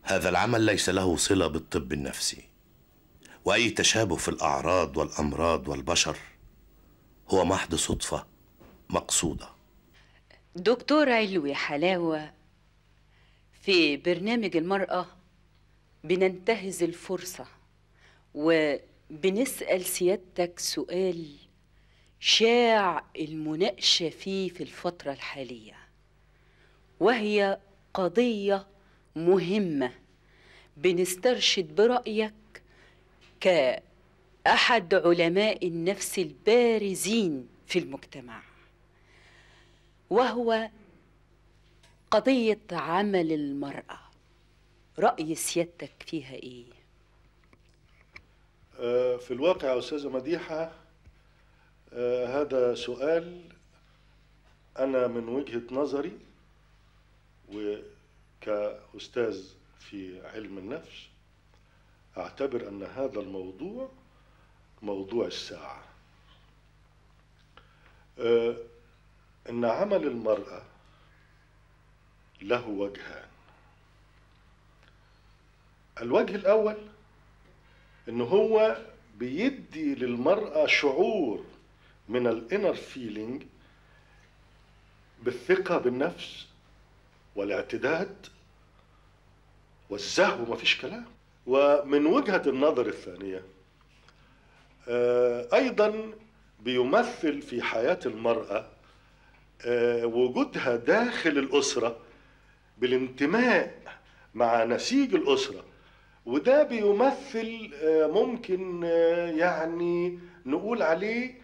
هذا العمل ليس له صلة بالطب النفسي، وأي تشابه في الأعراض والأمراض والبشر هو محض صدفة مقصودة. دكتور علوي حلاوة، في برنامج المرأة بننتهز الفرصة وبنسأل سيادتك سؤال شاع المناقشة فيه في الفترة الحالية، وهي قضية مهمة بنسترشد برأيك كأحد علماء النفس البارزين في المجتمع، وهو قضية عمل المرأة. رأي سيادتك فيها إيه؟ في الواقع يا أستاذة مديحة، هذا سؤال أنا من وجهة نظري وكأستاذ في علم النفس أعتبر أن هذا الموضوع موضوع الساعة. إن عمل المرأة له وجهان. الوجه الأول إن هو بيدي للمرأة شعور من الانر فيلينج بالثقة بالنفس والاعتداد والزهو، مفيش كلام. ومن وجهة النظر الثانية أيضا بيمثل في حياة المرأة وجودها داخل الأسرة بالانتماء مع نسيج الأسرة، وده بيمثل ممكن يعني نقول عليه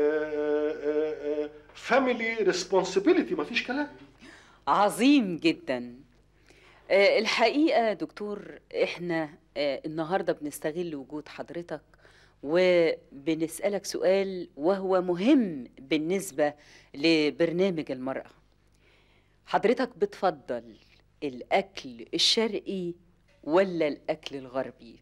family responsibility، مفيش كلام. عظيم جدا. الحقيقة دكتور، احنا النهاردة بنستغل وجود حضرتك وبنسألك سؤال وهو مهم بالنسبة لبرنامج المرأة. حضرتك بتفضل الأكل الشرقي ولا الأكل الغربي؟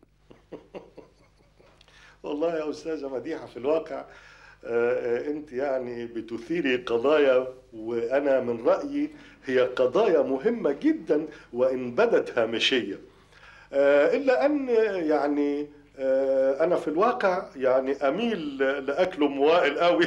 والله يا أستاذة مديحة، في الواقع أنت يعني بتثيري قضايا، وأنا من رأيي هي قضايا مهمة جدا وإن بدت هامشية، إلا أن يعني أنا في الواقع يعني أميل لأكل أم وائل قوي.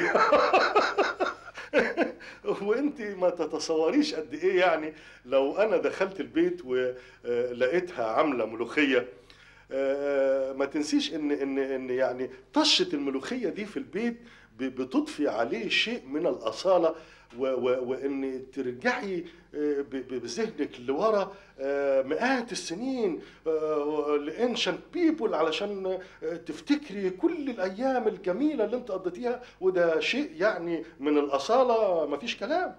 وانت ما تتصوريش قد ايه يعني لو انا دخلت البيت ولقيتها عامله ملوخيه، ما تنسيش ان يعني طشه الملوخيه دي في البيت بتضفي عليه شيء من الاصاله، وان ترجعي بذهنك لورا مئات السنين لانشنت بيبول علشان تفتكري كل الايام الجميله اللي انت قضيتيها، وده شيء يعني من الاصاله مفيش كلام.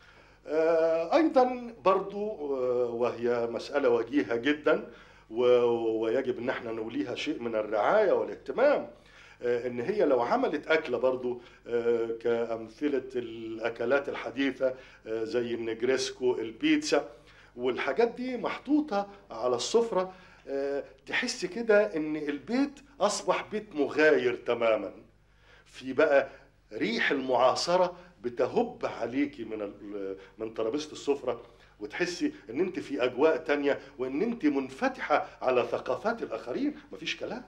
ايضا برضو وهي مساله وجيهه جدا ويجب ان احنا نوليها شيء من الرعايه والاهتمام، ان هي لو عملت اكله برضو كامثله الاكلات الحديثه زي النجريسكو، البيتزا والحاجات دي محطوطه على السفره، تحس كده ان البيت اصبح بيت مغاير تماما، في بقى ريح المعاصره بتهب عليكي من ترابيزه السفره، وتحسي ان انت في اجواء تانية وان انت منفتحه على ثقافات الاخرين، مفيش كلام.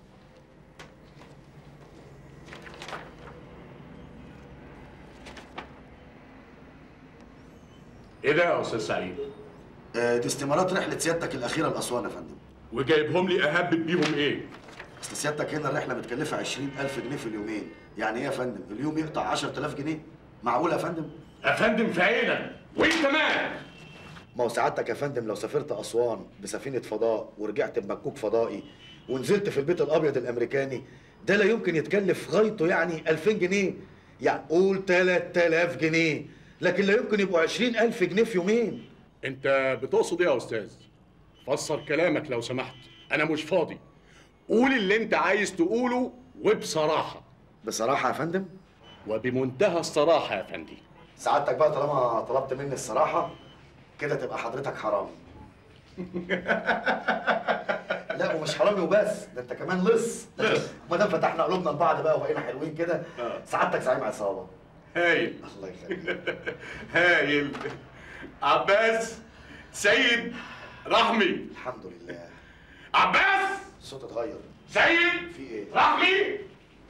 ايه ده يا استاذ سعيد؟ دي استمارات رحله سيادتك الاخيره لاسوان يا فندم. وجايبهم لي اهبب بيهم ايه؟ اصل سيادتك هنا الرحله متكلفه 20,000 جنيه في اليومين. يعني ايه يا فندم؟ اليوم يقطع 10,000 جنيه؟ معقول يا فندم؟ يا فندم في عينك، وانت مالك؟ ما هو سعادتك يا فندم لو سافرت اسوان بسفينه فضاء ورجعت بمكوك فضائي ونزلت في البيت الابيض الامريكاني، ده لا يمكن يتكلف غايته يعني 2000 جنيه، يعني قول 3000 جنيه، لكن لا يمكن يبقوا 20,000 جنيه في يومين. انت بتقصد ايه يا استاذ؟ فسر كلامك لو سمحت، انا مش فاضي. قول اللي انت عايز تقوله وبصراحه. بصراحه يا فندم؟ وبمنتهى الصراحه يا فندم. سعادتك بقى طالما طلبت مني الصراحه كده تبقى حضرتك حرامي. لا ومش حرامي وبس، ده انت كمان لص. ما دام فتحنا قلوبنا لبعض بقى وبقينا حلوين كده، سعادتك زعيم عصابه. هايل. الله يخليك. هايل. عباس، سيد، رحمي. الحمد لله. عباس. الصوت اتغير. سيد. في ايه؟ رحمي.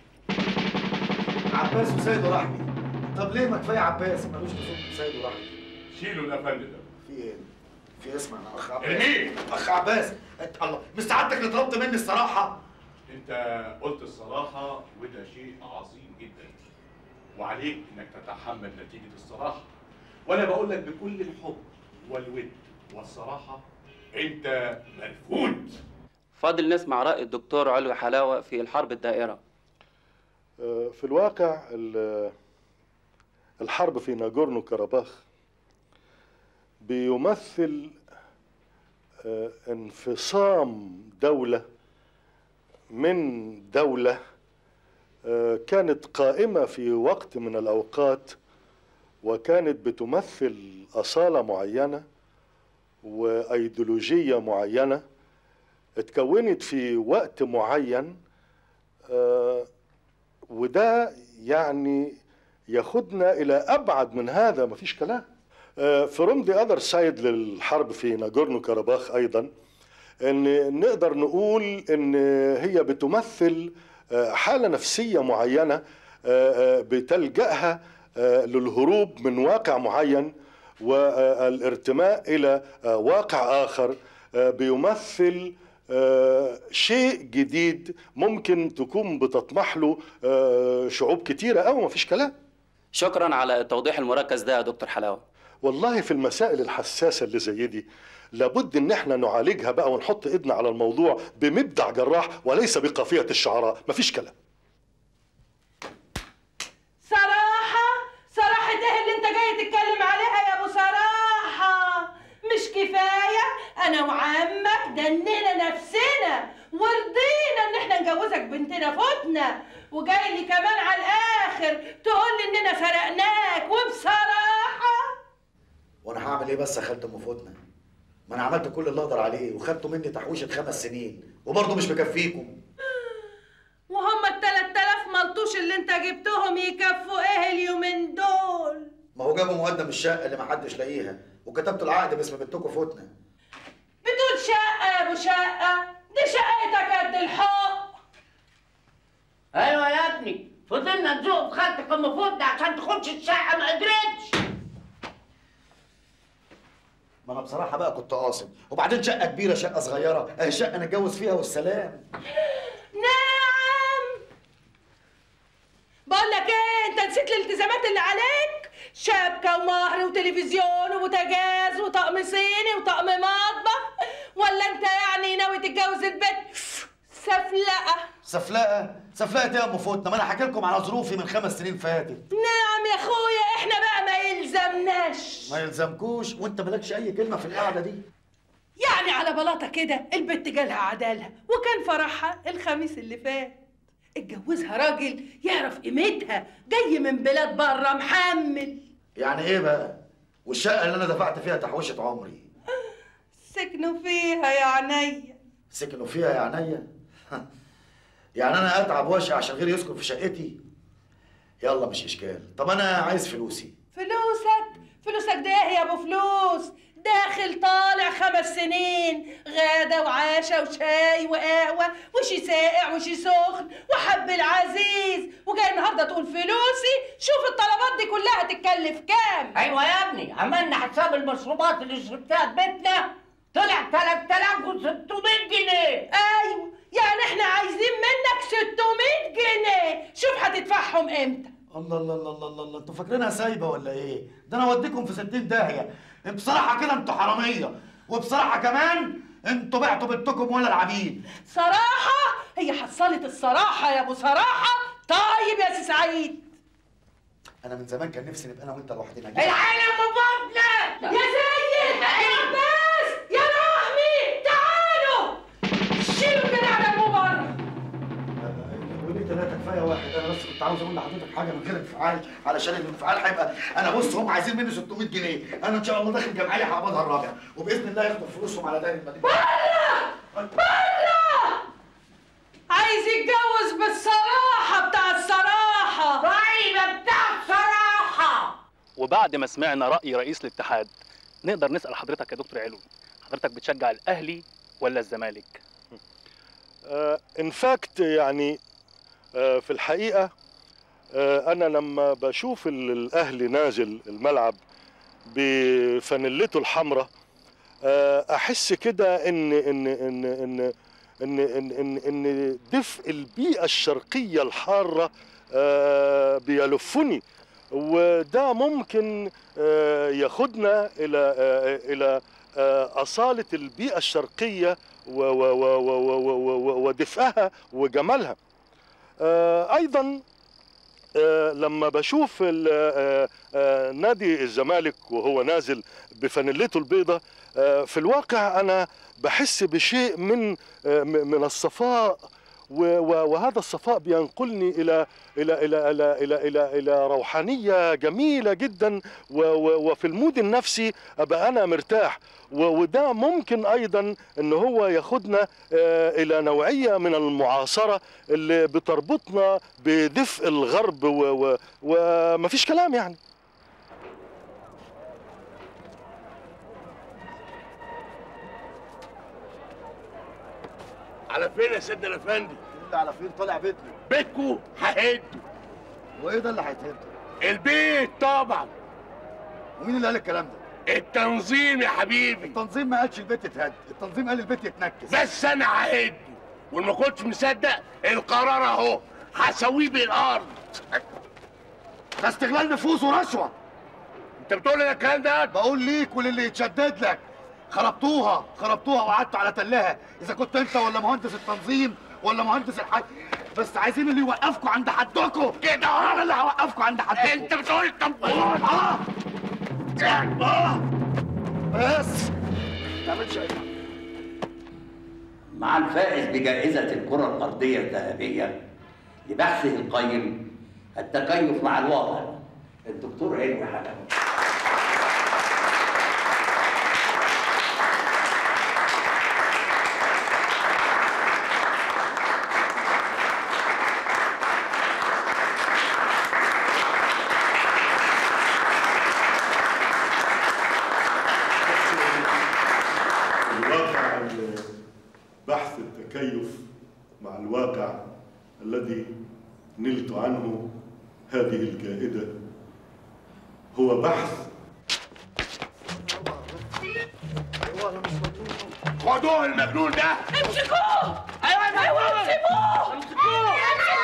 عباس وسيد ورحمي. طب ليه ما كفايه عباس؟ ملوش لزوم سيد ورحمي. شيلوا الافندي ده. في ايه؟ في اسمع انا اخ عباس. ارميه. اخ عباس الله مش سعادتك اللي طلبت مني الصراحه؟ انت قلت الصراحه وده شيء عظيم جدا، وعليك انك تتحمل نتيجه الصراحه، وانا بقول لك بكل الحب والود والصراحه انت مرفوض. فاضل نسمع رأي الدكتور علوي حلاوة في الحرب الدائرة. في الواقع الحرب في ناغورنو كاراباخ بيمثل انفصام دولة من دولة كانت قائمة في وقت من الأوقات، وكانت بتمثل أصالة معينة وأيديولوجية معينة اتكونت في وقت معين، وده يعني ياخدنا إلى أبعد من هذا، مفيش كلام. from the other side للحرب في ناغورنو كاراباخ أيضا إن نقدر نقول إن هي بتمثل حالة نفسية معينة بتلجأها للهروب من واقع معين والارتماء إلى واقع آخر بيمثل شيء جديد ممكن تكون بتطمح له شعوب كتيرة أوي، مفيش كلام. شكرا على التوضيح المركز ده يا دكتور حلاوة. والله في المسائل الحساسة اللي زي دي لابد ان احنا نعالجها بقى ونحط ايدنا على الموضوع بمبدع جراح وليس بقافية الشعراء، مفيش كلام. صراحة ايه اللي انت جاي تتكلم عليها يا ابو صراحة؟ مش كفاية انا وعمك دنينا نفسنا ورضينا ان احنا نجوزك بنتنا فتنا، وجاي لي كمان على الاخر تقول لي اننا سرقناك؟ وبصراحة وانا هعمل ايه بس يا خالة ام فتنة؟ ما انا عملت كل اللي اقدر عليه وخدتوا مني تحويشة 5 سنين وبرضه مش مكفيكم. وهم ال3000 ملطوش اللي انت جبتهم يكفوا ايه اليومين دول؟ ما هو جابوا مقدم الشقة اللي محدش لاقيها وكتبتوا العقد باسم بنتكم فتنة. بتقول شقة يا ابو شقة؟ دي شقتك قد الحق. ايوه يا ابني، فضلنا نزوق في خدتك ام فتنة عشان تخش الشقة، ما قدرتش. ما انا بصراحة بقى كنت قاصد، وبعدين شقة كبيرة شقة صغيرة، اهي شقة نتجوز فيها والسلام. نعم. بقول لك ايه، انت نسيت الالتزامات اللي عليك؟ شبكة ومهر وتلفزيون وبوتاجاز وطقم صيني وطقم مطبخ، ولا انت يعني ناوي تتجوز البيت سفلقة؟ سفلقة ايه يا ام فتنة؟ ما انا حكي لكم على ظروفي من 5 سنين فاتت. نعم يا اخويا، احنا بقى ما يلزمناش. ما يلزمكوش، وانت مالكش اي كلمة في القعدة دي. يعني على بلاطة كده البت جالها عدالها وكان فرحها الخميس اللي فات. اتجوزها راجل يعرف قيمتها، جاي من بلاد بره محمل. يعني ايه بقى؟ والشقة اللي انا دفعت فيها تحويشة عمري سكنوا فيها يا عينيا. سكنوا فيها يا عينيا؟ يعني انا اتعب واشقى عشان غيري يسكن في شقتي؟ يلا مش اشكال. طب انا عايز فلوسي. فلوسك ده ايه يا ابو فلوس؟ داخل طالع 5 سنين غدا وعشاء وشاي وقهوه وشي ساقع وشي سخن وحب العزيز، وجاي النهارده تقول فلوسي؟ شوف الطلبات دي كلها تتكلف كام؟ ايوه يا ابني، عملنا حساب المشروبات اللي شربتها في بيتنا طلع 3600 جنيه. ايوه، يعني احنا عايزين منك 600 جنيه، شوف هتدفعهم امتى؟ الله الله الله الله الله، انتوا فاكرينها سايبه ولا ايه؟ ده انا اوديكم في 60 داهيه. بصراحه كده انتوا حراميه، وبصراحه كمان انتوا بعتوا بنتكم ولا العبيد. صراحه هي حصلت الصراحه يا ابو صراحه. طيب يا سي سعيد، انا من زمان كان نفسي نبقى انا وانت لوحدنا. العيله ام فتنة يا سيد، يا عباس، يا رحمي، تعالوا شيلوا كده على المبرر. وليه 3 كفايه واحد؟ انا بس كنت عاوز اقول لحضرتك حاجه من غير انفعال، علشان الانفعال هيبقى انا بص هم عايزين مني 600 جنيه، انا ان شاء الله داخل جمعيه هقبضها الرابع، وباذن الله ياخدوا فلوسهم على دار المدينه. بره! عايز يتجوز بالصراحه بتاع الصراحه. طيب بتاع الصراحه. وبعد ما سمعنا رأي رئيس الاتحاد نقدر نسأل حضرتك يا دكتور علوي حضرتك بتشجع الاهلي ولا الزمالك؟ ان فاكت يعني في الحقيقه انا لما بشوف الاهلي نازل الملعب بفانيلته الحمراء احس كده ان دفء البيئه الشرقيه الحاره بيلفني، وده ممكن ياخدنا الى اصاله البيئه الشرقيه ودفئها وجمالها. ايضا لما بشوف نادي الزمالك وهو نازل بفانيلته البيضاء في الواقع انا بحس بشيء من الصفاء، وهذا الصفاء بينقلني الى روحانيه جميله جدا، وفي المود النفسي ابقى انا مرتاح، وده ممكن ايضا ان هو ياخدنا الى نوعيه من المعاصره اللي بتربطنا بدفء الغرب ومفيش كلام يعني. على فين يا سيدنا الافندي؟ اللي على فين؟ طالع بيتنا. بيتكو ههده. وايه ده اللي هيتهد؟ البيت طبعا. ومين اللي قال الكلام ده؟ التنظيم يا حبيبي. التنظيم ما قالش البيت يتهد، التنظيم قال البيت يتنكس. بس انا ههده، وما كنتش مصدق القرار اهو، هسويه بالارض. ده استغلال نفوذ ورشوه. انت بتقول لي الكلام ده؟ بقول ليك وللي يتشدد لك. خربتوها وقعدتوا على تلها، اذا كنت انت ولا مهندس التنظيم ولا مهندس الحاج، بس عايزين اللي يوقفكم عند حدكم كده. انا اللي هوقفكم عند حدكم. انت بتقول طب بس ما تعملش اي حاجه. مع الفائز بجائزة الكرة الأرضية الذهبية لبحثه القيم التكيف مع الواقع، الدكتور علوي حلاوة. بحث التكيف مع الواقع الذي نلت عنه هذه الجائزة هو بحث. خدوه المجنون ده. امسكوه. ايوه امسكوه. امسكوه.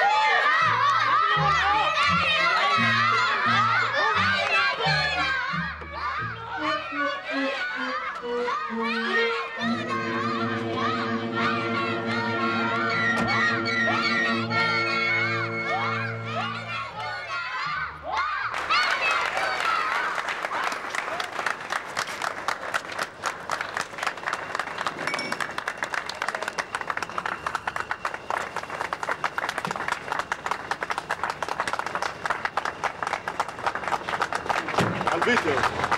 البيت يا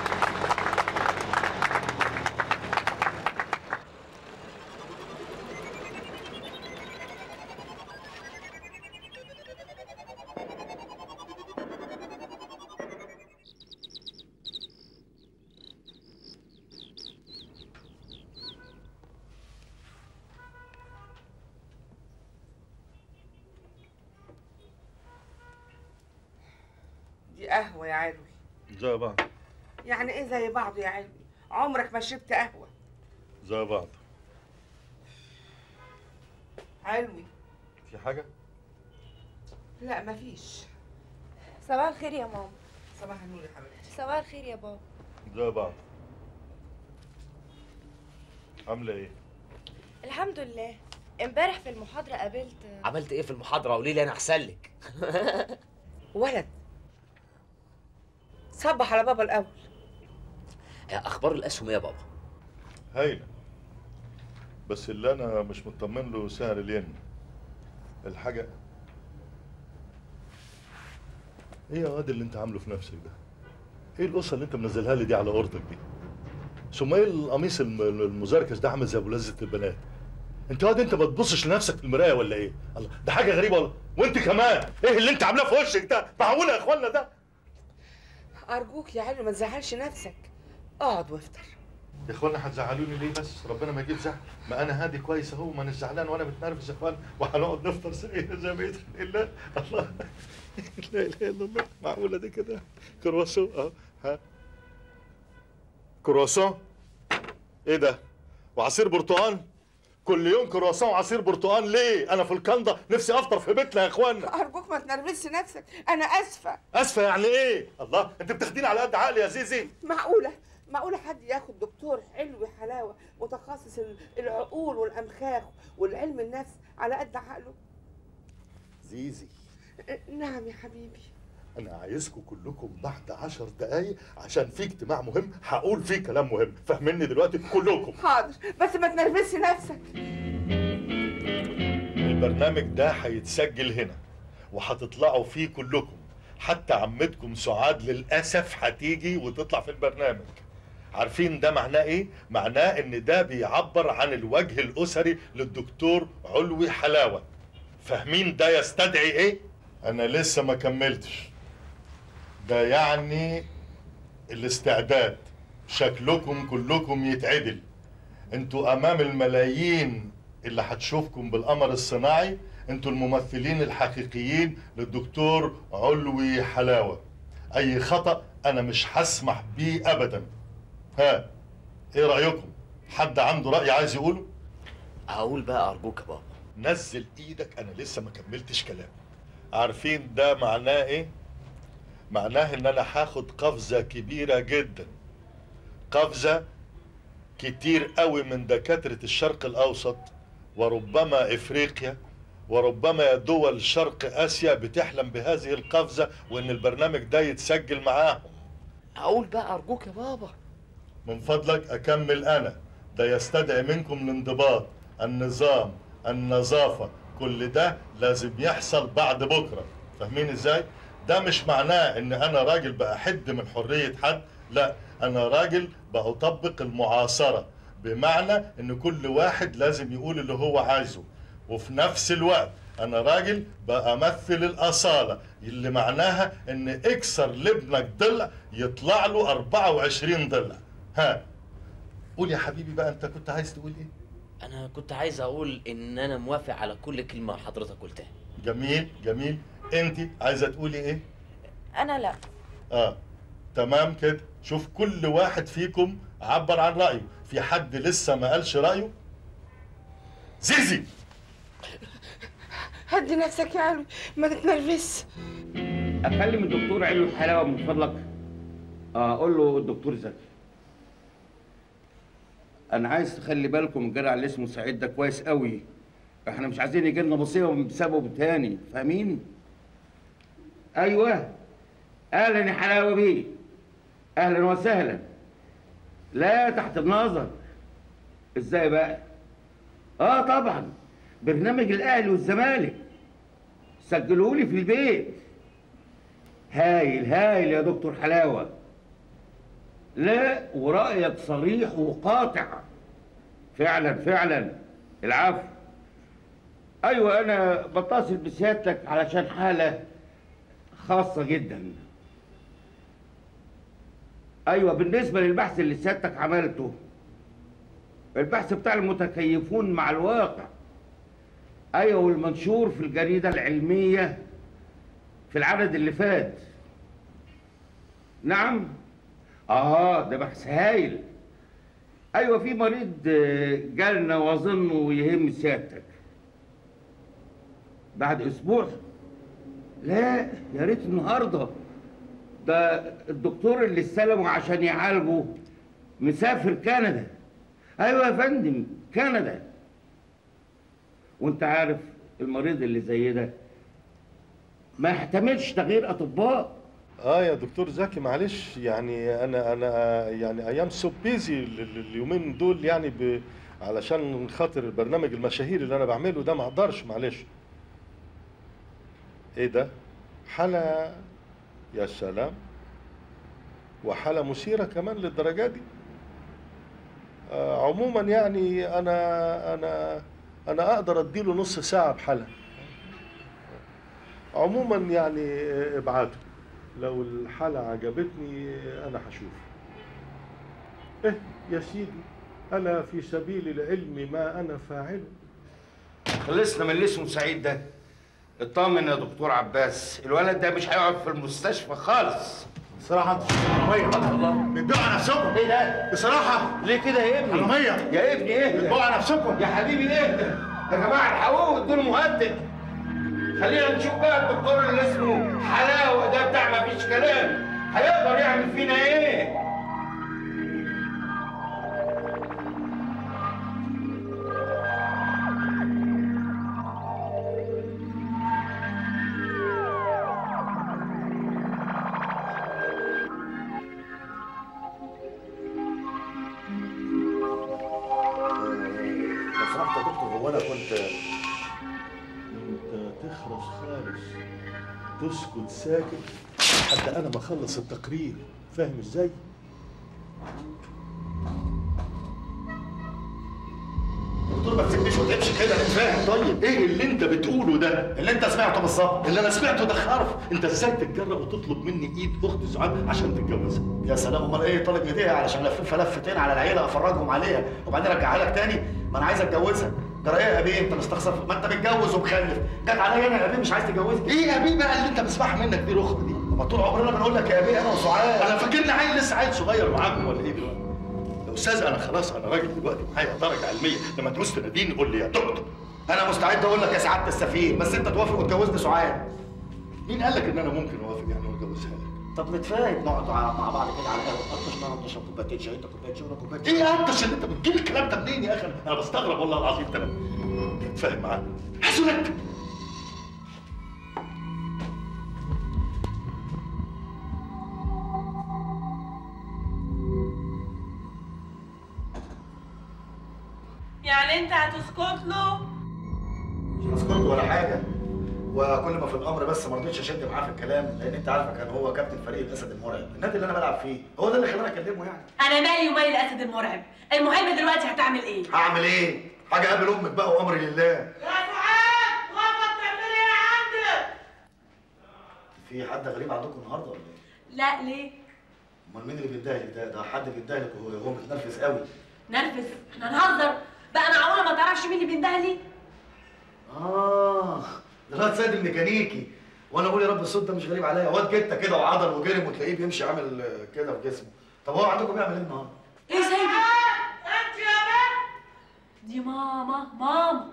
دي قهوة يا علوي. زي بعض. يعني ايه زي بعض يا علوي؟ عمرك ما شربت قهوة. زي بعض. علوي. في حاجة؟ لا مفيش. صباح الخير يا ماما. صباح النور يا حبيبتي. صباح الخير يا بابا. زي بعض. عاملة ايه؟ الحمد لله. امبارح في المحاضرة قابلت. عملت ايه في المحاضرة؟ قولي لي انا احسن لك. ولد صبح على بابا الأول. اخبار الاسهم ايه يا بابا؟ هايلة، بس اللي انا مش مطمن له سعر الين. الحاجة ايه يا واد اللي انت عامله في نفسك ده؟ ايه القصة اللي انت منزلها لي دي على قرطك دي؟ ثم ايه القميص المزركش ده عامل زي ابو لذة البنات؟ انت واد انت ما تبصش لنفسك في المراية ولا ايه؟ الله، ده حاجة غريبة والله. وانت كمان ايه اللي انت عاملاه في وشك ده؟ معقولة يا اخوانا ده؟ أرجوك يا علوي ما تزعلش نفسك. اقعد وافطر. يا اخوانا هتزعلوني ليه بس؟ ربنا ما يجيب زعل، ما انا هادي كويس اهو، ما انا زعلان وانا متنرفز يا اخوانا، وهنقعد نفطر سقينا زي ما يدخل الله. الله لا اله الا الله، معقوله دي كده؟ كرواسون اهو، ها كرواسون؟ ايه ده؟ وعصير برتقال؟ كل يوم كرواسون وعصير برتقال ليه؟ انا في الكنده نفسي افطر في بيتنا يا اخوانا. ارجوك ما تنرفزش نفسك، انا اسفه. اسفه يعني ايه؟ الله، انت بتاخديني على قد عقلي يا زيزي. معقوله حد ياخد دكتور حلو حلاوه متخصص العقول والامخاخ والعلم النفس على قد عقله؟ زيزي. نعم يا حبيبي. أنا عايزكم كلكم بعد 10 دقايق عشان في اجتماع مهم هقول فيه كلام مهم، فاهميني دلوقتي كلكم؟ حاضر، بس ما تنرفزش نفسك. البرنامج ده هيتسجل هنا وهتطلعوا فيه كلكم، حتى عمتكم سعاد للأسف هتيجي وتطلع في البرنامج. عارفين ده معناه إيه؟ معناه إن ده بيعبر عن الوجه الأسري للدكتور علوي حلاوة. فاهمين ده يستدعي إيه؟ أنا لسه ما كملتش. ده يعني الاستعداد، شكلكم كلكم يتعدل. انتوا امام الملايين اللي هتشوفكم بالقمر الصناعي، انتوا الممثلين الحقيقيين للدكتور علوي حلاوة. اي خطأ انا مش هسمح بيه ابدا. ها ايه رأيكم؟ حد عنده رأي عايز يقوله؟ اقول بقى ارجوك يا بابا. نزل ايدك، انا لسه ما كملتش كلام. عارفين ده معناه ايه؟ معناه ان انا هاخد قفزة كبيرة جدا، قفزة كتير قوي من دكاترة الشرق الاوسط وربما افريقيا وربما دول شرق اسيا بتحلم بهذه القفزة وان البرنامج ده يتسجل معاهم. اقول بقى ارجوك يا بابا. من فضلك اكمل انا. ده يستدعي منكم الانضباط، النظام، النظافة، كل ده لازم يحصل بعد بكرة. فاهمين ازاي؟ ده مش معناه ان انا راجل بأحد من حرية حد، لا، انا راجل بأطبق المعاصرة، بمعنى ان كل واحد لازم يقول اللي هو عايزه، وفي نفس الوقت انا راجل بأمثل الأصالة، اللي معناها ان اكسر لابنك ضلع يطلع له 24 ضلع. ها قول يا حبيبي بقى، انت كنت عايز تقول ايه؟ انا كنت عايز اقول ان انا موافق على كل كلمة حضرتك قلتها. جميل جميل. انت عايزه تقولي ايه؟ انا لا. تمام كده. شوف كل واحد فيكم عبر عن رايه. في حد لسه ما قالش رايه؟ زيزي هدي نفسك يا علوي، ما تتنرفزش. اكلم الدكتور علوي حلاوه من فضلك. اقول له الدكتور زكي، انا عايز تخلي بالكم من الجدع اللي اسمه سعيد ده كويس قوي. احنا مش عايزين يجي لنا مصيبه بسببه تاني، فاهمين؟ ايوه. اهلا يا حلاوه بيه، اهلا وسهلا. لا تحت النظر. ازاي بقى؟ طبعا برنامج الاهلي والزمالك سجلهولي في البيت. هايل هايل يا دكتور حلاوه. لا ورأيك صريح وقاطع. فعلا فعلا. العفو. ايوه انا بتصل بسيادتك علشان حالة خاصة جدا. ايوه بالنسبة للبحث اللي سيادتك عملته، البحث بتاع المتكيفون مع الواقع. ايوه والمنشور في الجريدة العلمية في العدد اللي فات. نعم. ده بحث هايل. ايوه في مريض جالنا واظنه يهم سيادتك. بعد اسبوع؟ لا يا ريت النهارده. ده الدكتور اللي استلمه عشان يعالجه مسافر كندا. ايوه يا فندم كندا. وانت عارف المريض اللي زي ده ما يحتملش تغيير اطباء. يا دكتور زكي معلش، يعني انا يعني ايام سو بيزي اليومين دول، يعني علشان خاطر البرنامج المشاهير اللي انا بعمله ده ما اقدرش، معلش. ايه ده؟ حالة يا سلام، وحالة مثيرة كمان للدرجة دي. عموما يعني انا اقدر اديله نص ساعة بحالة. عموما يعني ابعته، لو الحالة عجبتني انا هشوف. إيه يا سيدي، أنا في سبيل العلم ما أنا فاعله. خلصنا من اللي اسمه سعيد ده. اطمن يا دكتور عباس، الولد ده مش هيقعد في المستشفى خالص. بصراحة انتوا حرامية. الله، بتبيعوا على نفسكم. ايه ده؟ بصراحة ليه كده يا ابني؟ حرامية يا ابني ايه؟ بتبيعوا على نفسكم. يا حبيبي اهدى. يا جماعة الحقوق وادوا مهدد. خلينا نشوف بقى الدكتور اللي اسمه حلاوة ده بتاع مفيش كلام هيقدر يعمل فينا ايه؟ تخرس خالص، تسكت ساكت حتى انا ما اخلص التقرير، فاهم ازاي؟ دكتور ما تسيبنيش وتمشي كده، انا فاهم. طيب ايه اللي انت بتقوله ده؟ اللي انت سمعته بالظبط. اللي انا سمعته ده خرف. انت ازاي تتجرأ وتطلب مني ايد اخت سعاد عشان تتجوزها؟ يا سلام، امال ايه طالب ايديها علشان لففها لفتين على العيله افرجهم عليها وبعدين ارجعها لك تاني؟ ما انا عايز اتجوزها. جرى ايه يا ابي؟ انت مستخسر؟ ما انت متجوز ومخلف، جت عليا انا يا ابي مش عايز تتجوزني. ايه يا ابي بقى اللي انت بسمعها منك دي رخ دي؟ ما طول عمرنا بنقول لك يا ابي انا وسعاد. انا فاكرني عيل لسه عيل صغير معاكم ولا ايه دلوقتي؟ يا استاذ انا خلاص، انا راجل دلوقتي معايا درجه علميه، لما تعوز تناديني قول لي يا دكتور. انا مستعد اقول لك يا سعاده السفير، بس انت توافق وتجوزني سعاد. مين قال لك ان انا ممكن اوافق يعني واتجوزها لك؟ طب نتفاهم، نقعد مع بعض كده على القهوه، نقطش نقعد نشرب كوبايتين شاي، انت كوبايه شاي وانا كوبايه شاي. ايه قطش اللي انت بتجيب الكلام ده منين يا اخي؟ انا بستغرب والله العظيم. ده انا اتفاهم معاك. حسنك يعني انت هتسكت له؟ مش هسكت له ولا حاجه، وكل ما في الامر بس ما رضيتش اشد معاه في الكلام، لان انت عارفه كان هو كابتن فريق الاسد المرعب، النادي اللي انا بلعب فيه، هو ده اللي خلاني اكلمه يعني. انا مالي ومالي الاسد المرعب، المهم دلوقتي هتعمل ايه؟ هعمل ايه؟ حاجه قابل امك بقى وامري لله. يا سعاد وقفت تعملي ايه عندك؟ في حد غريب عندكم النهارده ولا ايه؟ لا ليه؟ امال مين اللي بيديهلك ده؟ ده حد بيديهلك وهو متنرفز قوي. نرفز؟ احنا هنهزر بقى، معقوله ما تعرفش مين اللي بيندهلي؟ ده الواد سيد الميكانيكي، وانا اقول يا رب الصوت ده مش غريب عليا، واد جته كده وعضل وجرم وتلاقيه بيمشي عامل كده في جسمه. طب هو عندكم بيعمل ايه النهارده؟ ايه سيدي؟ انت يا بنت دي ماما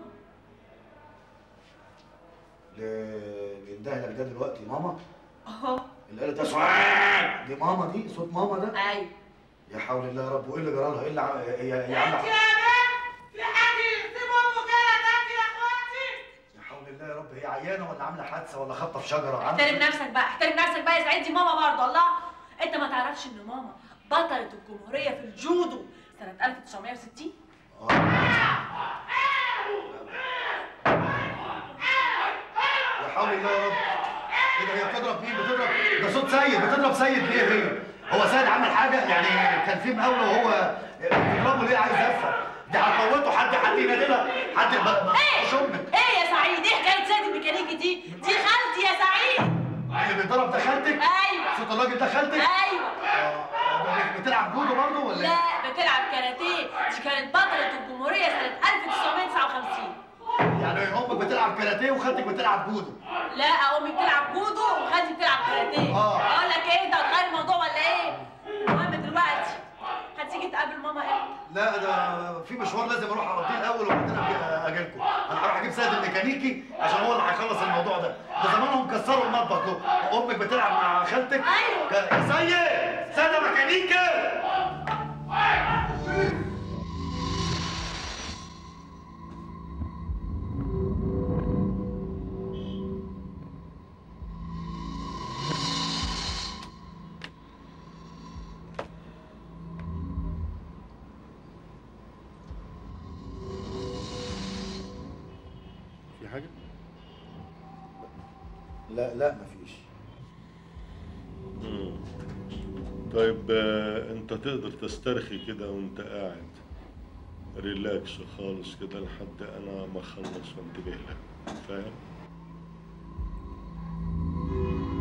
اللي بيندهلك ده دلوقتي ماما؟ اهو اللي قالت يا سعاد دي ماما، دي صوت ماما ده؟ ايوه. يا حول الله يا رب، وايه اللي جرى لها؟ ايه اللي هي عامله؟ انت يا بنت في حد يسيب امه كده تاني يا اخواتي؟ يا حول الله يا رب، هي عيانه ولا عامله حادثه ولا خبطه في شجره؟ احترم نفسك بقى، احترم نفسك بقى يا سعيد، دي ماما برضه. الله، انت ما تعرفش ان ماما بطلة الجمهورية في الجودو سنة 1960؟ يا حول الله يا رب، ايه ده؟ هي بتضرب مين؟ بتضرب ده صوت سيد، بتضرب سيد ليه هي؟ هو سيد عمل حاجه؟ يعني كان في مقاوله وهو بتضربه ليه؟ عايز يفهم. دي هتموته، حد ينادي لها، حد مش امك. ايه يا سعيد؟ ايه حكايه سيد الميكانيكي دي؟ دي خالتي يا سعيد. اللي بيضرب ده خالتك؟ ايوه. صوت الراجل ده خالتك؟ ايوه. بتلعب جودو برضه ولا ايه؟ لا بتلعب كاراتيه، دي كانت بطلة الجمهورية سنة 1959. يعني امك بتلعب كاراتيه وخالتك بتلعب جودو؟ لا، امي بتلعب جودو وخالتي بتلعب كاراتيه. اقول لك ايه، انت هتغير الموضوع ولا ايه؟ المهم دلوقتي هتيجي تقابل ماما امتى؟ لا ده في مشوار لازم اروح اقضيه الاول وبعدين اجي لكم. انا هروح اجيب سيد الميكانيكي عشان هو اللي هيخلص الموضوع ده. ده زمانهم كسروا المطبخ له. امك بتلعب مع خالتك؟ ايوه. يا سيد ميكانيكي. حاجة؟ لا مفيش. طيب انت تقدر تسترخي كده وانت قاعد ريلاكس خالص كده لحد انا ما اخلص وانتبه لك، فاهم؟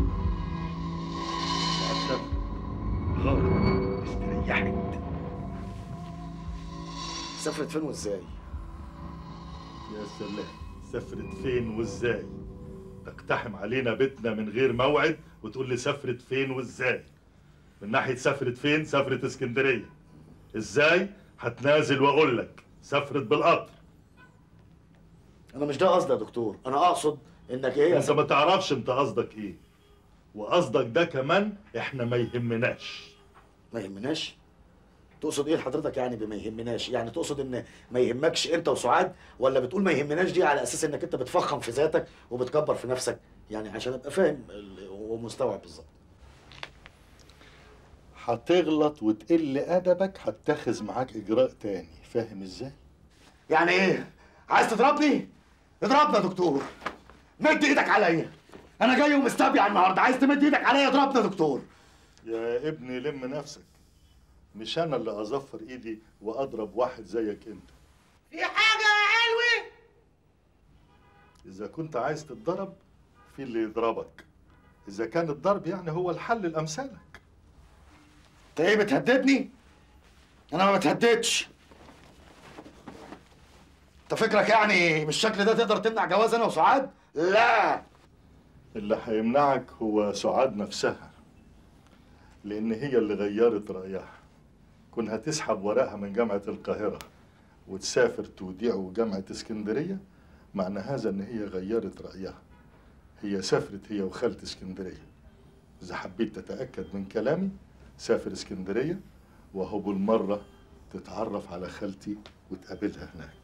غلط، استريحت. سافرت فين وازاي؟ يا سلام، سافرت فين وازاي؟ تقتحم علينا بيتنا من غير موعد وتقول لي سافرت فين وازاي؟ من ناحيه سافرت فين؟ سافرت اسكندريه. ازاي؟ هتنازل واقول لك سافرت بالقطر. انا مش ده قصدي يا دكتور، انا اقصد انك ايه؟ انت ما تعرفش انت قصدك ايه، وقصدك ده كمان احنا ما يهمناش. ما يهمناش؟ تقصد ايه حضرتك يعني بما يهمناش؟ يعني تقصد ان ما يهمكش انت وسعاد، ولا بتقول ما يهمناش دي على اساس انك انت بتفخم في ذاتك وبتكبر في نفسك؟ يعني عشان ابقى فاهم ومستوعب بالظبط. هتغلط وتقل ادبك هتاخذ معاك اجراء تاني، فاهم ازاي؟ يعني ايه؟ عايز تضربني؟ اضربني يا دكتور، مد ايدك عليا، انا جاي ومستبيع النهارده، عايز تمد ايدك عليا اضربني يا دكتور. يا ابني لم نفسك، مش انا اللي اظفر ايدي واضرب واحد زيك انت. في حاجه يا علوي؟ اذا كنت عايز تتضرب في اللي يضربك، اذا كان الضرب يعني هو الحل لامثالك. انت ايه بتهددني؟ انا ما بتهددش. انت فكرك يعني بالشكل ده تقدر تمنع جواز انا وسعاد؟ لا، اللي هيمنعك هو سعاد نفسها، لان هي اللي غيرت رايها. كونها تسحب ورقها من جامعه القاهره وتسافر توديعه جامعه اسكندريه، معنى هذا ان هي غيرت رايها. هي سافرت هي وخالتي اسكندريه. اذا حبيت تتاكد من كلامي سافر اسكندريه، وهو بالمره تتعرف على خالتي وتقابلها هناك.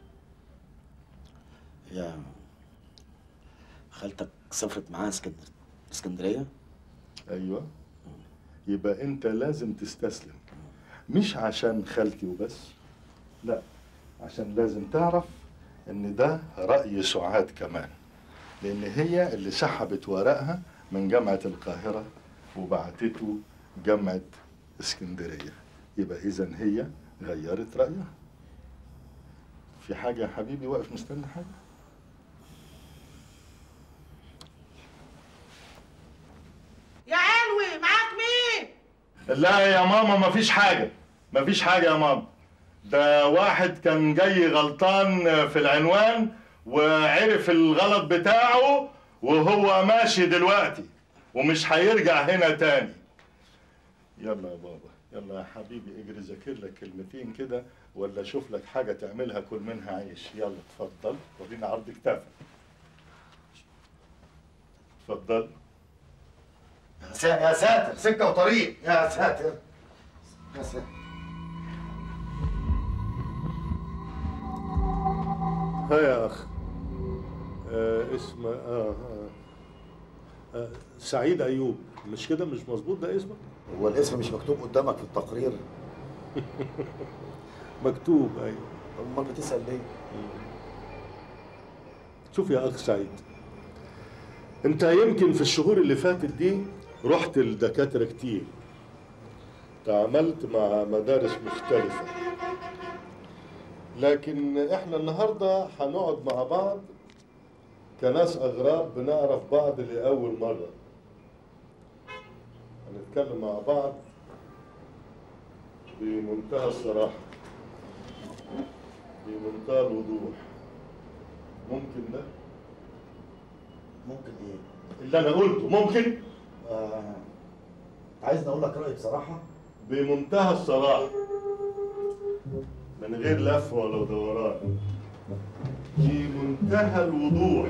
يا خالتك سافرت معاها اسكندريه؟ ايوه، يبقى انت لازم تستسلم، مش عشان خالتي وبس، لا، عشان لازم تعرف ان ده رأي سعاد كمان، لان هي اللي سحبت ورقها من جامعة القاهرة وبعتته جامعة اسكندرية. يبقى اذا هي غيرت رأيها. في حاجة يا حبيبي واقف مستني حاجة؟ يا علوي معاك مين؟ لا يا ماما مفيش حاجة، مفيش حاجة يا ماما. ده واحد كان جاي غلطان في العنوان وعرف الغلط بتاعه وهو ماشي دلوقتي ومش هيرجع هنا تاني. يلا يا بابا، يلا يا حبيبي اجري ذاكر لك كلمتين كده ولا شوف لك حاجة تعملها كل منها عيش. يلا اتفضل ورينا عرض كتافك. اتفضل. يا ساتر، سكه وطريق، يا ساتر يا ساتر. ها يا اخ، اسم سعيد ايوب، مش كده؟ مش مظبوط ده اسمك؟ هو الاسم مش مكتوب قدامك في التقرير؟ مكتوب ايوه. امال بتسال ليه؟ شوف يا اخ سعيد، انت يمكن في الشهور اللي فاتت دي رحت لدكاتره كتير، تعاملت مع مدارس مختلفه، لكن احنا النهارده هنقعد مع بعض كناس اغراب بنعرف بعض لاول مره. هنتكلم مع بعض بمنتهى الصراحه، بمنتهى الوضوح. ممكن ده؟ ممكن ايه؟ اللي انا قلته ممكن؟ عايزني اقول لك رايي بصراحه؟ بمنتهى الصراحه، من غير لف ولا دوران، بمنتهى الوضوح،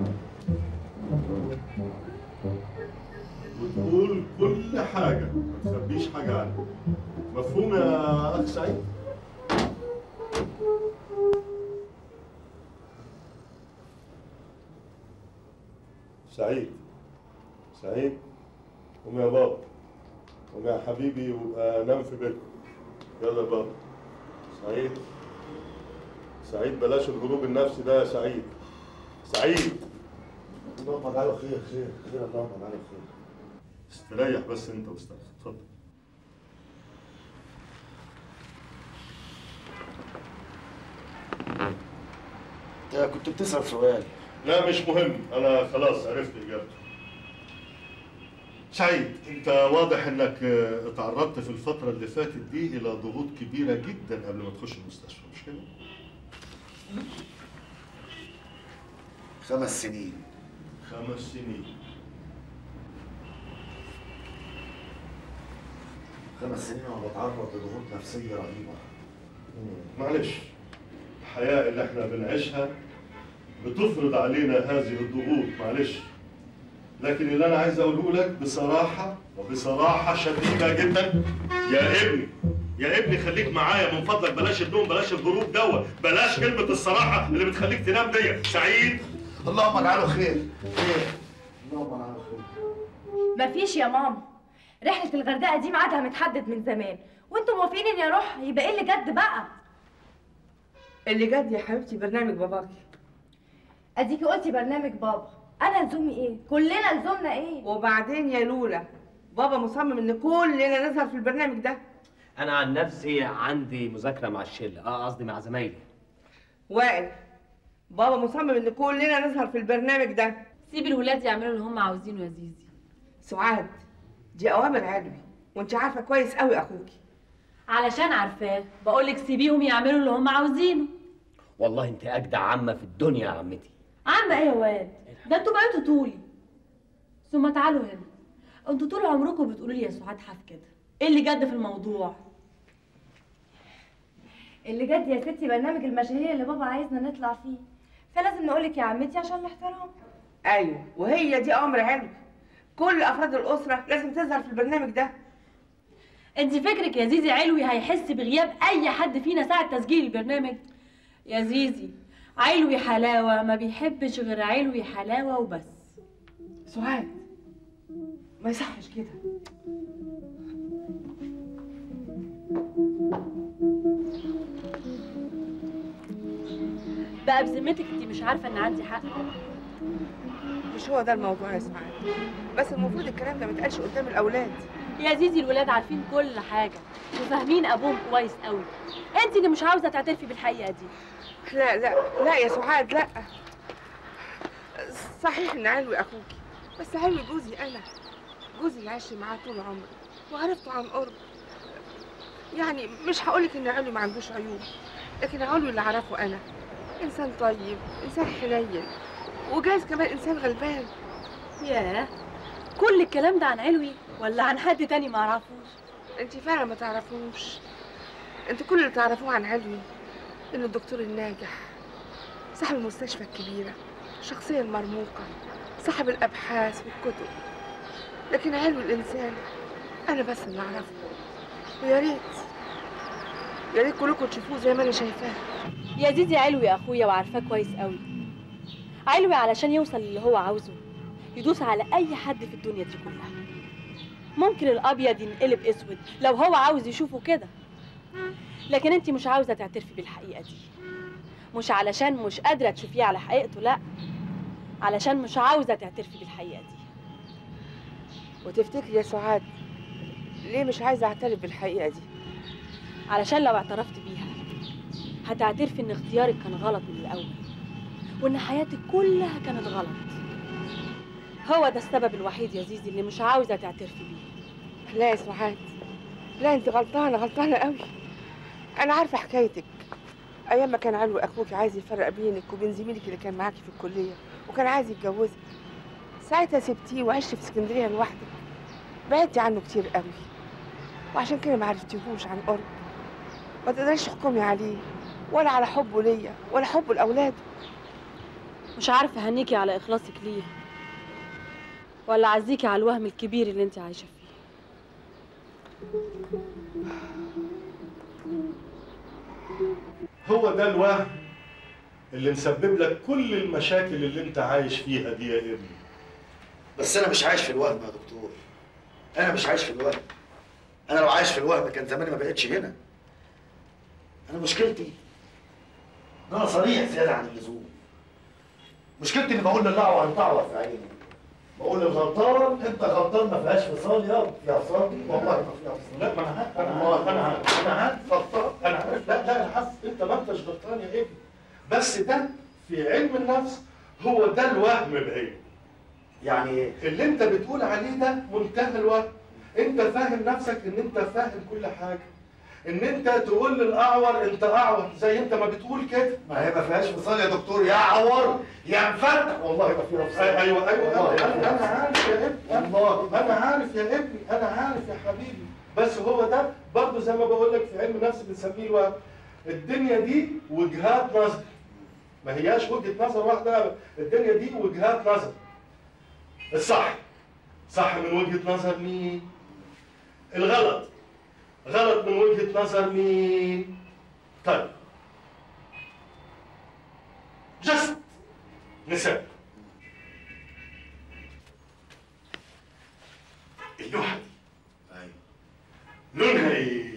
وتقول كل حاجه، ما تخبيش حاجه عنك. مفهوم يا اخ سعيد؟ سعيد، سعيد، قوم يا بابا، قوم يا حبيبي وابقى نام في بيتكم. يلا يا بابا. سعيد، سعيد بلاش الهروب النفسي ده يا سعيد. سعيد، اللهم على خير، خير خير، اللهم على خير. استريح بس انت واستريح، اتفضل. انت كنت بتسأل سؤال. لا مش مهم، انا خلاص عرفت اجابته. سعيد، انت واضح انك اتعرضت في الفترة اللي فاتت دي الى ضغوط كبيرة جدا قبل ما تخش المستشفى، مش كده؟ 5 سنين. 5 سنين. 5 سنين وانا بتعرض لضغوط نفسية رهيبة. معلش، الحياة اللي احنا بنعيشها بتفرض علينا هذه الضغوط، معلش. لكن اللي انا عايز اقوله لك بصراحة وبصراحة شديدة جدا، يا ابني خليك معايا من فضلك، بلاش النوم، بلاش الهروب دوت، بلاش كلمة الصراحة اللي بتخليك تنام دي. سعيد، اللهم اجعله خير. اللهم اجعله خير. مفيش يا ماما، رحلة الغردقة دي ميعادها متحدد من زمان، وانتوا موافقين اني اروح، يبقى ايه اللي جد بقى؟ اللي جد يا حبيبتي برنامج باباكي. اديكي قلتي برنامج بابا، انا لزومي ايه؟ كلنا لزومنا ايه؟ وبعدين يا لولا، بابا مصمم ان كلنا نظهر في البرنامج ده. انا عن نفسي عندي مذاكره مع الشله، قصدي مع زمايلي. وائل، بابا مصمم ان كلنا نظهر في البرنامج ده. سيب الولاد يعملوا اللي هم عاوزينه يا زيزي. سعاد، دي اوامر علوي، وانت عارفه كويس قوي اخوكي. علشان عارفاه بقولك سيبيهم يعملوا اللي هم عاوزينه. والله انت اجدع عمه في الدنيا يا عمتي. عمه ايه يا واد؟ ده انتوا بقيتوا طولي. ثم تعالوا هنا، انتوا طول عمركم بتقولوا لي يا سعاد حاف كده. ايه اللي جد في الموضوع؟ اللي جد يا ستي برنامج المشاهير اللي بابا عايزنا نطلع فيه، فلازم نقولك يا عمتي عشان الاحترام. ايوه، وهي دي امر علوي، كل افراد الاسره لازم تظهر في البرنامج ده. انت فكرك يا زيزي علوي هيحس بغياب اي حد فينا ساعه تسجيل البرنامج؟ يا زيزي، علوي حلاوه ما بيحبش غير علوي حلاوه وبس. سعاد، ما يصحش كده. بقى بذمتك انت مش عارفه ان عندي حق؟ مش هو ده الموضوع يا سعاد، بس المفروض الكلام ده ما يتقالش قدام الاولاد. يا زيزي الولاد عارفين كل حاجه وفاهمين ابوهم كويس قوي، انت اللي مش عاوزه تعترفي بالحقيقه دي. لا لا لا يا سعاد، لا. صحيح ان علوي اخوكي، بس علوي جوزي انا، جوزي اللي عشت معاه طول عمري وعرفته عن قرب. يعني مش هقولك ان علوي ما عندوش عيوب، لكن علوي اللي اعرفه انا انسان طيب، انسان حنين، وجايز كمان انسان غلبان. ياه، كل الكلام ده عن علوي ولا عن حد تاني ما اعرفوش؟ انت فعلا ما تعرفوش، انت كل اللي تعرفوه عن علوي انه الدكتور الناجح، صاحب المستشفى الكبيره، الشخصيه المرموقه، صاحب الابحاث والكتب. لكن علوي الانسان انا بس اللي اعرفه، ويا ريت كلكم تشوفوه زي ما انا شايفاه. يا زيزي علوي اخويا وعارفاه كويس قوي. علوي علشان يوصل للي هو عاوزه يدوس على اي حد في الدنيا دي كلها. ممكن الابيض ينقلب اسود لو هو عاوز يشوفه كده، لكن انت مش عاوزه تعترفي بالحقيقه دي. مش علشان مش قادره تشوفيه على حقيقته، لا، علشان مش عاوزه تعترفي بالحقيقه دي. وتفتكري يا سعاد ليه مش عايزه اعترف بالحقيقه دي؟ علشان لو اعترفت بيها هتعترفي ان اختيارك كان غلط من الاول، وان حياتك كلها كانت غلط. هو ده السبب الوحيد يا زيزي اللي مش عاوزه تعترفي بيه. لا يا سعاد، لا، انت غلطانه قوي. انا عارفه حكايتك، ايام ما كان علوي اخوك عايز يفرق بينك وبين زميلك اللي كان معاكي في الكليه وكان عايز يتجوزك، ساعتها سبتيه وعشت في اسكندريه لوحدك، بعدتي عنه كتير قوي، وعشان كده ما عرفتيهوش عن قرب. ما تقدريش تحكمي عليه ولا على حبه ليا ولا حبه لاولاده. مش عارفه اهنيكي على اخلاصك ليه ولا اعزيكي على الوهم الكبير اللي انت عايشه فيه. هو ده الوهم اللي مسبب لك كل المشاكل اللي انت عايش فيها دي يا ابني. بس انا مش عايش في الوهم يا دكتور، انا مش عايش في الوهم. انا لو عايش في الوهم كان زماني ما بقتش هنا. انا مشكلتي ان انا صريح زياده عن اللزوم. مشكلتي اني بقول لله عن طعوه في عيني، بقول للغلطان انت غلطان، ما فيهاش فصال يا فصال. والله ما فيها فصال. لا، ما انا عارف غلطان، انا عارف. لا يا حسن، انت ما انتش غلطان يا ابني، بس ده في علم النفس هو ده الوهم بعينه. يعني ايه؟ اللي انت بتقول عليه ده منتهى الوهم. انت فاهم نفسك ان انت فاهم كل حاجه، ان انت تقول للاعور انت اعور زي انت ما بتقول كده. ما هي ما فيهاش فصال يا دكتور، يا عور يا مفتح. والله ما فيها فصال. ايوه انا عارف يا ابني، والله انا عارف يا ابني، انا عارف يا حبيبي، بس هو ده برضه زي ما بقول لك في علم النفس بنسميه الوهم. الدنيا دي وجهات نظر، ما هياش وجهه نظر واحده، الدنيا دي وجهات نظر. الصح صح من وجهه نظر مين؟ الغلط غلط من وجهه نظر مين؟ طيب جست مثال، اللوحه دي ايوه لونها ايه؟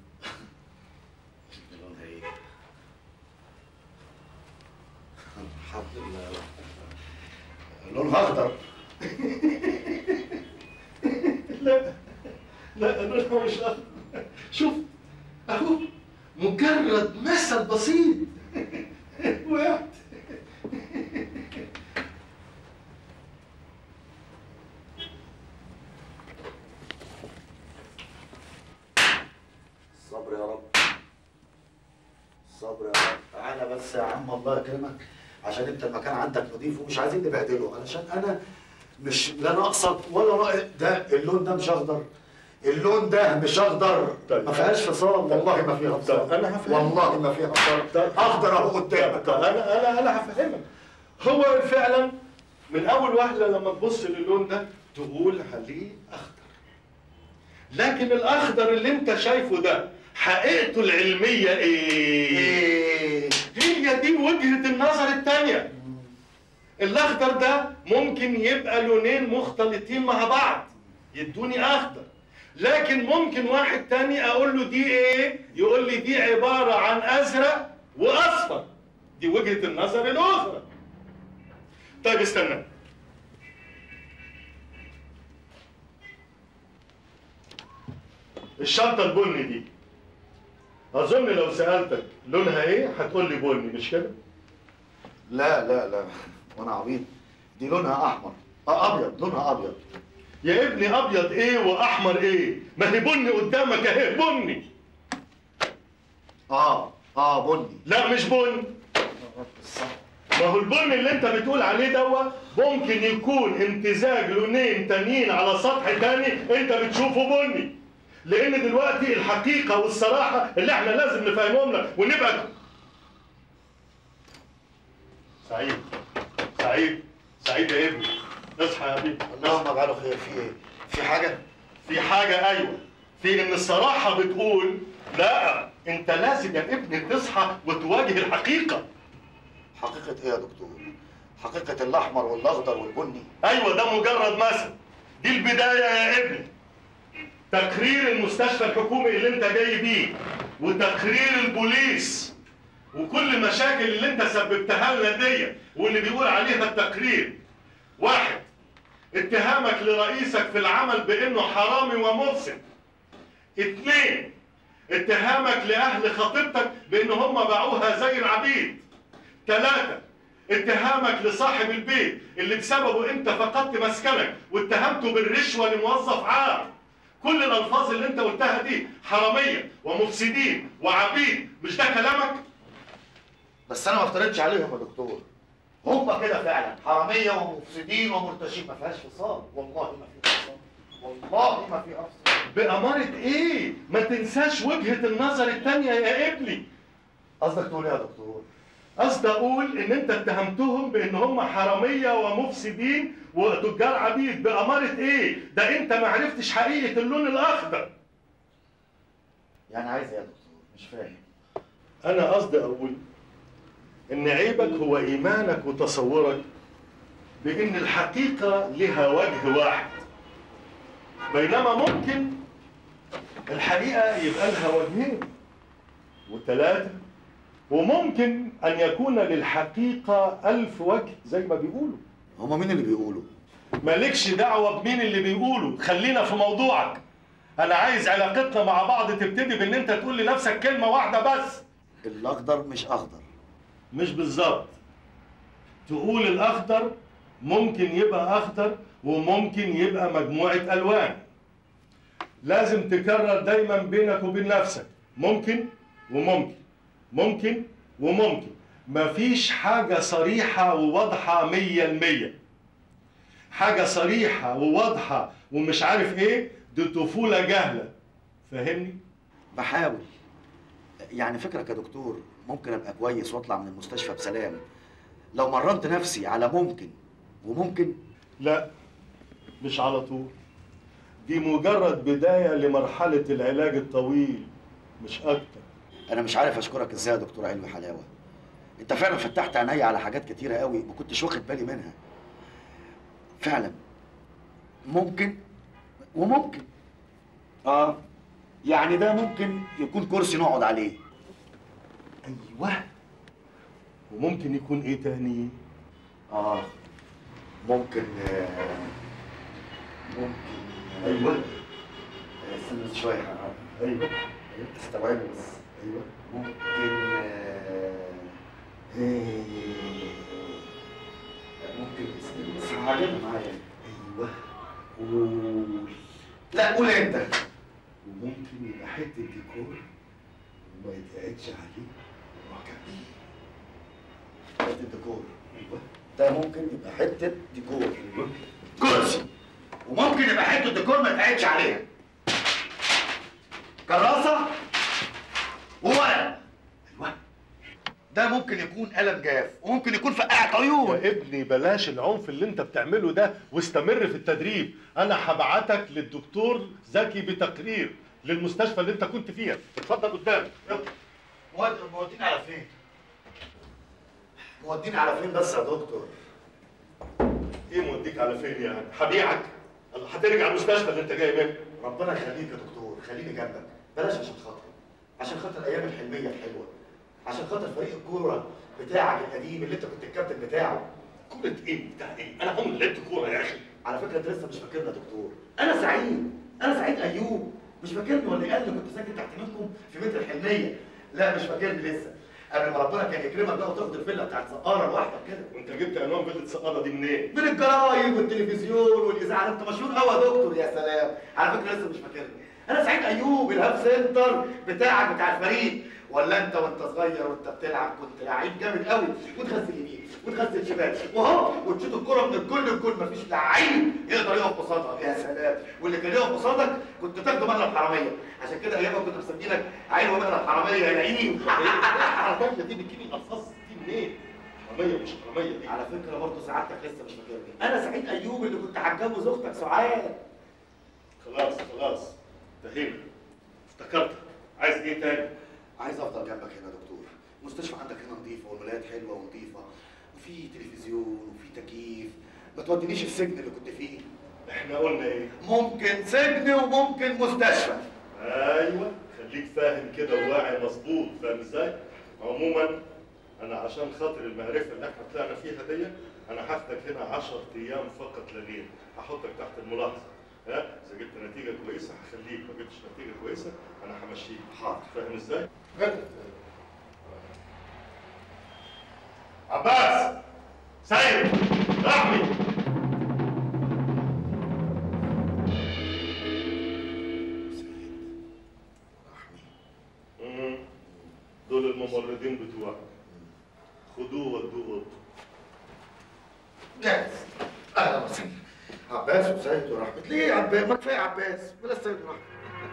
لونها ايه؟ الحمد لله لونها اخضر. لا لونها مش اخضر. شوف اهو مجرد مثل بسيط وقعت. الصبر يا رب، الصبر يا رب. تعالى بس يا عم الله يكرمك، عشان انت المكان عندك نضيف ومش عايزين نبهدله، علشان انا مش لا ناقصك ولا ناقص. ده اللون ده مش اخضر، اللون ده مش اخضر. ما فيهاش فصال، والله ما فيها فصال. انا هفهمك، والله ما فيها فصال. اخضر اهو قدامك. انا هفهمك. هو فعلا من اول واحده لما تبص للون ده تقول عليه اخضر، لكن الاخضر اللي انت شايفه ده حقيقته العلميه ايه؟ هي دي وجهه النظر الثانيه. الاخضر ده ممكن يبقى لونين مختلطين مع بعض يدوني اخضر، لكن ممكن واحد تاني اقول له دي ايه؟ يقول لي دي عباره عن ازرق واصفر. دي وجهه النظر الاخرى. طيب استنى، الشنطه البني دي اظن لو سالتك لونها ايه هتقول لي بني، مش كده؟ لا لا لا، وانا عبيط. دي لونها احمر، ابيض، لونها ابيض. يا ابني ابيض ايه واحمر ايه؟ ما هي بني قدامك اهي، بني. بني. لا مش بني. ما هو البني اللي انت بتقول عليه دوت ممكن يكون امتزاج لونين تانيين على سطح تاني انت بتشوفه بني. لان دلوقتي الحقيقه والصراحه اللي احنا لازم نفهمهم لك ونبقى سعيد. سعيد يا ابني، اصحى يا حبيبي. اللهم اجعله خير. في ايه؟ في حاجه؟ في حاجه، ايوه. في ان الصراحه بتقول لا، انت لازم يا ابني تصحى وتواجه الحقيقه. حقيقه ايه يا دكتور؟ حقيقه الاحمر والاخضر والبني؟ ايوه ده مجرد مثل، دي البدايه يا ابني. تقرير المستشفى الحكومي اللي انت جاي بيه، وتقرير البوليس، وكل المشاكل اللي انت سببتها لنا دي واللي بيقول عليها التقرير. واحد، اتهامك لرئيسك في العمل بانه حرامي ومفسد. اتنين، اتهامك لاهل خطيبتك بان هم باعوها زي العبيد. تلاتة، اتهامك لصاحب البيت اللي بسببه انت فقدت مسكنك واتهمته بالرشوة لموظف عام. كل الالفاظ اللي انت قلتها دي حرامية ومفسدين وعبيد، مش ده كلامك؟ بس انا ما افترضتش عليهم يا دكتور، هم كده فعلا حراميه ومفسدين ومرتشين. ما فيهاش فصال، والله ما فيها فصال، والله ما فيها فصال. بأمارة ايه؟ ما تنساش وجهة النظر التانية يا ابني. قصدك تقول ايه يا دكتور؟ قصدي اقول ان انت اتهمتهم بان هم حراميه ومفسدين وتجار عبيد. بأمارة ايه؟ ده انت ما عرفتش حقيقة اللون الاخضر. يعني عايز ايه يا دكتور؟ مش فاهم. انا قصدي اقول ان عيبك هو ايمانك وتصورك بان الحقيقة لها وجه واحد، بينما ممكن الحقيقة يبقى لها وجهين وثلاثة، وممكن أن يكون للحقيقة 1000 وجه زي ما بيقولوا. هما مين اللي بيقولوا؟ مالكش دعوة بمين اللي بيقولوا، خلينا في موضوعك. أنا عايز علاقتنا مع بعض تبتدي بإن أنت تقول لنفسك كلمة واحدة بس. الأخضر مش أخضر. مش بالظبط. تقول الأخضر ممكن يبقى اخضر وممكن يبقى مجموعه الوان. لازم تكرر دايما بينك وبين نفسك ممكن وممكن، ممكن وممكن. مفيش حاجه صريحه وواضحه 100%. حاجه صريحه وواضحه ومش عارف ايه، دي طفوله جهله. فاهمني؟ بحاول. يعني فكرك يا دكتور ممكن ابقى كويس واطلع من المستشفى بسلام لو مرنت نفسي على ممكن وممكن؟ لا، مش على طول. دي مجرد بداية لمرحلة العلاج الطويل مش أكتر. أنا مش عارف أشكرك إزاي يا دكتور علوي حلاوة. أنت فعلا فتحت عينيا على حاجات كتيرة قوي ما كنتش واخد بالي منها. فعلا ممكن وممكن. يعني ده ممكن يكون كرسي نقعد عليه. أيوه. وممكن يكون إيه تاني؟ ممكن ايوه. استنى بس شويه. ايوه استوعبوا بس. ايوه ممكن ممكن بس عاجبني معايا. ايوه قول. لا قول انت. وممكن يبقى حته ديكور وما يتقعدش عليه معجب. حته ديكور. ايوه ده ممكن يبقى حته ديكور. كرسي. وممكن يبقى حته ديكور ما يتقعدش عليها. كراسه وورق. ايوه ده ممكن يكون قلم جاف وممكن يكون فقاعة عيون. يا ابني بلاش العنف اللي انت بتعمله ده واستمر في التدريب. انا هبعتك للدكتور زكي بتقرير للمستشفى اللي انت كنت فيها. اتفضل قدام. يلا. موديني على فين؟ موديني على فين بس يا دكتور؟ ايه موديك على فين يعني؟ هبيعك؟ هترجع المستشفى اللي انت جاي منه. ربنا يخليك يا دكتور، خليني جنبك. بلاش عشان خاطري، عشان خاطر الايام الحلميه الحلوه، عشان خاطر فريق الكوره بتاعك القديم اللي انت كنت الكابتن بتاعه. كوره ايه بتاع ايه؟ انا عمري لعبت كوره يا اخي. على فكره انت لسه مش فاكرني يا دكتور. انا سعيد، انا سعيد ايوب. مش فاكرني ولا ايه اللي كنت ساكن تحت منكم في بيت الحلميه؟ لا مش فاكرني لسه. قبل ما ربنا كان يكرمك بقى وتاخد الفيلا بتاعت سقاره لوحدك كده. وانت جبت عنوان فيلا سقاره دي منين؟ من الجرايد والتلفزيون والاذاعه. انت مشهور قوي يا دكتور. يا سلام. على فكره لسه مش فاكرني. انا سعيد ايوب الهاب سنتر بتاعك بتاع الفريق. ولا انت وانت صغير وانت بتلعب كنت لعيب جامد قوي وتغسل يمين وتغسل شمال وهوب وتشوط الكره من الكل للكل. مفيش لعيب يقدر يقف قصادها. يا سلام. واللي كان يقف قصادك كنت تاخده مقلب حراميه. عشان كده ايامها كنا مسمينك عيل ومقلب حراميه يا لعيب. الحراميه دي بتجيب الالفاظ دي منين؟ حراميه مش حراميه دي. على فكره برضه سعادتك لسه مش فاكرني. انا سعيد ايوب اللي كنت هتجوز اختك سعاد. خلاص انتهينا. افتكرتك. عايز ايه تاني؟ عايز افضل جنبك هنا يا دكتور. المستشفى عندك هنا نظيفه والملايات حلوه ونظيفه وفي تلفزيون وفي تكييف. ما تودينيش السجن اللي كنت فيه. احنا قلنا ايه؟ ممكن سجن وممكن مستشفى. ايوه خليك فاهم كده وواعي مظبوط. فاهم ازاي؟ عموما انا عشان خاطر المعرفه اللي احنا طلعنا فيها دي انا هاخدك هنا 10 ايام فقط لا غير. هحطك تحت الملاحظه. اذا جبت نتيجه كويسه هخليك، ما جبتش نتيجه كويسه انا همشيك. حاضر. فاهم ازاي؟ عباس، سيد، رحمي. دول الممرضين بتوعك. خدوه ودوه اوضته. جاهز. اهلا وسهلا. عباس وسيد ورحمة. ليه يا عباس؟ ما كفايه عباس ولا سيد ورحمة.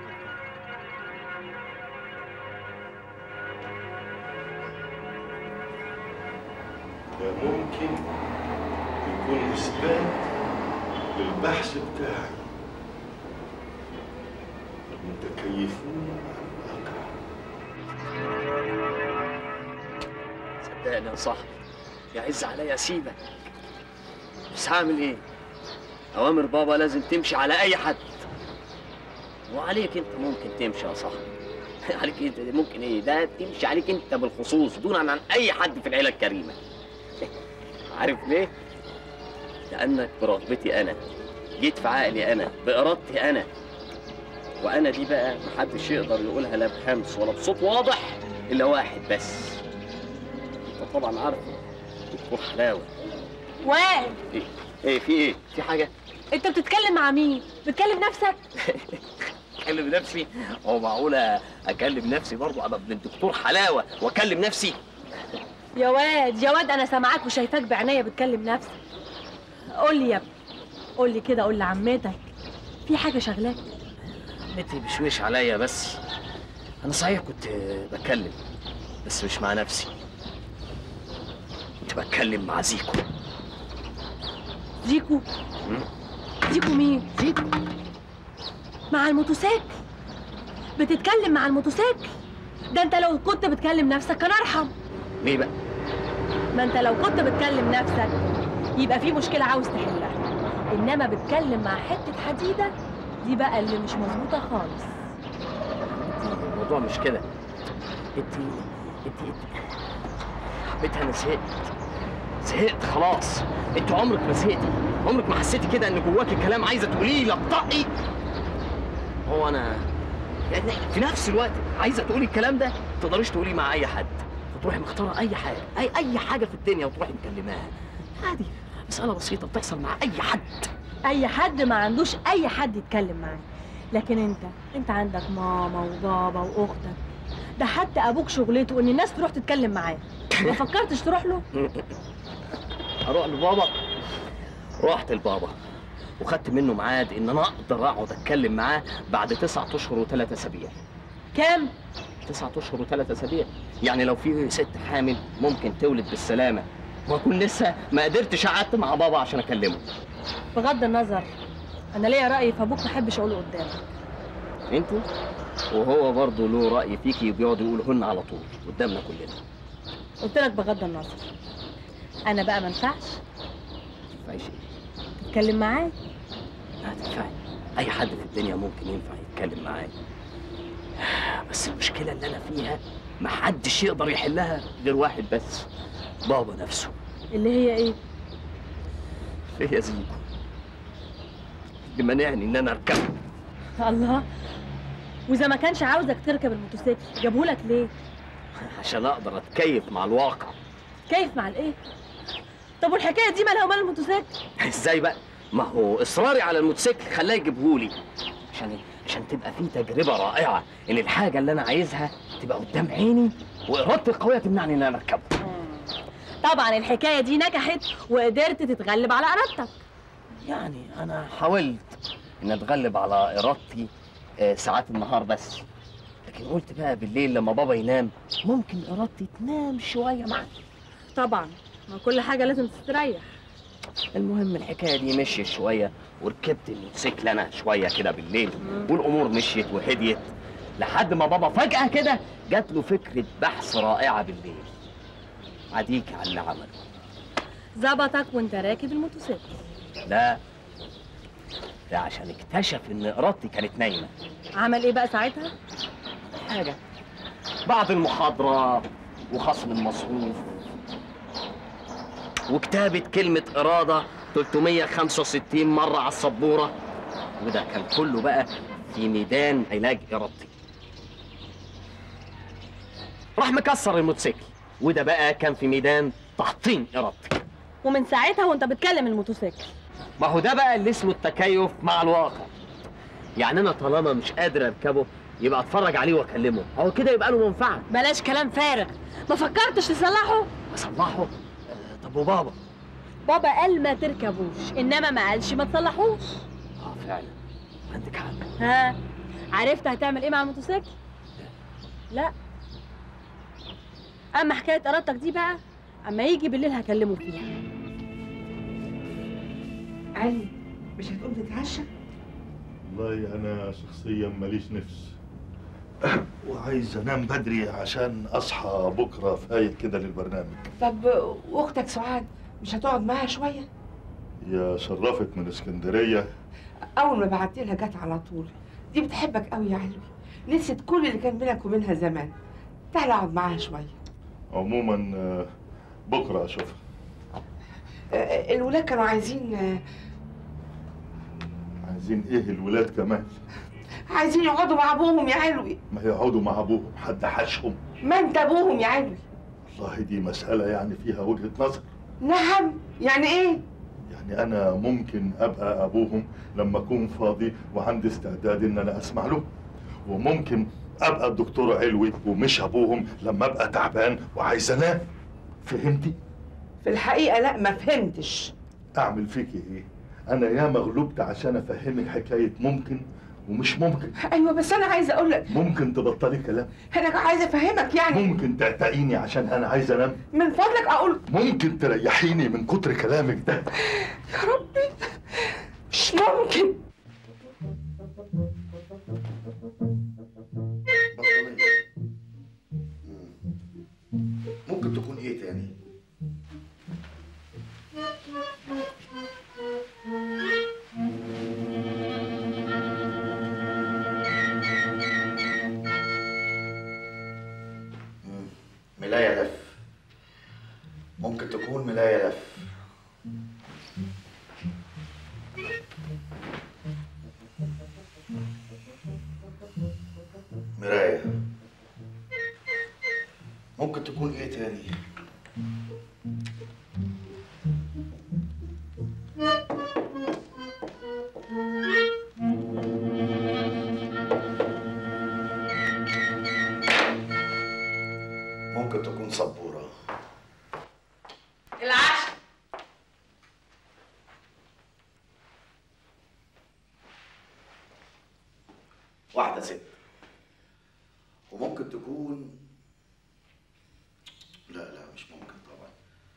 ده ممكن يكون اثبات للبحث بتاعي. المتكيفون مع الواقع. صدقني يا صاحبي يعز عليا اسيبك، بس هعمل ايه؟ اوامر بابا لازم تمشي على اي حد، وعليك انت ممكن تمشي يا صاحبي. عليك انت ممكن ايه؟ ده تمشي عليك انت بالخصوص دونا عن اي حد في العيله الكريمه. عارف ليه؟ لانك برغبتي انا، جيت في عقلي انا، بارادتي انا، وانا دي بقى محدش يقدر يقولها لا بهمس ولا بصوت واضح الا واحد بس. انت طبعا عارفه، دكتور حلاوه. وائل، ايه في ايه؟ في حاجه؟ انت بتتكلم مع مين؟ بتكلم نفسك؟ اكلم نفسي؟ هو معقوله اكلم نفسي برضه؟ انا ابن الدكتور حلاوه واكلم نفسي؟ يا واد يا واد، انا سامعاك وشايفاك بعناية بتكلم نفسك. قول لي يا ابني، قول لي كده، قول لعمتك في حاجه شغلاك؟ عمتي بشويش عليا، بس انا صحيح كنت بتكلم بس مش مع نفسي، كنت بتكلم مع زيكو. زيكو؟ زيكو مين؟ زيكو مع الموتوسيكل؟ بتتكلم مع الموتوسيكل؟ ده انت لو كنت بتكلم نفسك كان ارحم. ليه بقى؟ ما انت لو كنت بتكلم نفسك يبقى في مشكله عاوز تحلها، انما بتكلم مع حته حديده دي بقى اللي مش مظبوطه خالص. الموضوع مش كده. انت حبيتها، انا زهقت خلاص. انت عمرك ما زهقتي، عمرك ما حسيتي كده ان جواكي كلام عايزه تقوليه لطقي؟ هو انا يعني في نفس الوقت عايزه تقولي الكلام ده ما تقدريش تقوليه مع اي حد، فتروحي مختاره اي حاجه، اي حاجه في الدنيا وتروحي مكلماها. عادي، مساله بسيطه بتحصل مع اي حد. اي حد ما عندوش اي حد يتكلم معاه، لكن انت عندك ماما وبابا واختك، ده حتى ابوك شغلته ان الناس تروح تتكلم معاه. ما فكرتش تروح له؟ اروح لبابا؟ رحت لبابا وخدت منه ميعاد ان انا اقدر اقعد اتكلم معاه بعد 9 اشهر و3 اسابيع. كام؟ 9 اشهر و3 اسابيع، يعني لو في ست حامل ممكن تولد بالسلامه، واكون لسه ما قدرتش قعدت مع بابا عشان اكلمه. بغض النظر، انا ليا راي في ابوك ما احبش اقوله قدامك. انتوا؟ وهو برضه له راي فيكي بيقعد يقولهن على طول قدامنا كلنا. قلت لك بغض النظر. انا بقى ما ينفعش؟ ما ينفعش ايه؟ تتكلم معايا؟ لا تنفعي، اي حد في الدنيا ممكن ينفع يتكلم معايا، بس المشكله اللي انا فيها محدش يقدر يحلها غير واحد بس، بابا نفسه. اللي هي ايه؟ هي زيكو اللي مانعني ان انا اركب. الله، واذا ما كانش عاوزك تركب الموتوسيكل جابهولك ليه؟ عشان اقدر اتكيف مع الواقع. كيف مع الايه؟ طب والحكايه دي مالها ومال الموتوسيكل؟ ازاي بقى؟ ما هو اصراري على الموتوسيكل خلاه يجيبهولي عشان تبقى في تجربه رائعه، ان الحاجه اللي انا عايزها تبقى قدام عيني وارادتي القويه تمنعني ان انا اركبها. طبعا الحكايه دي نجحت وقدرت تتغلب على ارادتك. يعني انا حاولت ان اتغلب على ارادتي ساعات النهار بس، لكن قلت بقى بالليل لما بابا ينام ممكن ارادتي تنام شويه معاه. طبعا، ما كل حاجه لازم تستريح. المهم الحكايه دي مشيت شويه وركبت الموتوسيكل انا شويه كده بالليل، والامور مشيت وهديت لحد ما بابا فجاه كده جات له فكره بحث رائعه بالليل. عديك على اللي عمله. ظبطك وانت راكب الموتوسيكل؟ لا، ده عشان اكتشف ان ارادتي كانت نايمه. عمل ايه بقى ساعتها؟ حاجه بعد المحاضره وخصم المصروف وكتابه كلمه اراده 365 مره على السبوره، وده كان كله بقى في ميدان علاج ارادتي. راح مكسر الموتوسيكل، وده بقى كان في ميدان تحطيم ارادتي. ومن ساعتها وانت بتكلم الموتوسيكل؟ ما هو ده بقى اللي اسمه التكيف مع الواقع. يعني انا طالما مش قادر اركبه يبقى اتفرج عليه واكلمه، هو كده يبقى له منفعه. بلاش كلام فارغ، ما فكرتش تصلحه؟ اصلحه؟ طب وبابا؟ بابا قال ما تركبوش، انما ما قالش ما تصلحوش. فعلا عندك حق. ها، عرفت هتعمل ايه مع الموتوسيكل؟ لا، اما حكايه ارادتك دي بقى اما يجي بالليل هكلمه فيها. علي، مش هتقوم تتعشى؟ والله انا شخصيا ماليش نفس وعايز انام بدري عشان اصحى بكره فايق كده للبرنامج. طب واختك سعاد مش هتقعد معاها شويه؟ يا شرفت من اسكندريه. اول ما بعت لها جت على طول. دي بتحبك قوي يا علوي، نسيت كل اللي كان بينك وبينها زمان. تعالى اقعد معاها شويه. عموما بكره اشوفها. الولاد كانوا عايزين ايه الولاد كمان؟ عايزين يقعدوا مع ابوهم يا علوي. ما يقعدوا مع ابوهم، حد حاشهم؟ ما انت ابوهم يا علوي. والله دي مسألة يعني فيها وجهة نظر. نعم، يعني ايه؟ يعني انا ممكن ابقى ابوهم لما اكون فاضي وعندي استعداد ان انا اسمع له، وممكن ابقى الدكتور علوي ومش ابوهم لما ابقى تعبان وعايز انام. فهمتي؟ في الحقيقه لا، ما فهمتش. اعمل فيكي ايه؟ انا يا مغلوبت عشان افهمك حكايه ممكن ومش ممكن. ايوه بس انا عايزه اقول لك. ممكن تبطلي كلام؟ انا عايزه افهمك يعني. ممكن تعتقيني عشان انا عايز انام؟ من فضلك اقول. ممكن تريحيني من كتر كلامك ده؟ يا ربي مش ممكن. ممكن تكون ايه تاني؟ ملاية لف. ممكن تكون ملاية لف. مراية. ممكن تكون ايه تاني؟ ممكن تكون سبورة. العشاء. واحدة ست. وممكن تكون لا مش ممكن طبعا.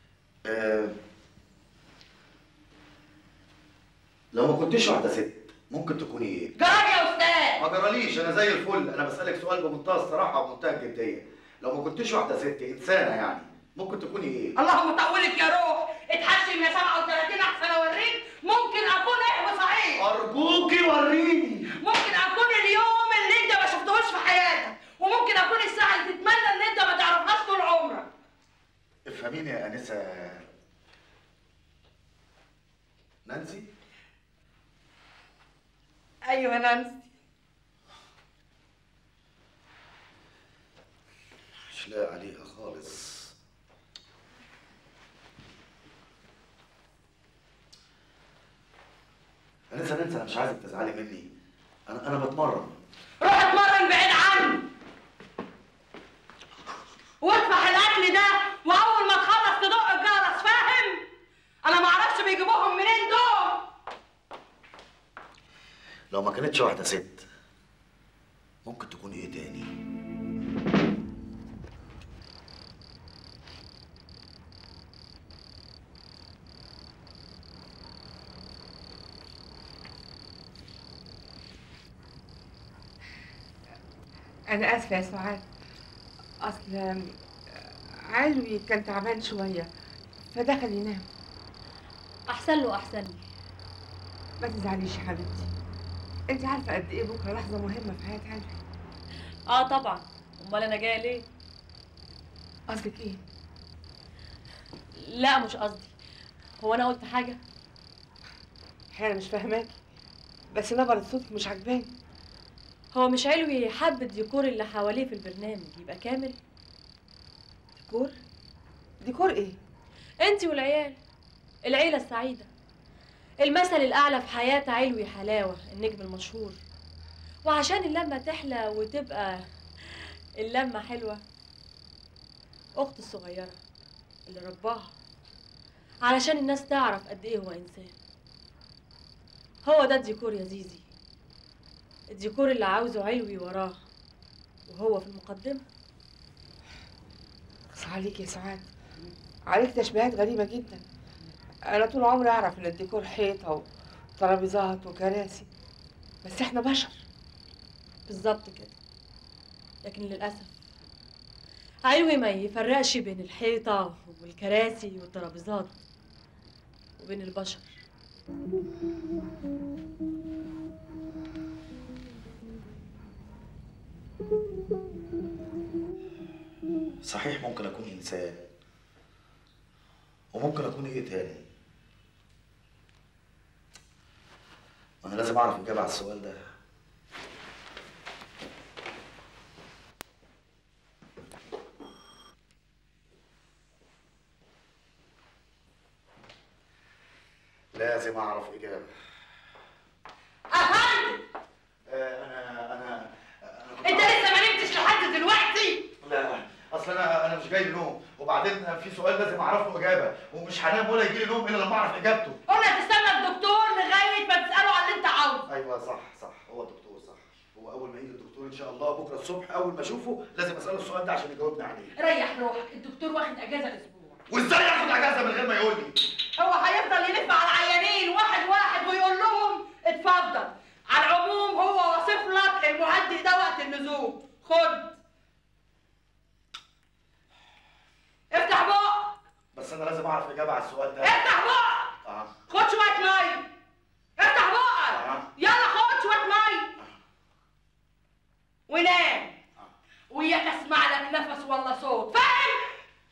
لو ما كنتش واحدة ست ممكن تكوني ايه؟ جرى يا استاذ. ما جراليش، انا زي الفل. انا بسألك سؤال بمنتهى الصراحة وبمنتهى الجدية. لو ما كنتش واحدة ست انسانة يعني ممكن تكوني ايه؟ اللهم طولك يا روح، اتحسن يا 37 احسن اوريك. ممكن اكون ايه بصحيح؟ ارجوكي وريني. ممكن اكون اليوم اللي انت ما شفتهوش في حياتك، وممكن اكون الساعه اللي تتمنى ان انت ما تعرفهاش طول عمرك. افهميني يا انسة. نانسي؟ ايوه نانسي. مش لاقي عليها خالص. انسة انا مش عايزك تزعلي مني. انا بتمرن. روح اتمرن بعيد عني واطفح الاكل ده، واول ما تخلص تدق الجرس، فاهم؟ انا ما اعرفش بيجيبوهم منين دول. لو ما كانتش واحدة ست ممكن تكون ايه تاني؟ انا اسفه يا سعاد، اصل علوي كان تعبان شويه فدخل ينام. احسن له احسن لي. ما تزعليش يا حبيبتي، انت عارفه قد ايه بكره لحظه مهمه في حياه علوي. اه طبعا، امال انا جايه ليه؟ قصدك ايه؟ لا مش قصدي. هو انا قلت حاجه؟ انا مش فاهماكي، بس نبرة صوتك مش عجباني. هو مش علوي حب الديكور اللي حواليه في البرنامج يبقى كامل؟ ديكور؟ ديكور ايه؟ انتي والعيال، العيله السعيده، المثل الاعلى في حياه علوي حلاوه النجم المشهور. وعشان اللمه تحلى وتبقى اللمه حلوه، اختي الصغيره اللي رباها علشان الناس تعرف قد ايه هو انسان. هو ده الديكور يا زيزي، الديكور اللي عاوزه علوي وراه وهو في المقدمه. بس عليك يا سعاد، عليك تشبيهات غريبه جدا. انا طول عمري اعرف ان الديكور حيطه وترابيزات وكراسي، بس احنا بشر. بالظبط كده، لكن للاسف علوي ما يفرقش بين الحيطه والكراسي والترابيزات وبين البشر. صحيح ممكن اكون انسان، وممكن اكون ايه تاني؟ انا لازم اعرف الاجابه على السؤال ده. لازم اعرف اجابه. افندم انت لسه ما نمتش لحد دلوقتي؟ لا اصل انا مش جاي نوم، وبعدين في سؤال لازم اعرف له اجابه، ومش هنام ولا يجي لي نوم الا لما اعرف اجابته. قلنا تستنى الدكتور لغايه ما تساله على اللي انت عاوزه. ايوه صح هو دكتور صح. هو اول ما يجي الدكتور ان شاء الله بكره الصبح اول ما اشوفه لازم اساله السؤال ده عشان يجاوبني عليه. ريح روحك، الدكتور واخد اجازه اسبوع. وازاي ياخد اجازه من غير ما يقول لي؟ هو هيفضل يلف على العيانين واحد واحد ويقول لهم اتفضل. على العموم هو واصف لك المهدئ ده وقت اللزوم. خد افتح بقك. بس انا لازم اعرف اجابه على السؤال ده. افتح بقك. خد شويه ميه. افتح بقك. يلا خد شويه ميه ونام. وياك اسمع لك نفس ولا صوت، فاهم؟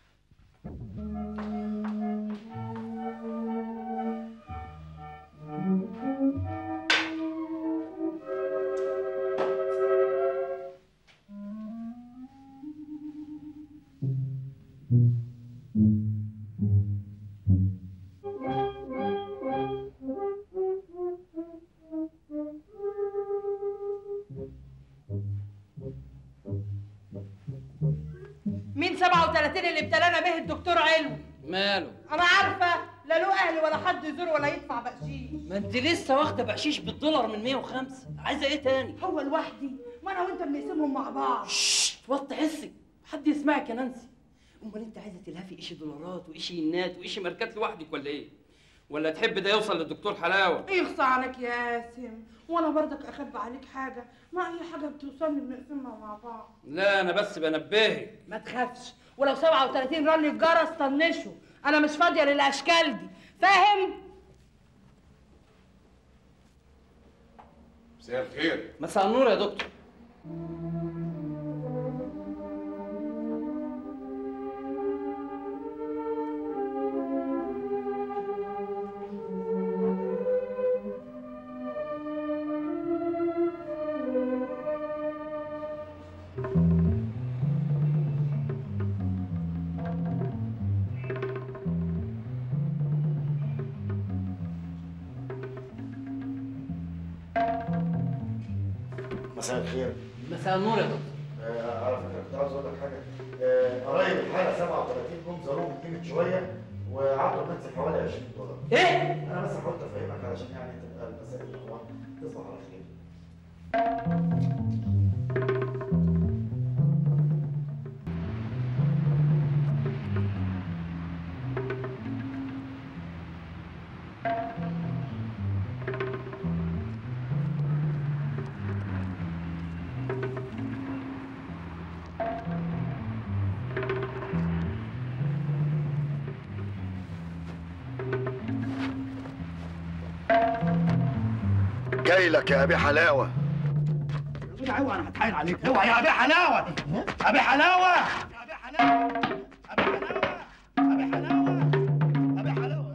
مين 37 اللي ابتلانا به الدكتور علوي؟ ماله؟ انا عارفه لا له اهل ولا حد يزوره ولا يدفع بقشيش. ما انت لسه واخده بقشيش بالدولار من 105، عايزه ايه تاني؟ هو لوحدي؟ ما انا وانت بنقسمهم مع بعض. وطي حسك، حد يسمعك يا نانسي. امال انت عايزه تلهفي ايشي دولارات وايشي ينات وايشي ماركات لوحدك ولا ايه؟ ولا تحب ده يوصل للدكتور حلاوه؟ يخصى عليك يا ياسم، وانا برضك اخبي عليك حاجه، ما اي حاجه بتوصلني بنقسمها مع بعض. لا انا بس بنبهك. ما تخافش، ولو 37 رن في جرس طنشه، انا مش فاضيه للاشكال دي، فاهم؟ مساء الخير. مساء النور يا دكتور. مساء الخير. مساء النور يا دكتور. على فكره كنت عاوز اقول لك حاجه. قرايب الحاله 37 جم زاروه من قيمه شويه وعطوا المنزل حوالي 20 دولار. ايه؟ انا بس حاولت افهمك علشان يعني تبقى المسائل الاخوان تصبح على خير. جاي لك يا ابي حلاوه. اوعى انا هتحايل عليك. اوعى يا ابي حلاوه. ابي حلاوه. ابي حلاوه. ابي حلاوه. ابي حلاوه. ابي حلاوه.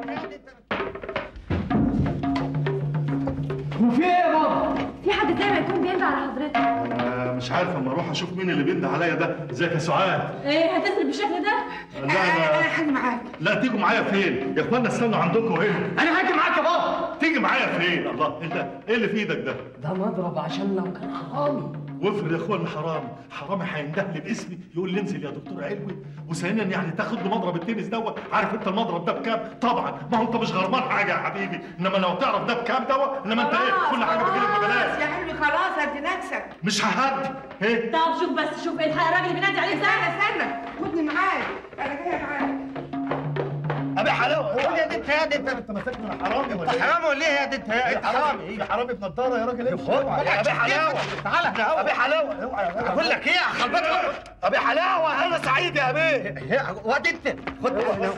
هو في ايه يا بابا؟ في حد زي ما يكون بينده على حضرتك. انا مش عارف اما اروح اشوف مين اللي بينده عليا ده. ازيك يا سعاد؟ ايه هتسرق بالشكل ده؟ لا انا هاجي معاك. لا تيجوا معايا فين؟ يا اخوانا استنوا عندكم هنا. انا هاجي معاك يا بابا. تيجي معايا فين؟ الله انت ايه اللي في ايدك ده؟ ده مضرب عشان لو كان حرامي. وافرض يا اخوانا حرامي هيندهلي باسمي يقول لي انزل يا دكتور علوي، وثانيا يعني تاخد له مضرب التنس دوت. عارف انت المضرب ده بكام؟ طبعا ما هو انت مش غرمان حاجه يا حبيبي، انما لو تعرف ده بكام دوت، انما انت ايه كل حاجه بتجيلك ببلاش. يا حلمي خلاص هدي نفسك. مش ههدي. ايه؟ طب شوف بس شوف الحق الراجل بينادي عليك ده. استنى خدني معاك، انا جايه معاك. ابي حلاوه. قول يا دي يا دي انت ماسكني انا حرامي ولا ايه؟ حرامي ولا ايه يا دي انت حرامي؟ ايه حرامي بنضاره يا راجل؟ يا ابي حلاوه تعالى. ابي حلاوه اقول لك ايه خلبطك. ابي حلاوه انا سعيد يا ابي. واد انت خد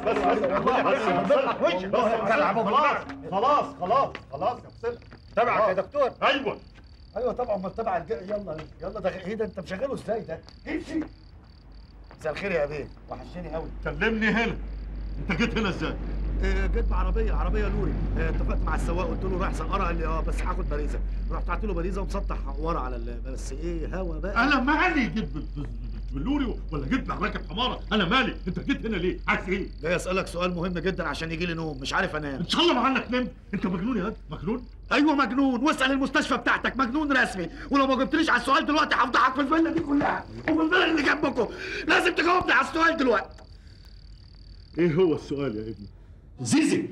خلاص يا حسين. تبعك يا دكتور. ايوه طبعا ما تبع يلا ده ايه ده انت مشغله ازاي ده؟ امشي. مساء الخير يا ابي، وحشني قوي. كلمني هنا. انت جيت هنا ازاي؟ جيت بعربيه لوري. اتفقت مع السواق قلت له رايح سقاره، قال لي بس هاخد باريزه. رحت بعت له باريزه ومسطح ورا على بس ايه هوا بقى. انا مالي جيت بلوري ولا جيت مع راكب حماره؟ انا مالي؟ انت جيت هنا ليه؟ عايز ايه؟ جاي اسالك سؤال مهم جدا عشان يجي لي نوم، مش عارف انام. ان شاء الله ما عنك نمت. انت مجنون يا واد؟ مجنون؟ ايوه مجنون، واسال المستشفى بتاعتك، مجنون رسمي. ولو ما جبتليش على السؤال دلوقتي هفضحك في الفيلا دي كلها وفي الفيلا اللي جنبكم. لازم تجاوبني على السؤال دلوقتي. ايه هو السؤال يا ابني؟ زيزي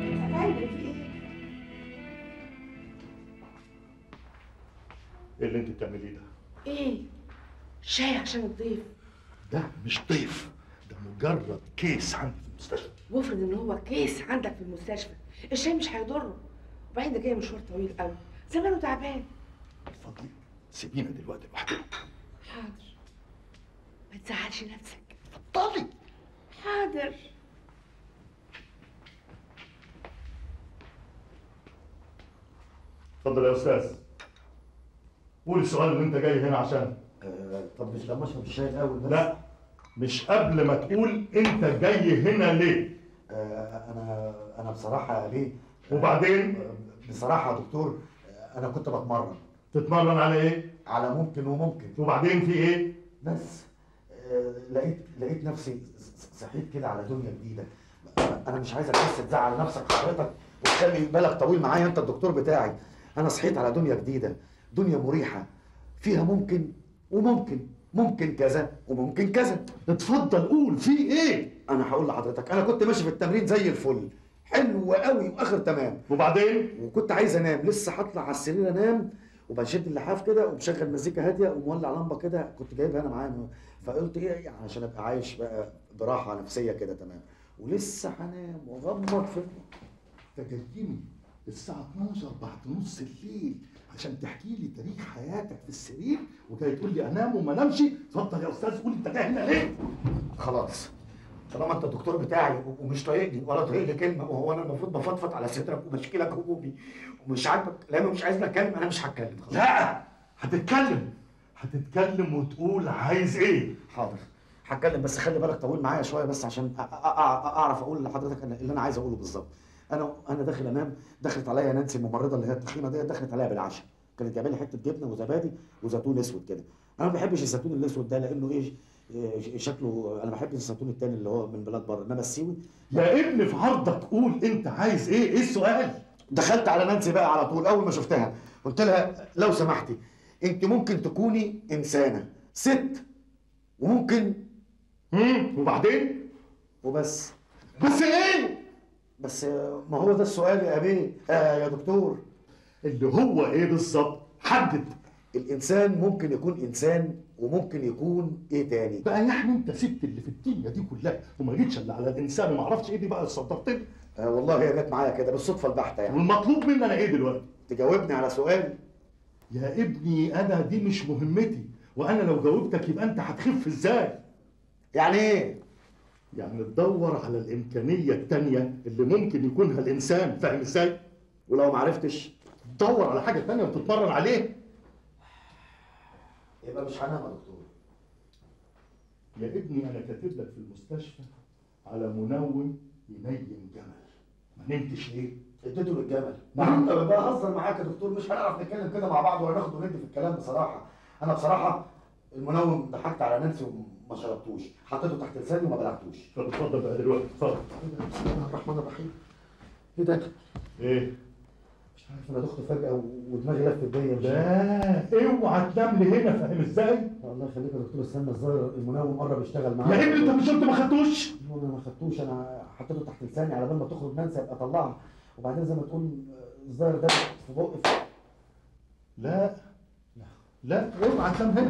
ايه اللي انت بتعمليه ده؟ ايه؟ شاي عشان الضيف. ده مش ضيف، ده مجرد كيس عندي في المستشفى. وافرض ان هو كيس عندك في المستشفى، الشاي مش هيضره. وبعدين ده جاي مشوار طويل قوي، زمانه تعبان. اتفضلي سيبينا دلوقتي لوحدنا. حاضر، ما تزعلش نفسك. اتفضلي. حاضر. اتفضل يا استاذ، قول السؤال اللي انت جاي هنا عشانه. طب مش لما اشرب الشاي الاول بس؟ لا، مش قبل ما تقول انت جاي هنا ليه. انا بصراحه ليه؟ وبعدين؟ بصراحه يا دكتور انا كنت بتمرن. تتمرن على ايه؟ على ممكن وممكن. وبعدين في ايه؟ بس لقيت نفسي صحيت كده على دنيا جديده. انا مش عايزك بس تزعل نفسك حضرتك وتخلي بالك طويل معايا، انت الدكتور بتاعي. انا صحيت على دنيا جديده، دنيا مريحه فيها ممكن وممكن، ممكن كذا وممكن كذا. اتفضل قول في ايه؟ انا هقول لحضرتك، انا كنت ماشي في التمرين زي الفل، حلو قوي واخر تمام. وبعدين؟ وكنت عايز انام، لسه هطلع على السرير انام وبشد اللحاف كده ومشغل مزيكا هاديه ومولع لمبه كده، كنت جايبها انا معايا، فقلت ايه يعني عشان ابقى عايش بقى براحه نفسيه كده تمام، ولسه هنام واغمض في تجدني الساعه 12 بعد نص الليل عشان تحكي لي تاريخ حياتك في السرير وجاي تقول لي انام وما انامش. اتفضل يا استاذ قول انت جاي هنا ليه؟ خلاص طالما انت الدكتور بتاعي ومش طايقني ولا طايق لي كلمه، وهو انا المفروض بفضفض على صدرك وبشكي لك همومي ومش عاجبك لما مش عايزني اتكلم، انا مش هتكلم. لا هتتكلم وتقول عايز ايه؟ حاضر هتكلم، بس خلي بالك طويل معايا شويه بس عشان اعرف اقول لحضرتك اللي انا عايز اقوله بالظبط. انا داخل انام، دخلت عليا نانسي الممرضه اللي هي التخينه ديت، دخلت عليا بالعشاء، كانت جايبه لي حته جبنه وزبادي وزيتون اسود كده. انا ما بحبش الزيتون الاسود ده لانه ايه شكله، انا بحب الزيتون التاني اللي هو من بلاد بره، انما السيوي. يا ابني في عرضك قول انت عايز ايه؟ ايه السؤال؟ دخلت على نانسي بقى على طول اول ما شفتها، قلت لها لو سمحتي انت ممكن تكوني انسانه ست وممكن وبعدين؟ وبس. بس ايه؟ بس ما هو ده السؤال يا ابي يا دكتور. اللي هو ايه بالظبط؟ حدد. الانسان ممكن يكون انسان وممكن يكون ايه تاني بقى. يعني انت سبت اللي في الدنيا دي كلها وما جيتش الا على الانسان وما عرفتش ايه دي بقى؟ صدرتني. والله هي جت معايا كده بالصدفه البحته يعني. والمطلوب مني انا ايه دلوقتي؟ تجاوبني على سؤال. يا ابني انا دي مش مهمتي، وانا لو جاوبتك يبقى انت هتخف ازاي؟ يعني ايه؟ يعني تدور على الامكانيه التانيه اللي ممكن يكونها الانسان، فاهم ازاي؟ ولو ما عرفتش تدور على حاجه تانيه وتتمرن عليه. يبقى مش هنام يا دكتور. يا ابني انا كاتب لك في المستشفى على منوم ينيم جمل، ما نمتش ليه؟ اديته للجمل. نعم بهزر معاك يا دكتور، مش هنعرف نتكلم كده مع بعض ولا ناخد وندي في الكلام بصراحه. انا بصراحه المنوم ضحكت على نانسي وما شربتوش، حطيته تحت لساني وما بلعتوش. طب اتفضل بقى دلوقتي اتفضل. بسم الله الرحمن الرحيم. ايه ده؟ ايه؟ مش عارف انا دخت فجاه ودماغي لفت بيا. لا اوعى تنام لي هنا، فاهم ازاي؟ الله يخليك يا دكتور استنى، الظاهر المنوم قرب يشتغل معايا. يا ابني انت مش قلت ما خدتوش؟ انا ما خدتوش، انا حطيته تحت لساني على بال ما تخرج نانسي ابقى اطلعها، وبعدين زي ما تقول الظاهر ده في بقي. لا اوعى تنام هنا.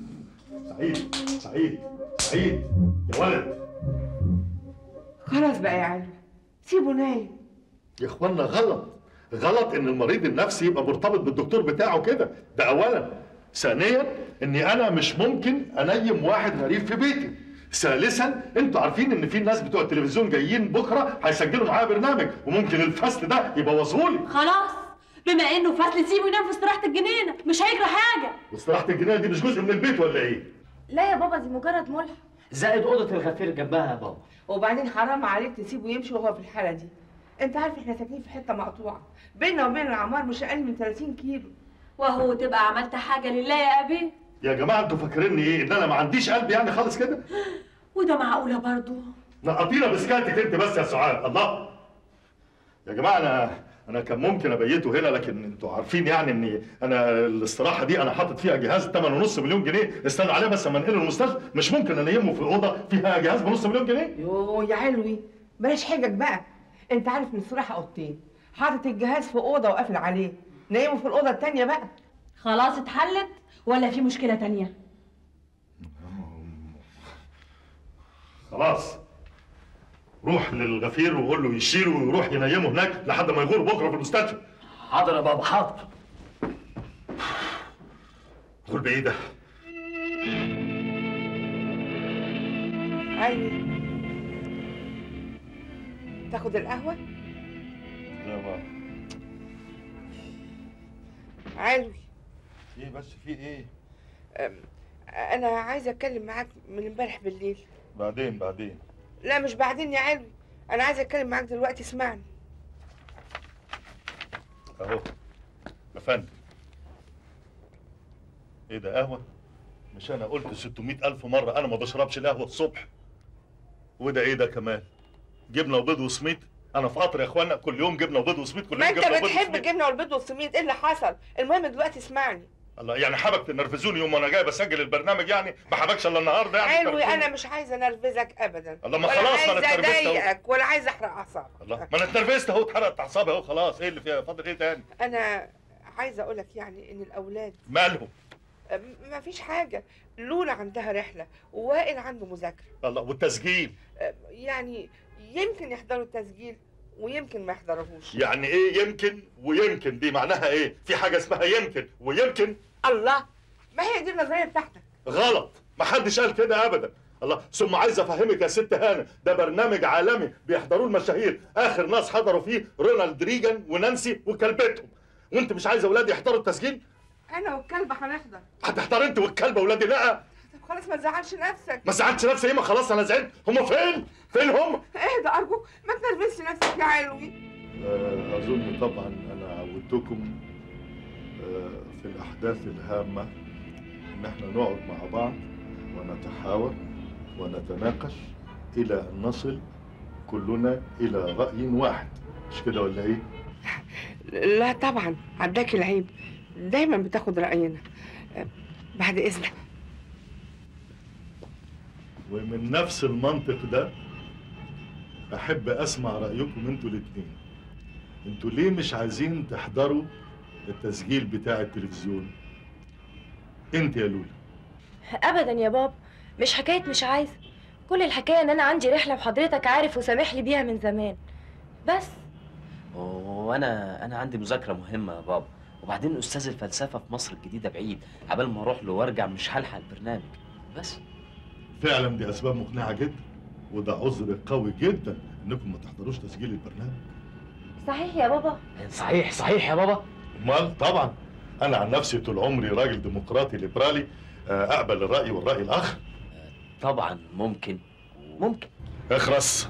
سعيد يا ولد. خلاص بقى يا علي سيبه نايم. يا اخوانا غلط ان المريض النفسي يبقى مرتبط بالدكتور بتاعه كده، ده اولا. ثانيا اني انا مش ممكن انيم واحد غريب في بيتي. ثالثا انتوا عارفين ان في ناس بتوع التلفزيون جايين بكره هيسجلوا معايا برنامج، وممكن الفصل ده يبقى وصولي. خلاص بما انه فصل سيبه ينام في استراحه الجنينه، مش هيجرى حاجه. واستراحه الجنينه دي مش جزء من البيت ولا ايه؟ لا يا بابا دي مجرد ملحق، زائد اوضه الغفير جنبها يا بابا. وبعدين حرام عليك تسيبه يمشي وهو في الحاله دي. انت عارف احنا ساكنين في حته مقطوعه، بيننا وبين العمار مش اقل من 30 كيلو. وهو تبقى عملت حاجه لله يا ابي؟ يا جماعه انتوا فاكريني ايه؟ ان انا ما عنديش قلب يعني خالص كده؟ وده معقوله برضه؟ نقطينا بسكاتك انت بس يا سعاد. الله يا جماعه، انا كان ممكن ابيته هنا، لكن انتوا عارفين يعني ان انا الاستراحه دي انا حاطط فيها جهاز 8.5 مليون جنيه استنوا عليه بس اما انقله المستشفى. مش ممكن انيمه في اوضه فيها جهاز ب5 مليون جنيه. يوه يا علوي بلاش حجج بقى. انت عارف ان الصراحه اوضتين، حاطط الجهاز في اوضه وقافل عليه، نايمه في الاوضه الثانيه بقى. خلاص اتحلت ولا في مشكله تانية؟ خلاص روح للغفير وقول له يشيله ويروح ينيمه هناك لحد ما يغور بكره في المستشفى. حاضر يا بابا حاضر. قول بايه ده؟ علوي تاخد القهوه؟ لا بقى. علوي ايه بس في ايه؟ انا عايزه اتكلم معاك من امبارح بالليل. بعدين لا مش بعدين يا علوي، انا عايزه اتكلم معاك دلوقتي، اسمعني. اهو يا فندم. ايه ده قهوه؟ مش انا قلت 600,000 مره انا ما بشربش القهوه الصبح؟ وده ايه ده كمان؟ جبنه وبيض وسميط؟ انا في قطر يا اخوانا كل يوم جبنه وبيض وسميط، كل ما يوم انت جبنه وبيض بتحب وسميط. الجبنه والبيض والسميط، ايه اللي حصل؟ المهم دلوقتي اسمعني. الله، يعني حابك تنرفزوني يوم وانا جاي بسجل البرنامج؟ يعني ما حابكش الا النهارده يعني؟ علوي انا مش عايزه انرفزك ابدا. الله، ما ولا خلاص، ما انا عايزه اتنرفزت اهو. اضايقك ولا عايزه احرق اعصابك. الله، ما انا اتنرفزت اهو، اتحرقت اعصابي اهو خلاص. ايه اللي فيها؟ فاضل ايه تاني؟ انا عايزه اقول لك يعني ان الاولاد مالهم؟ ما فيش حاجه. لولا عندها رحله ووائل عنده مذاكره. الله، والتسجيل؟ يعني يمكن يحضروا التسجيل ويمكن ما يحضروهوش. يعني ايه يمكن ويمكن؟ دي معناها ايه؟ في حاجه اسمها يمكن ويمكن؟ الله، ما هي دي النظريه بتاعتك. غلط، ما حدش قال كده ابدا. الله، ثم عايز افهمك يا ست هانه، ده برنامج عالمي بيحضروه المشاهير، اخر ناس حضروا فيه رونالد ريجان ونانسي وكلبتهم، وانت مش عايز اولادي يحضروا التسجيل؟ انا والكلبه هنحضر. هتحضر انت والكلبه واولادي لا؟ طب خلاص ما تزعلش نفسك. ما زعلتش نفسي ايه؟ ما خلاص انا زعلت. هم فين؟ فين هم؟ اهدى ارجوك، ما تنرفزش نفسك يا علوي. اظن طبعا انا عودتكم في الاحداث الهامه ان احنا نقعد مع بعض ونتحاور ونتناقش الى ان نصل كلنا الى راي واحد، مش كده ولا ايه؟ لا طبعا، عداك العيب، دايما بتاخد راينا. بعد اذنك. ومن نفس المنطق ده احب اسمع رايكم انتوا الاثنين. انتوا ليه مش عايزين تحضروا التسجيل بتاع التلفزيون؟ انت يا لولا. ابدا يا بابا، مش حكايه مش عايزه، كل الحكايه ان انا عندي رحله وحضرتك عارف وسامح لي بيها من زمان بس. وانا عندي مذاكره مهمه يا بابا، وبعدين استاذ الفلسفه في مصر الجديده بعيد، عبال ما اروح له وارجع مش هلحق البرنامج بس. فعلا دي اسباب مقنعه جدا، وده عذر قوي جدا انكم ما تحضروش تسجيل البرنامج. صحيح يا بابا؟ صحيح يا بابا. امال طبعا، انا عن نفسي طول عمري راجل ديمقراطي ليبرالي، اقبل الراي والراي الاخر. طبعا ممكن اخرس.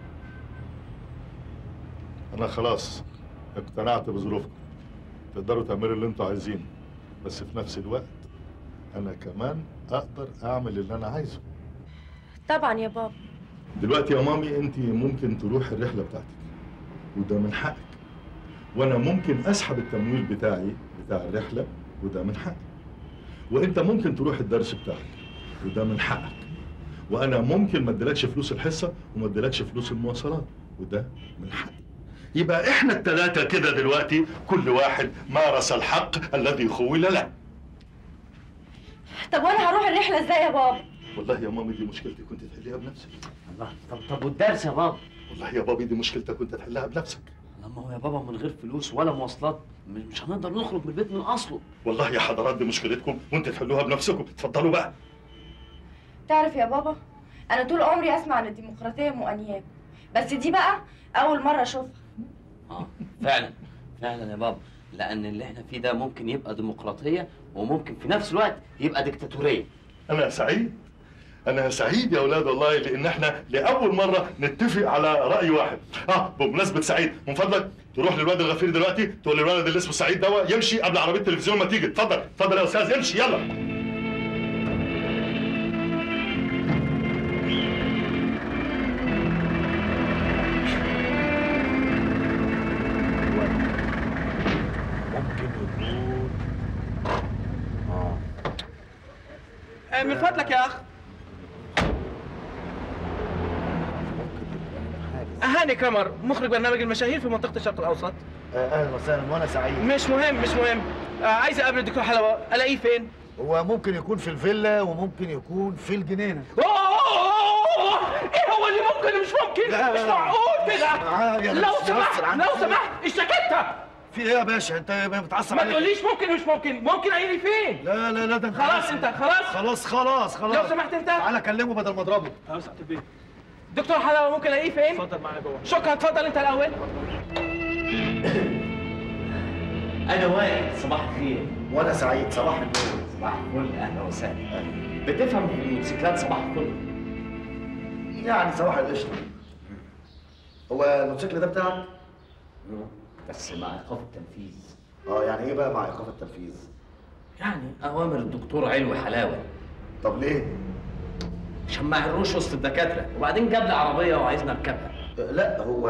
انا خلاص اقتنعت بظروفكم، تقدروا تعملوا اللي انتوا عايزينه، بس في نفس الوقت انا كمان اقدر اعمل اللي انا عايزه. طبعا يا بابا. دلوقتي يا مامي انت ممكن تروحي الرحله بتاعتك وده من حقك، وانا ممكن اسحب التمويل بتاعي بتاع الرحله وده من حقك، وانت ممكن تروح الدرس بتاعك وده من حقك، وانا ممكن ما اديلكش فلوس الحصه وما اديلكش فلوس المواصلات وده من حقك. يبقى احنا الثلاثه كده دلوقتي كل واحد مارس الحق الذي خول له. طب وانا هروح الرحله ازاي يا بابا؟ والله يا مامي دي مشكلتك كنت تحليها بنفسك. الله، طب والدرس يا بابا؟ والله يا بابي دي مشكلتك كنت تحلها بنفسك. لما هو يا بابا من غير فلوس ولا مواصلات مش هنقدر نخرج من البيت من اصله. والله يا حضرات دي مشكلتكم وانت تحلوها بنفسكم. اتفضلوا بقى. تعرف يا بابا، انا طول عمري اسمع عن الديمقراطيه وانياب، بس دي بقى اول مره اشوفها. فعلا يا بابا، لان اللي احنا فيه ده ممكن يبقى ديمقراطيه وممكن في نفس الوقت يبقى ديكتاتوريه. انا سعيد يا اولاد والله، لان احنا لاول مره نتفق على راي واحد. بمناسبه سعيد، من فضلك تروح للواد الغفير دلوقتي تقول للولد اللي اسمه سعيد ده يمشي قبل عربيه التلفزيون ما تيجي. اتفضل يا استاذ، امشي يلا. من فضلك يا اخ. هاني كرمر، مخرج برنامج المشاهير في منطقه الشرق الاوسط. اهلا وسهلا، وانا سعيد. مش مهم. عايز اقابل الدكتور حلاوه، الاقيه فين؟ هو ممكن يكون في الفيلا وممكن يكون في الجنينه. ايه هو اللي ممكن ومش ممكن؟ مش معقول كده. لو سمحت اشتكيت. في ايه يا باشا؟ انت بتعصب ما عليك. تقوليش ممكن ومش ممكن قايل لي فين؟ لا ده انت خلاص انت خلاص لو سمحت انت تعالى كلمه بدل ما اضربه. سعادة البيه. دكتور حلاوه ممكن الاقيه فين؟ اتفضل معايا جوه. شكرا، اتفضل انت الاول. انا وائل، صباح الخير. وانا سعيد، صباح النور. صباح الفل، اهلا وسهلا. بتفهم في الموتوسيكلات؟ صباح الفل. يعني صباح القشطه. هو الموتوسيكل ده بتاعك؟ بس مع ايقاف التنفيذ. يعني ايه بقى مع ايقاف التنفيذ؟ يعني اوامر الدكتور علوي حلاوه. طب ليه؟ عشان ما يعروش وسط الدكاتره، وبعدين جاب لي عربيه وعايزني اركبها. لا هو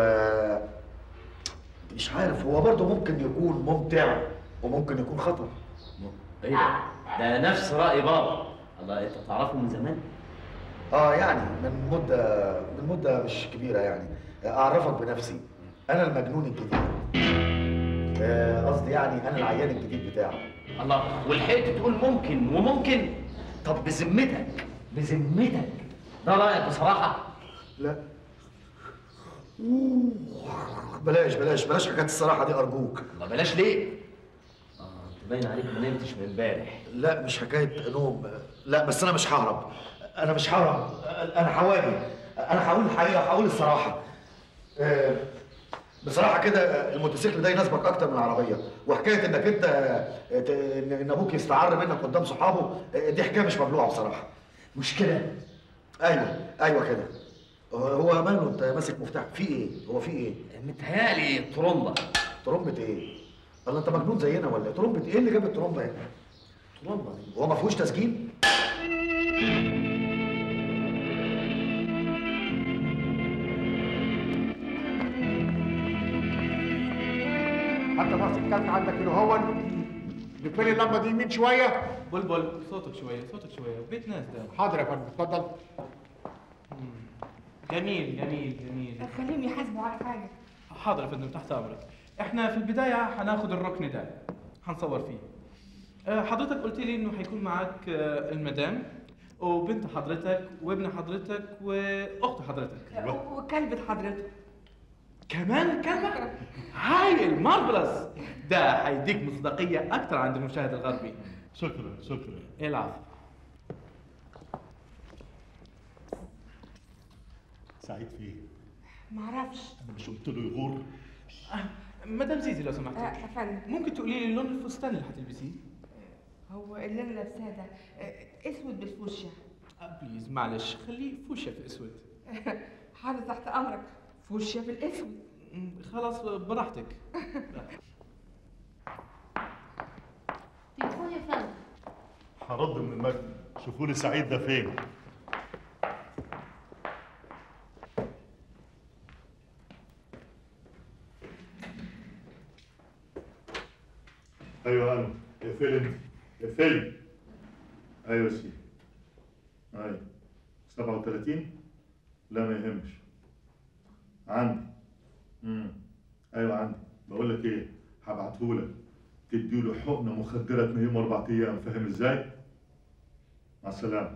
مش عارف، هو برضه ممكن يكون ممتع وممكن يكون خطر. ايه ده نفس راي بابا. الله، انت تعرفه من زمان؟ يعني من مده مش كبيره يعني. اعرفك بنفسي، انا المجنون الجديد. قصدي يعني انا العيان الجديد بتاعه. الله، ولحقت تقول ممكن وممكن؟ طب بذمتك ده رايك بصراحه؟ لا بلاش حكايه الصراحه دي ارجوك. ما بلاش ليه؟ انت باين عليك ما نمتش من امبارح. لا مش حكايه نوم، لا بس انا مش ههرب. انا هواجه. انا هقول الحقيقه، هقول الصراحه. بصراحه كده الموتوسيكل ده يناسبك اكتر من العربيه، وحكايه انك انت ان ابوك يستعر منك قدام صحابه دي حكايه مش مبلوعه بصراحه. مش كده؟ ايوه كده. هو ماله انت ماسك مفتاح؟ في ايه؟ هو في ايه؟ متهيألي طرمبه. طرمبه ايه؟ الله انت مجنون زينا ولا ايه؟ طرمبه ايه اللي جاب الطرمبه هنا؟ طرمبه هو ما فيهوش تسجيل؟ حتى ماسك كارت عندك هنا هو. نقفل اللمبه دي يمين شويه. بلبل، صوتك شويه بيت ناس ده. حاضر يا فندم، اتفضل. جميل. خليهم يحاسبوا على حاجه. حاضر يا فندم، تحت امرك. احنا في البدايه هناخد الركن ده هنصور فيه. حضرتك قلت لي انه هيكون معاك المدام وبنت حضرتك وابن حضرتك واخت حضرتك وكلبة حضرتك كمان. هايل، مارفلس. ده هيديك مصداقيه اكتر عند المشاهد الغربي. شكرا. العفو. سعيد فيه؟ معرفش. انا مش قلت له يغور؟ مدام زيزي لو سمحتي. يا فندم، ممكن تقولي لي لون الفستان اللي هتلبسيه؟ هو اللي انا لابساه ده اسود بالفوشيا. بليز معلش، خليه فوشيا في اسود. حاضر، تحت امرك. فوشيا بالاسود. خلاص براحتك. تليفون يا فندم. هرد من المكتب، شوفوا لي سعيد ده فين. ايوه انا. اقفلي. ايوه سيدي. ايوه 37. لا ما يهمش، عندي. ايوه عندي. بقول لك ايه، هبعتهولك تديله حقنه مخدره تنيمه 4 ايام، فاهم ازاي؟ مع السلامه.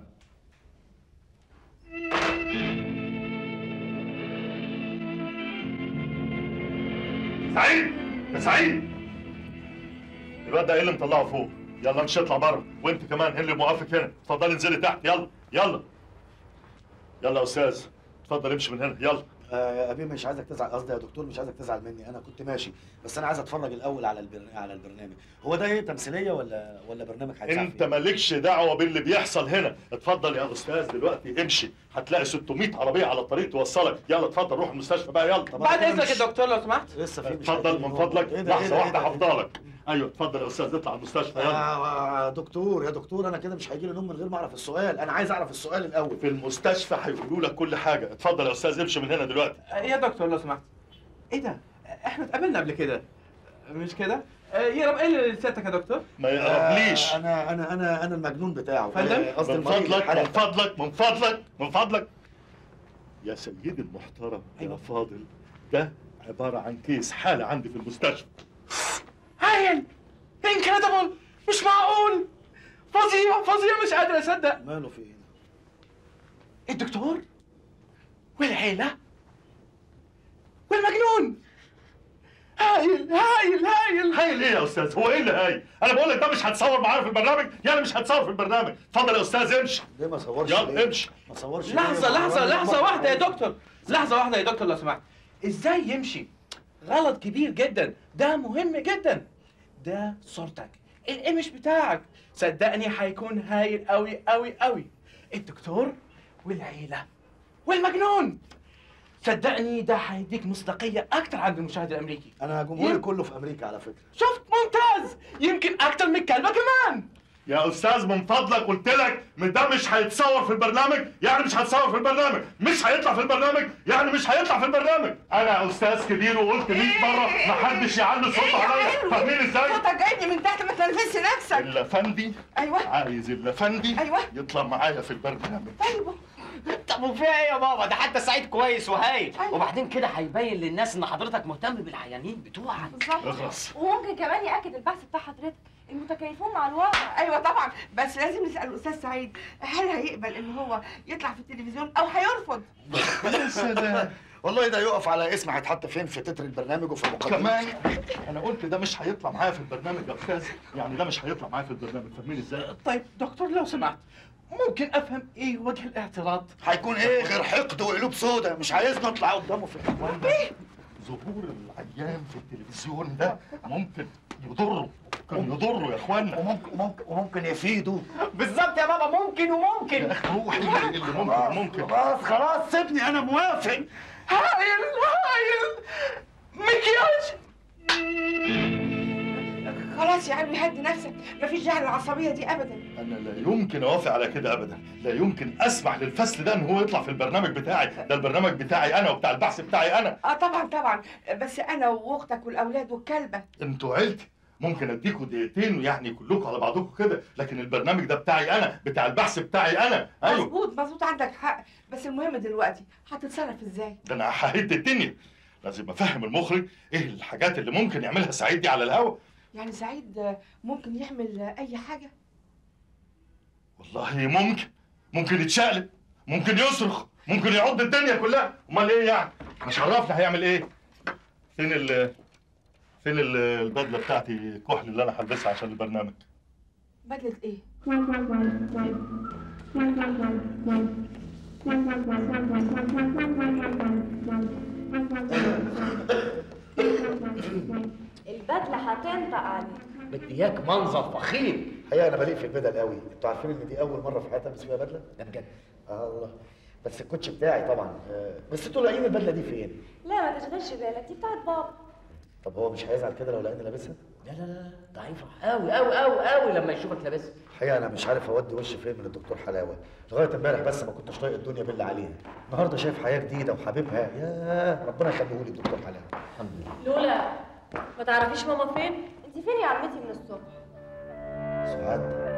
سعيد الواد ده ايه اللي مطلعه فوق؟ يلا امشي اطلع بره، وانت كمان ايه اللي موقفك هنا؟ اتفضلي انزلي تحت. يلا يا استاذ، اتفضل امشي من هنا. يلا. يا ابي مش عايزك تزعل، قصدي يا دكتور مش عايزك تزعل مني، انا كنت ماشي بس انا عايز اتفرج الاول على البرنامج. هو ده ايه، تمثيليه ولا برنامج هيتذاع؟ انت مالكش دعوه باللي بيحصل هنا. اتفضل يا استاذ دلوقتي امشي، هتلاقي 600 عربيه على الطريق توصلك. يلا اتفضل روح المستشفى بقى. يلا بعد اذنك يا دكتور لو سمحت. لسه في اتفضل من فضلك. لحظه واحده هفضلك. ايوه اتفضل يا استاذ اطلع المستشفى. يلا يا دكتور انا كده مش هيجي لي نوم من غير ما اعرف السؤال. انا عايز اعرف السؤال الاول. في المستشفى هيقولوا لك كل حاجه. اتفضل يا استاذ امشي من هنا دلوقتي. يا دكتور لو سمحت. ايه ده؟ احنا اتقابلنا قبل كده. مش كده؟ يقرب ايه اللي لساتك يا دكتور؟ ما يقربليش. انا المجنون بتاعه. فندم؟ قصدي من فضلك من فضلك من فضلك من فضلك يا سيدي المحترم يا فاضل، ده عبارة عن كيس حالة عندي في المستشفى. هايل، انكريدبل، مش معقول، فظيع فظيع، مش قادر اصدق. ماله في ايه؟ الدكتور والعيلة والمجنون. هايل هايل هايل. هايل ايه يا استاذ؟ هو ايه اللي هايل؟ انا بقول لك ده مش هتصور معانا في البرنامج، يعني مش هتصور في البرنامج. اتفضل يا استاذ امشي. ليه ما صورش؟ يلا امشي. ما صورش. لحظة واحدة يا دكتور، لحظة واحدة يا دكتور لو سمحت. ازاي يمشي؟ غلط كبير جدا، ده مهم جدا. ده صورتك، الايمج بتاعك، صدقني هيكون هايل قوي قوي قوي. الدكتور والعيلة والمجنون، صدقني ده هيديك مصداقية أكتر عند المشاهد الأمريكي. أنا جمهوري كله في أمريكا على فكرة. شفت؟ ممتاز، يمكن أكتر من الكلبة كمان. يا استاذ من فضلك قلت لك ده مش هيتصور في البرنامج، يعني مش هيتصور في البرنامج، مش هيطلع في البرنامج، يعني مش هيطلع في البرنامج. انا استاذ كبير وقلت 100 مره محدش يعلي صوته عليا، فاهمين ازاي؟ صوتك جايبني من تحت، ما تنرفزش نفسك. الافندي. ايوه عايز الافندي. ايوه يطلع معايا في البرنامج. ايوه. طب وفيها ايه يا بابا؟ ده حتى سعيد كويس وهايل. وبعدين كده هيبين للناس ان حضرتك مهتم بالعيانين بتوعك. بالظبط. وممكن كمان ياكد البحث بتاع حضرتك المتكيفون مع الواقع. ايوه طبعا، بس لازم نسال الاستاذ سعيد هل هيقبل ان هو يطلع في التلفزيون او هيرفض. يا سلام، والله ده يقف على اسم هيتحط فين في تتر البرنامج وفي المقدمه. كمان انا قلت ده مش هيطلع معايا في البرنامج يا استاذ، يعني ده مش هيطلع معايا في البرنامج، فاهمين ازاي؟ طيب دكتور لو سمحت، ممكن افهم ايه وجه الاعتراض؟ هيكون ايه غير حقد وقلوب سودا، مش عايزنا نطلع قدامه في الحوار ده. ظهور العيان في التلفزيون ده ممكن يضره، ممكن يضره يا اخوانا، وممكن يفيده. بالظبط يا بابا، ممكن وممكن. يا اخي روح اللي ممكن. خلاص سيبني، انا موافق. هايل هايل، مكياج. خلاص يا علوي هدي نفسك، مفيش داعي للعصبيه دي ابدا. انا لا يمكن اوافق على كده ابدا، لا يمكن اسمح للفصل ده ان هو يطلع في البرنامج بتاعي، ده البرنامج بتاعي انا وبتاع البحث بتاعي انا. طبعا طبعا، بس انا واختك والاولاد والكلبه. انتوا عيلتي، ممكن اديكوا دقيقتين يعني كلكم على بعضكم كده، لكن البرنامج ده بتاعي انا، بتاع البحث بتاعي انا. ايوه مظبوط عندك حق، بس المهم دلوقتي هتتصرف ازاي؟ ده انا ههد الدنيا، لازم افهم المخرج ايه الحاجات اللي ممكن يعملها سعيد دي على الهوا. يعني سعيد ممكن يعمل اي حاجه؟ والله ممكن يتشقلب، ممكن يصرخ، ممكن يعض الدنيا كلها، امال ايه يعني؟ مش عرفنا هيعمل ايه؟ فين البدله بتاعتي الكحل اللي انا هلبسها عشان البرنامج؟ بدله ايه؟ البدله هتنطق عليك. بدياك منظر فخيم. الحقيقه انا بليق في البدل قوي، انتوا عارفين ان دي اول مره في حياتي البس فيها بدله؟ ده بجد؟ الله، بس الكوتش بتاعي طبعا. بس انتوا لاقيين البدله دي فين؟ لا ما تشغلش بالك، دي بتاعت بابا. طب هو مش هيزعل كده لو لقاني لابسها؟ لا ضعيفه قوي قوي قوي قوي لما يشوفك لابسها. الحقيقه انا مش عارف اودي وشي فين من الدكتور حلاوه، لغايه امبارح بس ما كنتش طايق الدنيا باللي عليها، النهارده شايف حياه جديده وحبيبها، يا ربنا يخليه لي الدكتور حلاوه. الحمد لله. لولا ما تعرفيش ماما فين؟ انت فين يا عمتي من الصبح؟ سعاد.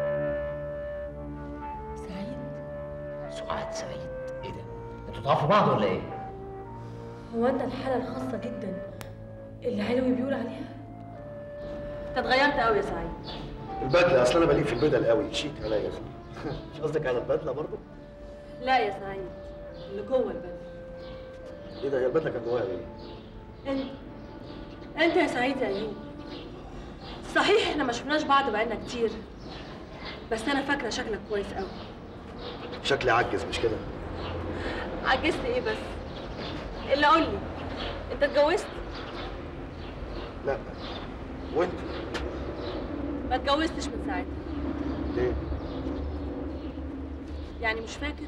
سعيد ايه ده؟ انتوا تعرفوا بعض ولا ايه؟ هو انت الحالة الخاصة جدا اللي علوي بيقول عليها؟ انت اتغيرت قوي يا سعيد. البدله، اصل انا بليق في البدل قوي، شيك عليا. مش قصدك على البدله برضه؟ لا يا سعيد، اللي جوه البدلة. ايه ده؟ هي البدله كان جواها ايه؟ انت يا سعيد يا ايوب، صحيح احنا ما شفناش بعض بقالنا كتير، بس انا فاكره شكلك كويس قوي. شكلي عجز مش كده؟ عجزت ايه بس؟ اللي قول لي، انت اتجوزت؟ لا. وانت؟ ما اتجوزتش من ساعتها. ليه؟ يعني مش فاكر؟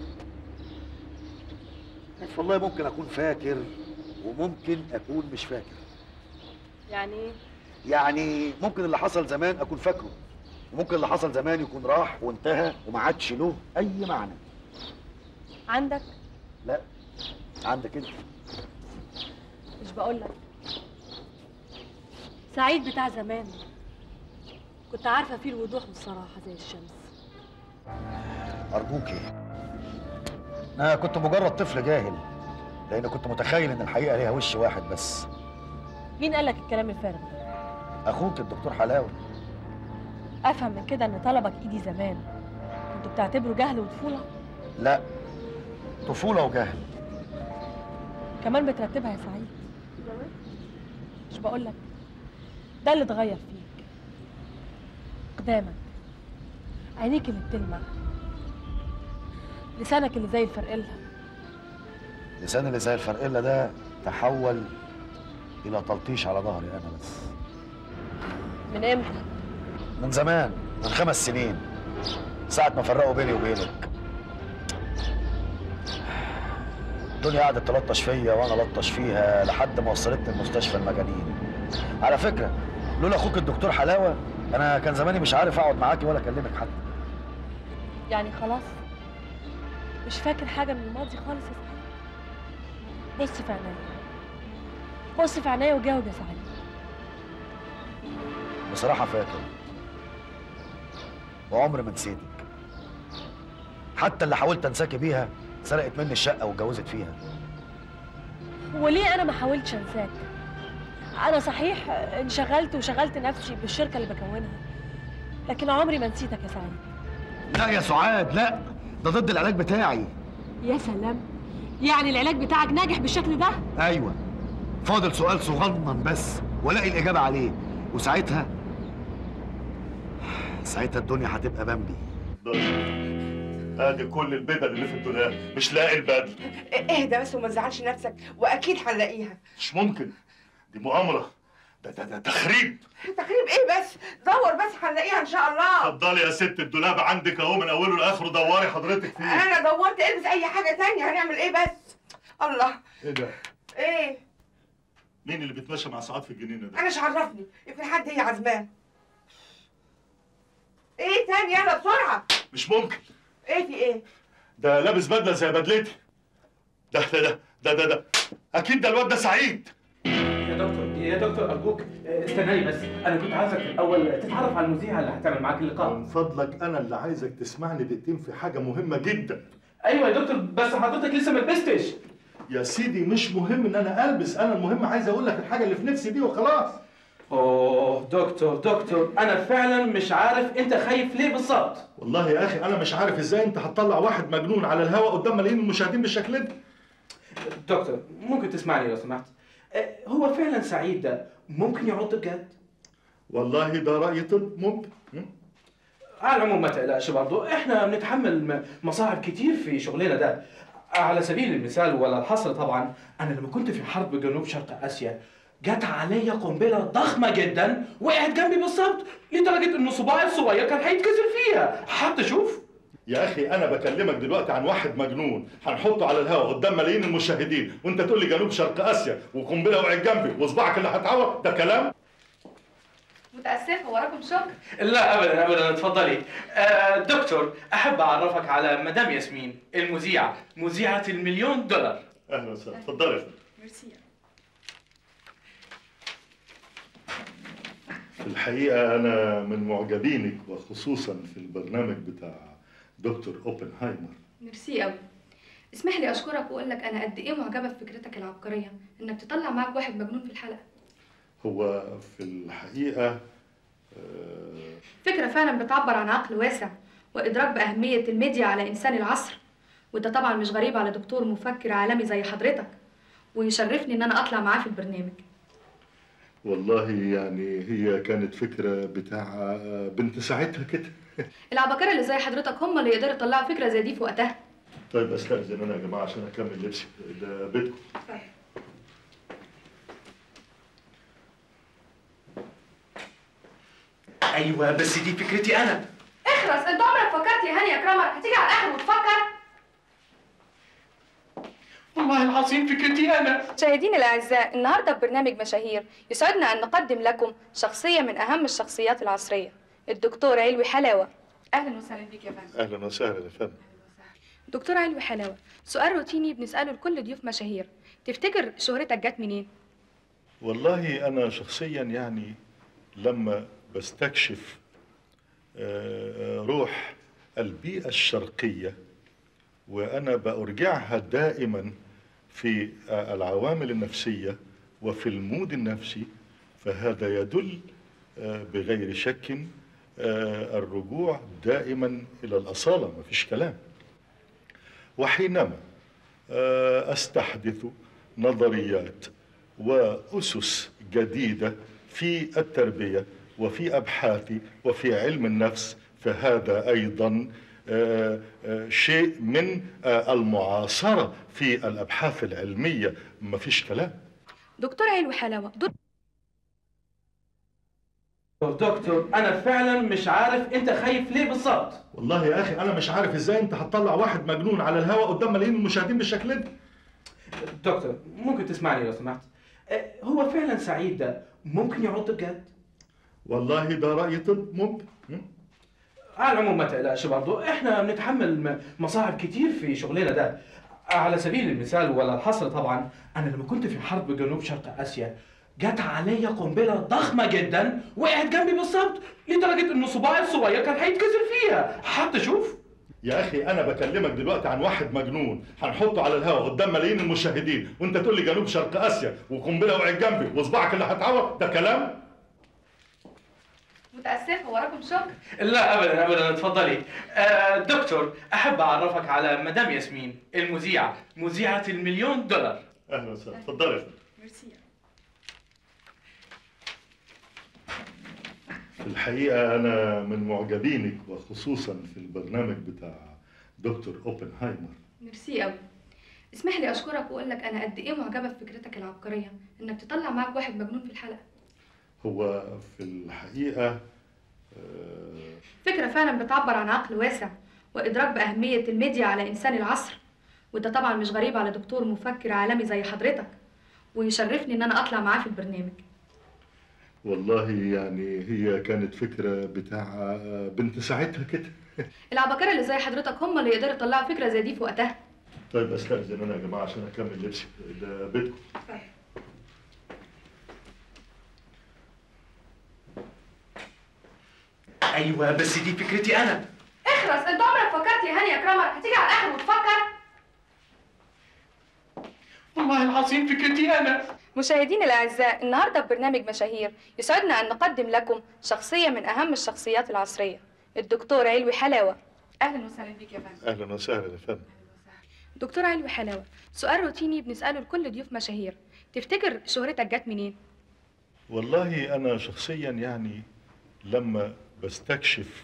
والله ممكن اكون فاكر وممكن اكون مش فاكر. يعني ايه؟ يعني ممكن اللي حصل زمان اكون فاكره، وممكن اللي حصل زمان يكون راح وانتهى وما عادش له اي معنى. عندك؟ لا، عندك انت. مش بقول لك سعيد بتاع زمان كنت عارفه فيه الوضوح والصراحه زي الشمس. ارجوكي، انا كنت مجرد طفل جاهل، لان كنت متخيل ان الحقيقه ليها وش واحد بس. مين قال لك الكلام الفارغ ده؟ اخوك الدكتور حلاوي. افهم من كده ان طلبك ايدي زمان كنت بتعتبره جهل وطفوله؟ لا، طفوله وجهل. كمان بترتبها يا سعيد. مش بقول لك ده اللي اتغير فيك؟ قدامك عينيك اللي بتلمع، لسانك اللي زي الفرقله. لسان اللي زي الفرقله ده تحول الى تلطيش على ظهري انا بس. من امتى؟ من زمان، من 5 سنين، ساعة ما فرقوا بيني وبينك. الدنيا قعدت تلطش فيا وانا لطش فيها لحد ما وصلتني المستشفى المجانين. على فكرة لولا اخوك الدكتور حلاوة انا كان زماني مش عارف اقعد معاكي ولا اكلمك حتى. يعني خلاص مش فاكر حاجة من الماضي خالص يا سعيد؟ بص في عينيا، بص في عينيا وجاوب يا سعيد. بصراحة فاكر، وعمري ما نسيتك. حتى اللي حاولت انساكي بيها سرقت مني الشقة واتجوزت فيها. وليه انا ما حاولتش انساك؟ انا صحيح انشغلت وشغلت نفسي بالشركة اللي بكونها، لكن عمري ما نسيتك يا سعيد. لا يا سعاد، لا، ده ضد العلاج بتاعي. يا سلام، يعني العلاج بتاعك ناجح بالشكل ده؟ ايوه، فاضل سؤال صغنن بس والاقي الاجابه عليه، وساعتها الدنيا هتبقى بامبي. ادي كل البدل اللي في الدولاب، مش لاقي البدل. اهدى بس وما تزعلش نفسك، واكيد هنلاقيها. مش ممكن، دي مؤامره، ده تخريب. تخريب ايه بس؟ دور بس هنلاقيها ان شاء الله. اتفضلي يا ست، الدولاب عندك اهو من اوله لاخره، دوري حضرتك فيه. انا دورت، البس اي حاجه تانية، هنعمل ايه بس؟ الله. ايه ده؟ ايه؟ مين اللي بيتمشى مع سعاد في الجنينه ده؟ انا مش عرفني، يمكن حد هي عزمان. ايه تاني؟ يلا بسرعه. مش ممكن. ايه في ايه؟ ده لابس بدله زي بدلتي. ده اكيد ده الواد ده سعيد. يا دكتور ارجوك استناني بس، انا كنت عايزك الاول تتعرف على المذيعه اللي هتعمل معاك اللقاء. من فضلك انا اللي عايزك تسمعني دقيقتين في حاجه مهمه جدا. ايوه يا دكتور، بس حضرتك لسه ما لبستش. يا سيدي مش مهم ان انا البس، انا المهم عايز اقول لك الحاجه اللي في نفسي دي وخلاص. اوه دكتور انا فعلا مش عارف انت خايف ليه بالظبط. والله يا اخي انا مش عارف ازاي انت هتطلع واحد مجنون على الهواء قدام ملايين المشاهدين بالشكل ده. دكتور ممكن تسمعني لو سمحت؟ هو فعلا سعيد ده ممكن يعض بجد؟ والله ده رأي طب، ممكن. على العموم ما تقلقش برضه، احنا بنتحمل مصاعب كتير في شغلنا ده. على سبيل المثال ولا الحصر طبعا، انا لما كنت في حرب جنوب شرق اسيا جت عليا قنبله ضخمه جدا وقعت جنبي بالظبط، لدرجه ان صباعي الصغير كان هيتكسر فيها. حد شوف؟ يا اخي انا بكلمك دلوقتي عن واحد مجنون هنحطه على الهواء قدام ملايين المشاهدين، وانت تقول لي جنوب شرق اسيا وقنبله وقعت جنبي وصباعك اللي هتعور؟ ده كلام؟ متاسفه، وراكم شغل؟ لا ابدا اتفضلي. دكتور احب اعرفك على مدام ياسمين المذيعه، مذيعه $1,000,000. اهلا وسهلا، اتفضلي يا فندم. ميرسي. في الحقيقه انا من معجبينك، وخصوصا في البرنامج بتاع دكتور اوبنهايمر. ميرسي قوي. اسمح لي اشكرك واقول لك انا قد ايه معجبه بفكرتك العبقريه انك تطلع معاك واحد مجنون في الحلقه. هو في الحقيقه فكره فعلا بتعبر عن عقل واسع وادراك باهميه الميديا على انسان العصر، وده طبعا مش غريب على دكتور مفكر عالمي زي حضرتك، ويشرفني ان انا اطلع معاه في البرنامج. والله يعني هي كانت فكره بتاع بنت ساعتها كده. العباقرة اللي زي حضرتك هم اللي يقدروا يطلعوا فكره زي دي في وقتها. طيب استاذن انا يا جماعه عشان اكمل لبسي، ده بيتكم. ايوه بس دي فكرتي انا. اخرس، انت عمرك فكرت يا هاني يا كرامر هتيجي على الاخر وتفكر؟ والله العظيم فكرتي انا. مشاهدينا الاعزاء، النهارده في برنامج مشاهير يسعدنا ان نقدم لكم شخصيه من اهم الشخصيات العصريه، الدكتور علوي حلاوه. اهلا وسهلا بيك يا فندم. اهلا وسهلا يا فندم. دكتور علوي حلاوه، سؤال روتيني بنساله لكل ضيوف مشاهير، تفتكر شهرتك جت منين؟ والله أنا شخصيا يعني لما بستكشف روح البيئة الشرقية وأنا بأرجعها دائما في العوامل النفسية وفي المود النفسي، فهذا يدل بغير شك الرجوع دائما إلى الأصالة، ما فيش كلام. وحينما أستحدث نظريات وأسس جديدة في التربية وفي أبحاثي وفي علم النفس، فهذا أيضا شيء من المعاصرة في الأبحاث العلمية، ما فيش كلام. دكتور علوي حلاوة، دكتور أنا فعلا مش عارف أنت خايف ليه بالظبط. والله يا أخي أنا مش عارف إزاي أنت هتطلع واحد مجنون على الهواء قدام ملايين المشاهدين بالشكل ده. دكتور ممكن تسمعني لو سمحت؟ هو فعلا سعيد ده ممكن يعض بجد؟ والله ده رأي طب ممكن. على العموم ما تقلقش برضه، احنا بنتحمل مصاعب كتير في شغلنا ده. على سبيل المثال ولا الحصر طبعا، انا لما كنت في حرب جنوب شرق اسيا جت عليا قنبله ضخمه جدا وقعت جنبي بالظبط، لدرجه ان صباعي الصغير كان هيتكسر فيها. حتى شوف يا اخي انا بكلمك دلوقتي عن واحد مجنون هنحطه على الهواء قدام ملايين المشاهدين، وانت تقول لي جنوب شرق اسيا وقنبله وقعت جنبي وصباعك اللي هتعور؟ ده كلام؟ متأسفة، وراكم شغل؟ لا ابدا ابدا، اتفضلي. دكتور احب اعرفك على مدام ياسمين المذيعه، مذيعه $1,000,000. اهلا وسهلا، اتفضلي. ميرسي. في الحقيقة أنا من معجبينك، وخصوصا في البرنامج بتاع دكتور أوبنهايمر. ميرسي قوي. اسمح لي أشكرك وأقول لك أنا قد إيه معجبة بفكرتك العبقرية إنك تطلع معاك واحد مجنون في الحلقة. هو في الحقيقة فكرة فعلا بتعبر عن عقل واسع وإدراك بأهمية الميديا على إنسان العصر، وده طبعا مش غريب على دكتور مفكر عالمي زي حضرتك، ويشرفني إن أنا أطلع معاه في البرنامج. والله يعني هي كانت فكرة بتاع بنت ساعتها كده. العباقرة اللي زي حضرتك هم اللي يقدروا يطلعوا فكرة زي دي في وقتها. طيب استأذن أنا يا جماعة عشان أكمل لبسي، ده بيتكم. ايوه بس دي فكرتي انا. اخرس، انت عمرك فكرت يا هاني يا كرامر هتيجي على الاخر وتفكر؟ والله العظيم فكرتي انا. مشاهدينا الاعزاء، النهارده في برنامج مشاهير يسعدنا ان نقدم لكم شخصيه من اهم الشخصيات العصريه، الدكتور علوي حلاوه. اهلا وسهلا بيك يا فندم. أهلا وسهلا يا فندم. دكتور علوي حلاوه، سؤال روتيني بنساله لكل ضيوف مشاهير، تفتكر شهرتك جت منين؟ والله أنا شخصيا يعني لما بستكشف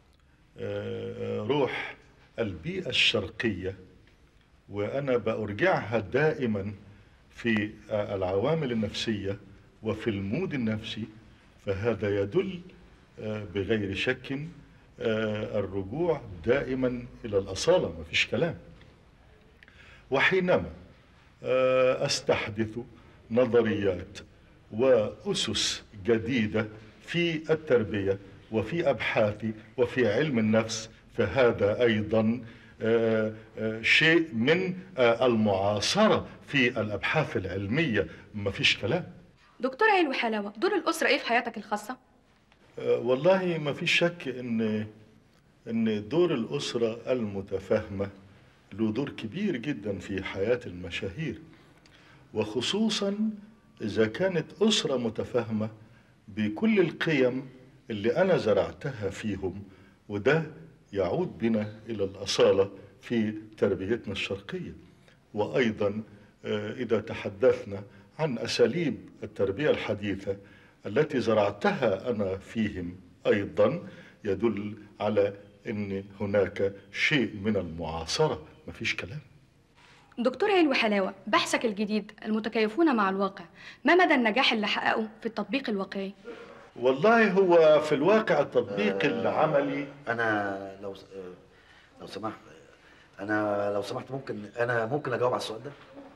روح البيئة الشرقية وأنا بأرجعها دائما في العوامل النفسية وفي المود النفسي، فهذا يدل بغير شك الرجوع دائما إلى الأصالة، ما فيش كلام. وحينما أستحدث نظريات وأسس جديدة في التربية وفي أبحاثي وفي علم النفس، فهذا أيضا شيء من المعاصرة في الأبحاث العلمية، ما فيش كلام. دكتور علوي حلاوة، دور الأسرة إيه في حياتك الخاصة؟ والله ما فيش شك إن دور الأسرة المتفاهمة له دور كبير جدا في حياة المشاهير، وخصوصا إذا كانت أسرة متفاهمة بكل القيم اللي أنا زرعتها فيهم، وده يعود بنا إلى الأصالة في تربيتنا الشرقية. وأيضا إذا تحدثنا عن أساليب التربية الحديثة التي زرعتها أنا فيهم، أيضا يدل على أن هناك شيء من المعاصرة، ما فيش كلام. دكتور علوي حلاوة، بحثك الجديد المتكيفون مع الواقع، ما مدى النجاح اللي حققه في التطبيق الواقعي؟ والله هو في الواقع التطبيق العملي، أنا لو سمحت ممكن أجاوب على السؤال ده؟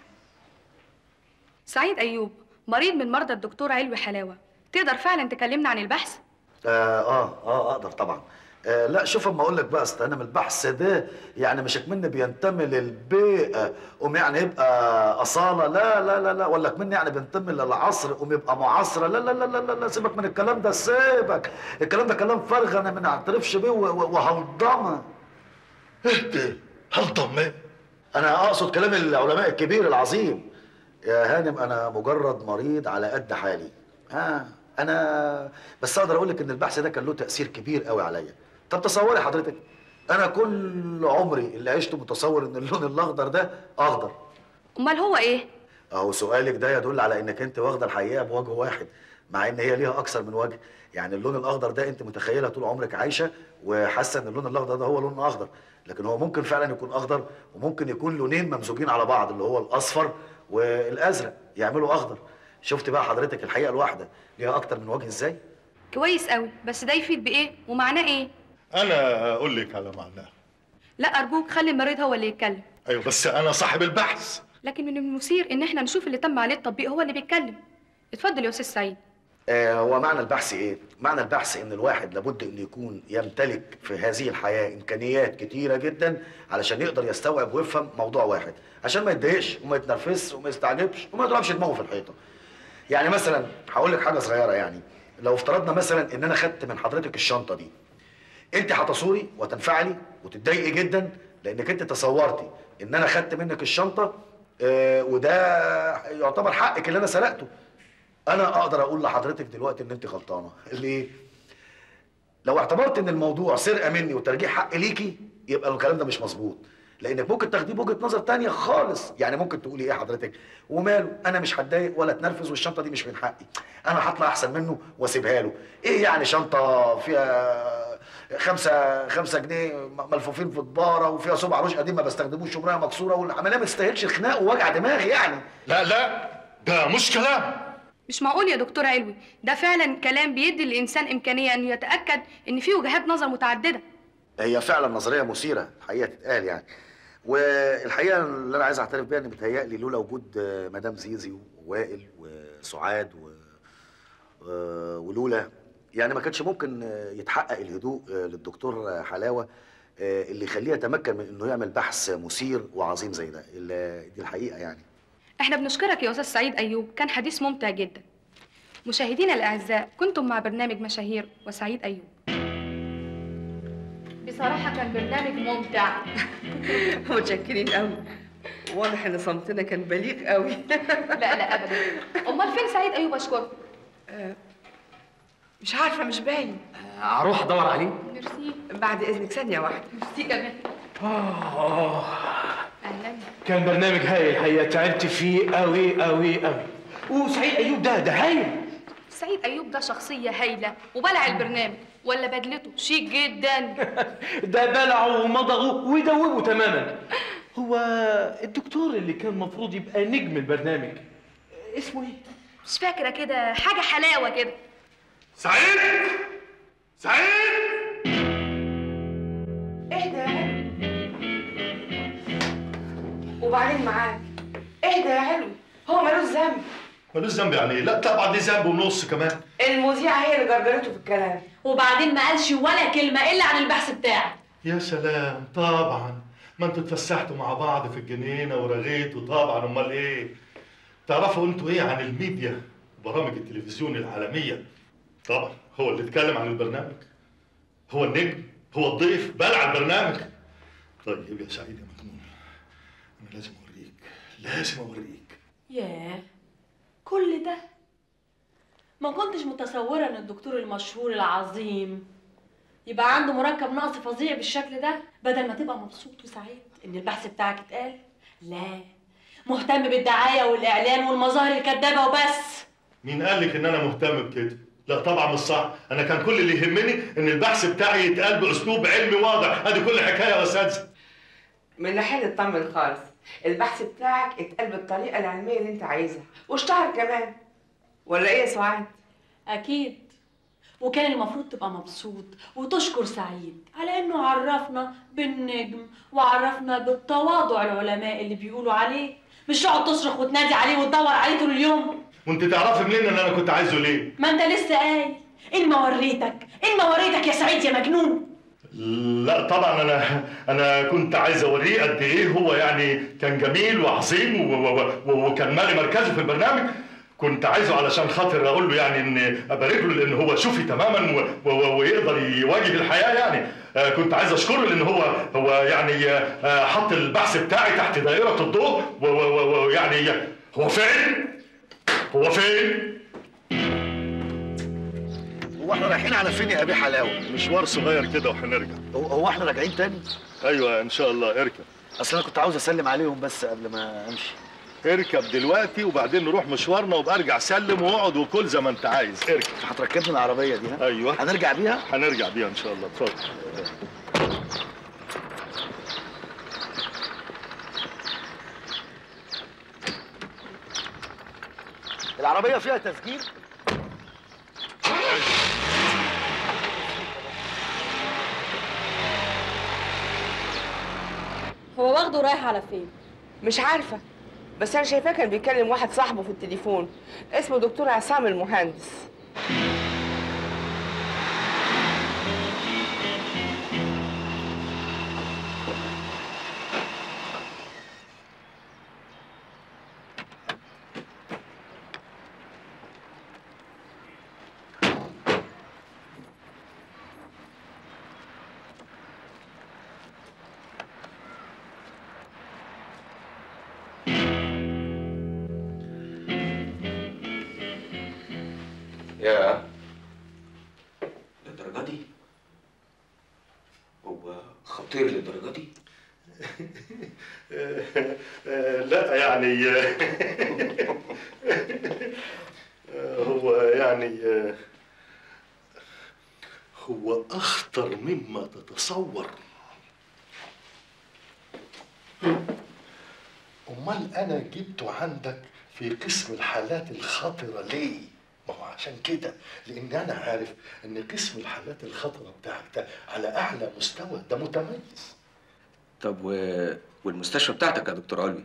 سعيد أيوب، مريض من مرضى الدكتور علوي حلاوة، تقدر فعلا تكلمنا عن البحث؟ أقدر طبعا. لا شوف اما اقول لك بقى، اصل انا من البحث ده يعني مش كمني بينتمي للبيئه قوم يعني يبقى اصاله، لا لا لا لا، ولا كمني يعني بينتمي للعصر قوم يبقى معاصره، لا لا لا لا لا، سيبك من الكلام ده، سيبك الكلام ده كلام فارغ انا ما نعترفش بيه وهلضمه. اهدى، هلضمه؟ انا اقصد كلام العلماء الكبير العظيم. يا هانم انا مجرد مريض على قد حالي. انا بس اقدر اقول لك ان البحث ده كان له تاثير كبير قوي عليا. طب تصوري حضرتك انا كل عمري اللي عشته متصور ان اللون الاخضر ده اخضر. امال هو ايه؟ اهو سؤالك ده يدل على انك انت واخده الحقيقه بوجه واحد، مع ان هي ليها اكثر من وجه. يعني اللون الاخضر ده انت متخيله طول عمرك عايشه وحاسه ان اللون الاخضر ده هو لون اخضر، لكن هو ممكن فعلا يكون اخضر وممكن يكون لونين ممزوجين على بعض اللي هو الاصفر والازرق يعملوا اخضر. شفت بقى حضرتك الحقيقه الواحده ليها اكتر من وجه ازاي؟ كويس قوي، بس ده يفيد بايه ومعناه ايه؟ انا اقول لك على معناه. لا ارجوك خلي المريض هو اللي يتكلم. ايوه بس انا صاحب البحث. لكن من المثير ان احنا نشوف اللي تم عليه التطبيق هو اللي بيتكلم. اتفضل يا استاذ سعيد. هو معنى البحث ايه؟ معنى البحث ان الواحد لابد انه يكون يمتلك في هذه الحياه امكانيات كتيره جدا علشان يقدر يستوعب ويفهم موضوع واحد، عشان ما يتضايقش وما يتنرفزش وما يستعجبش وما يضربش دماغه في الحيطه. يعني مثلا هقول لك حاجه صغيره، يعني لو افترضنا مثلا ان انا خدت من حضرتك الشنطه دي، انت هتصوري وتنفعلي وتتضايقي جدا لانك انت تصورتي ان انا خدت منك الشنطه وده يعتبر حقك اللي انا سرقته. انا اقدر اقول لحضرتك دلوقتي ان انت غلطانه. ليه؟ لو اعتبرت ان الموضوع سرقه مني وترجيع حق ليكي يبقى الكلام ده مش مظبوط، لانك ممكن تاخديه بوجهه نظر تانية خالص. يعني ممكن تقولي ايه حضرتك؟ وماله، انا مش هتضايق ولا اتنرفز والشنطه دي مش من حقي، انا هطلع احسن منه واسيبها له. ايه يعني شنطه فيها 5 جنيه ملفوفين في دباره وفيها صبع روش قديم ما بستخدموش شمرها مكسوره والعمليه ما تستاهلش خناق ووجع دماغ يعني. لا لا ده مش كلام. مش معقول يا دكتور علوي، ده فعلا كلام بيدي للانسان امكانيه انه يتاكد ان في وجهات نظر متعدده. هي فعلا نظريه مثيره الحقيقه تتقال يعني. والحقيقه اللي انا عايز اعترف بيها ان بيتهيألي لولا وجود مدام زيزي ووائل وسعاد ولولا يعني ما كانش ممكن يتحقق الهدوء للدكتور حلاوه اللي يخليه يتمكن من انه يعمل بحث مثير وعظيم زي ده. دي الحقيقه يعني. احنا بنشكرك يا استاذ سعيد ايوب، كان حديث ممتع جدا. مشاهدينا الاعزاء، كنتم مع برنامج مشاهير وسعيد ايوب. بصراحه كان برنامج ممتع. متشكرين قوي، واضح ان صمتنا كان بليغ قوي. لا ابدا. امال فين سعيد ايوب اشكرك؟ مش عارفه، مش باين. اروح ادور عليه. ميرسي. بعد اذنك ثانيه واحده. ميرسي كمان. اهلا. كان برنامج هايل الحقيقه، تعبت فيه قوي قوي قوي. وسعيد ايوب ده هايل. سعيد ايوب ده شخصيه هايله وبلع البرنامج، ولا بدلته شيك جدا. ده بلعه ومضغه ويدوبه تماما. هو الدكتور اللي كان المفروض يبقى نجم البرنامج اسمه ايه؟ مش فاكره كده، حاجه حلاوه كده. سعيد! سعيد! اهدى يا علوي. وبعدين معاك. اهدى يا علوي، هو ملوش ذنب. ملوش ذنب يعني ايه؟ لا طبعا دي ذنب ونص كمان. المذيعة هي اللي جرجرته في الكلام. وبعدين ما قالش ولا كلمة إلا عن البحث بتاعك. يا سلام، طبعا ما انتوا اتفسحتوا مع بعض في الجنينة ورغيتوا طبعا، امال ايه؟ تعرفوا انتوا ايه عن الميديا وبرامج التلفزيون العالمية؟ طبعا هو اللي اتكلم عن البرنامج، هو النجم، هو الضيف، بلع البرنامج. طيب يا سعيد يا مجنون، انا لازم اوريك، لازم اوريك. ياه، كل ده؟ ما كنتش متصورة ان الدكتور المشهور العظيم يبقى عنده مركب نقص فظيع بالشكل ده. بدل ما تبقى مبسوط وسعيد ان البحث بتاعك اتقال، لا، مهتم بالدعاية والاعلان والمظاهر الكدابة وبس. مين قال لك ان انا مهتم بكده؟ لا طبعا مش صح، انا كان كل اللي يهمني ان البحث بتاعي يتقال باسلوب علمي واضح، ادي كل حكايه يا اساتذه. من ناحيه اطمن خالص، البحث بتاعك اتقال بالطريقه العلميه اللي انت عايزها واشتهر كمان، ولا ايه يا سعاد؟ اكيد. وكان المفروض تبقى مبسوط وتشكر سعيد على انه عرفنا بالنجم وعرفنا بالتواضع العلماء اللي بيقولوا عليه، مش تقعد تصرخ وتنادي عليه وتدور عليه طول اليوم. وانت تعرفي منين ان انا كنت عايزه ليه؟ ما انت لسه قايل ان ما وريتك يا سعيد يا مجنون. لا طبعا انا كنت عايز اوريه قد ايه هو يعني كان جميل وعظيم وكان مالي مركزه في البرنامج. كنت عايزه علشان خاطر اقول له يعني ان ابارك له لان هو شوفي تماما ويقدر يواجه الحياه يعني. كنت عايز اشكره لان هو يعني حط البحث بتاعي تحت دائره الضوء ويعني هو فين؟ هو فين؟ هو احنا رايحين على فين يا ابي حلاوه؟ مشوار صغير كده وهنرجع. هو احنا راجعين تاني؟ ايوه ان شاء الله. اركب. اصل انا كنت عاوز اسلم عليهم بس قبل ما امشي. اركب دلوقتي وبعدين نروح مشوارنا وابقى ارجع سلم واقعد وكل زي ما انت عايز. اركب. هتركبني العربيه دي ها؟ ايوه. هنرجع بيها؟ هنرجع بيها ان شاء الله. اتفضل. العربيه فيها تسجيل؟ هو واخده رايح على فين؟ مش عارفه، بس انا شايفاه كان بيكلم واحد صاحبه في التليفون اسمه دكتور عصام المهندس. يا للدرجة دي؟ هو خطير للدرجة دي؟ لا يعني هو يعني هو أخطر مما تتصور. أمال أنا جبته عندك في قسم الحالات الخطرة ليه؟ ما هو عشان كده، لأن أنا عارف إن قسم الحالات الخطرة بتاعك ده على أعلى مستوى، ده متميز. طب والمستشفى بتاعتك يا دكتور علوي؟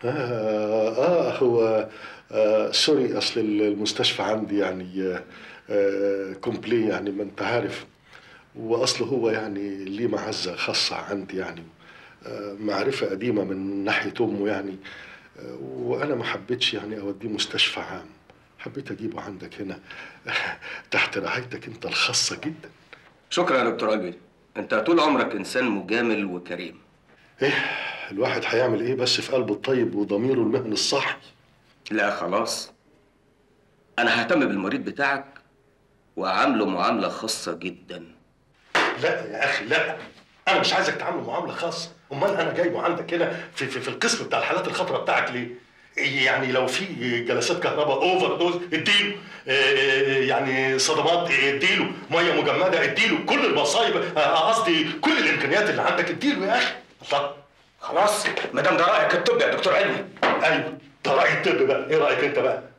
هو سوري، أصل المستشفى عندي يعني كومبلي يعني ما أنت عارف، وأصله هو يعني ليه معزة خاصة عندي يعني، معرفة قديمة من ناحية أمه يعني، وأنا ما حبيتش يعني أوديه مستشفى عام، حبيت أجيبه عندك هنا تحت رعايتك أنت الخاصة جدا. شكرا يا دكتور علوي، أنت طول عمرك إنسان مجامل وكريم. إيه الواحد هيعمل إيه بس في قلبه الطيب وضميره المهني الصحي؟ لا خلاص، أنا ههتم بالمريض بتاعك وأعامله معاملة خاصة جدا. لا يا أخي لا، أنا مش عايزك تعامله معاملة خاصة، أمال أنا جايبه عندك هنا في القسم بتاع الحالات الخطرة بتاعك ليه؟ يعني لو في جلسات كهرباء اوفر دوز اديله، يعني صدمات اديله، ميه مجمده اديله، كل المصايب قصدي كل الامكانيات اللي عندك اديله يا اخي. الله خلاص ما دام ده رايك الطبي يا دكتور علوي. ايوه ده رايي الطبي بقى، ايه رايك انت بقى؟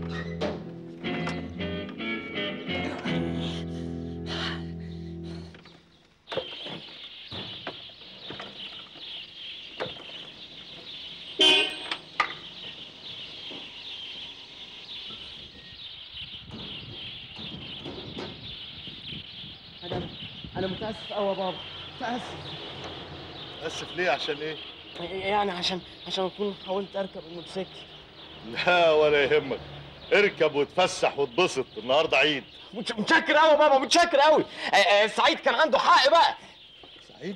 أنا متأسف أوي يا بابا، متأسف. متأسف ليه؟ عشان إيه؟ يعني عشان أكون حاولت أركب الموتوسيكل. لا ولا يهمك، اركب وتفسح وتبسط، النهارده عيد. متشكر أوي يا بابا، متشكر أوي. سعيد كان عنده حق بقى. سعيد؟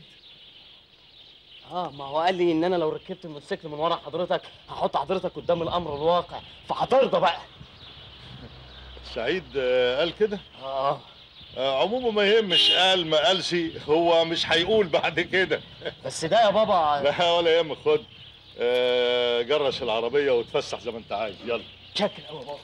ما هو قال لي إن أنا لو ركبت الموتوسيكل من ورا حضرتك هحط حضرتك قدام الأمر الواقع، فهترضى بقى. سعيد قال كده؟ عموما ما يهمش، قال ما قالش هو مش هيقول بعد كده. بس ده يا بابا لا ولا يهمك، خد جرش العربيه وتفسح زي ما انت عايز، يلا. شكرا قوي يا بابا.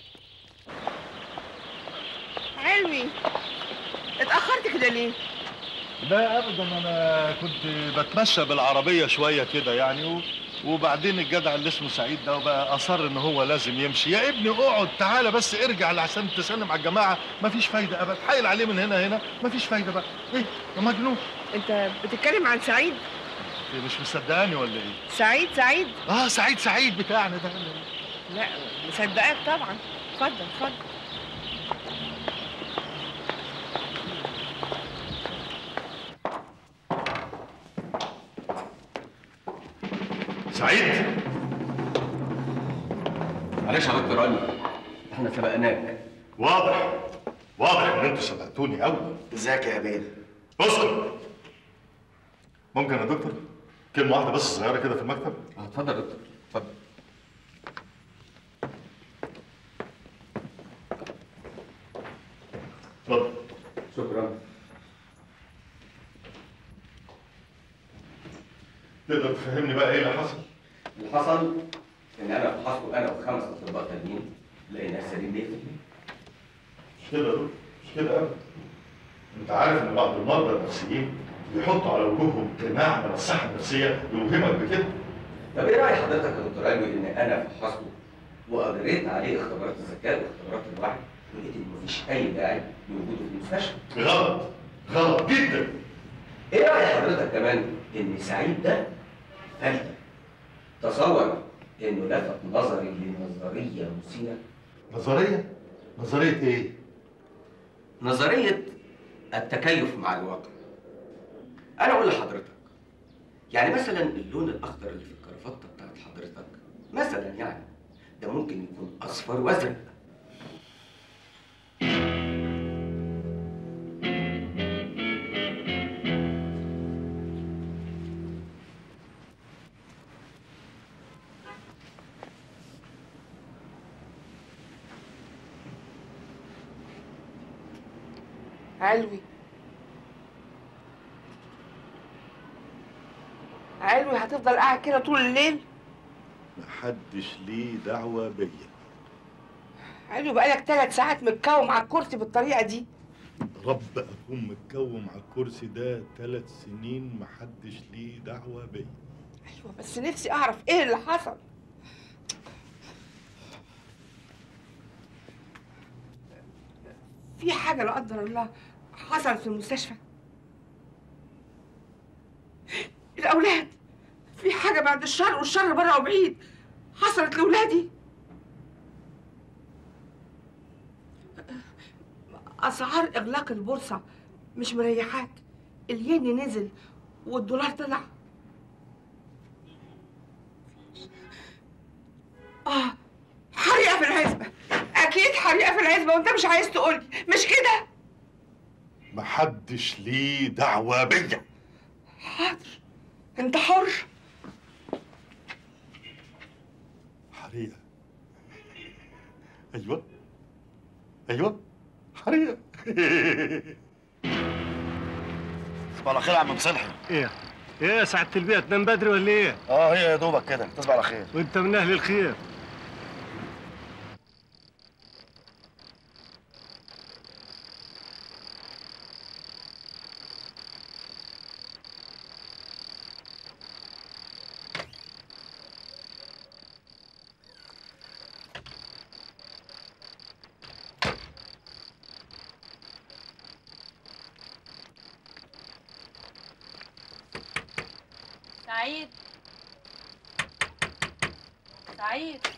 علوي اتأخرت كده ليه؟ لا ابدا، انا كنت بتمشى بالعربيه شويه كده يعني، وبعدين الجدع اللي اسمه سعيد ده بقى اصر ان هو لازم يمشي. يا ابني اقعد تعالى بس ارجع عشان تسلم على الجماعه، مفيش فايده ابدا، حايل عليه من هنا مفيش فايده بقى. ايه يا مجنون؟ انت بتتكلم عن سعيد؟ إيه مش مصدقاني ولا ايه؟ سعيد سعيد بتاعنا ده. لا مصدقاك طبعا، اتفضل اتفضل. سعيد. معلش يا دكتور علي، احنا سبقناك. واضح ان انتوا سبقتوني قوي. ازيك يا بيه؟ اسكت. ممكن يا دكتور كلمه واحده بس صغيره كده في المكتب؟ اتفضل يا دكتور، اتفضل. اتفضل. شكرا. تقدر تفهمني بقى ايه اللي حصل؟ اللي حصل ان انا فحصته انا وخمس اطباء تانيين لقيناه سليم 100%. مش كده يا دكتور، مش كده ابدا. انت عارف ان بعض المرضى النفسيين بيحطوا على وجوههم قناع من الصحه النفسيه يوهمك بكده. طب ايه راي حضرتك يا دكتور علوي ان انا فحصته واجريت عليه اختبارات الذكاء واختبارات الوعي ولقيت ان مفيش اي داعي لوجوده في المستشفى؟ غلط جدا. ايه راي حضرتك كمان ان سعيد ده فلتة؟ تصور انه لفت نظري لنظريه مثيره. نظريه ايه؟ نظريه التكيف مع الواقع. انا اقول لحضرتك يعني مثلا اللون الاخضر اللي في الكرافته بتاعت حضرتك مثلا يعني ده ممكن يكون اصفر وازرق. علوي هتفضل قاعد كده طول الليل؟ محدش ليه دعوه بيا. علوي بقالك 3 ساعات متكوم على الكرسي بالطريقه دي. رب اكون متكوم على الكرسي ده 3 سنين محدش ليه دعوه بيا. ايوه بس نفسي اعرف ايه اللي حصل. في حاجه لا قدر الله حصلت في المستشفى؟ الاولاد في حاجه بعد الشر، والشر بره وبعيد، حصلت لاولادي. اسعار اغلاق البورصه مش مريحاك، الين نزل والدولار طلع. حريقه في العزبه، اكيد حريقه في العزبه وانت مش عايز تقولي، مش كده؟ محدش ليه دعوه بيا. حاضر، انت حر. حريقه. ايوه حريقه. تصبح على خير يا عم مصلحي. ايه يا سعادة البيئة، تنام بدري ولا ايه؟ هي يا دوبك كده. تصبح على خير. وانت من اهل الخير. سعيد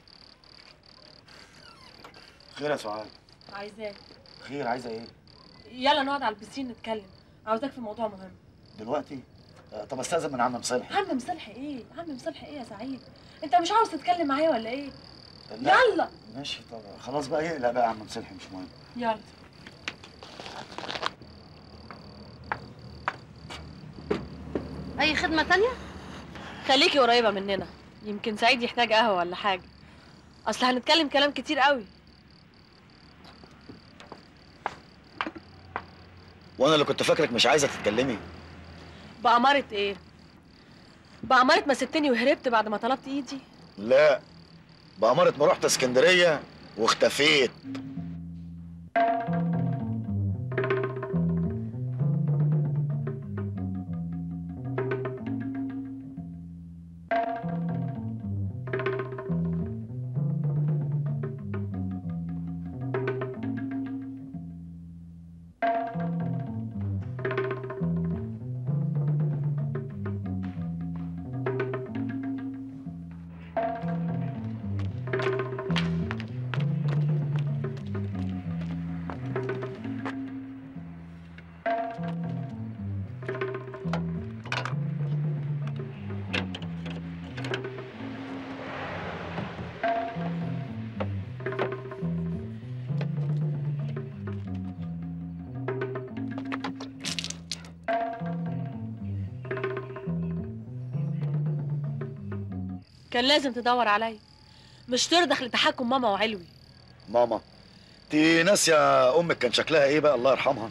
خير يا سعاد؟ عايزاك. خير، عايزه ايه؟ يلا نقعد على البسين نتكلم، عاوزاك في موضوع مهم. دلوقتي؟ طب استاذن من عم مصلحي. عم مصلحي ايه؟ عم مصلحي ايه يا سعيد؟ انت مش عاوز تتكلم معايا ولا ايه؟ لا. يلا. ماشي طب خلاص بقى، يقلق بقى يا عم مصلحي، مش مهم. يلا. اي خدمه تانية؟ خليكي قريبه مننا، يمكن سعيد يحتاج قهوه ولا حاجه، اصل هنتكلم كلام كتير قوي. وانا اللي كنت فاكرك مش عايزه تتكلمي. بأمارة ايه؟ بأمارة ما سبتني وهربت بعد ما طلبت ايدي؟ لا، بأمارة ما رحت اسكندريه واختفيت. كان لازم تدور عليا، مش ترضخ لتحكم ماما وعلوي. ماما؟ انتي ناسيه امك كان شكلها ايه بقى الله يرحمها؟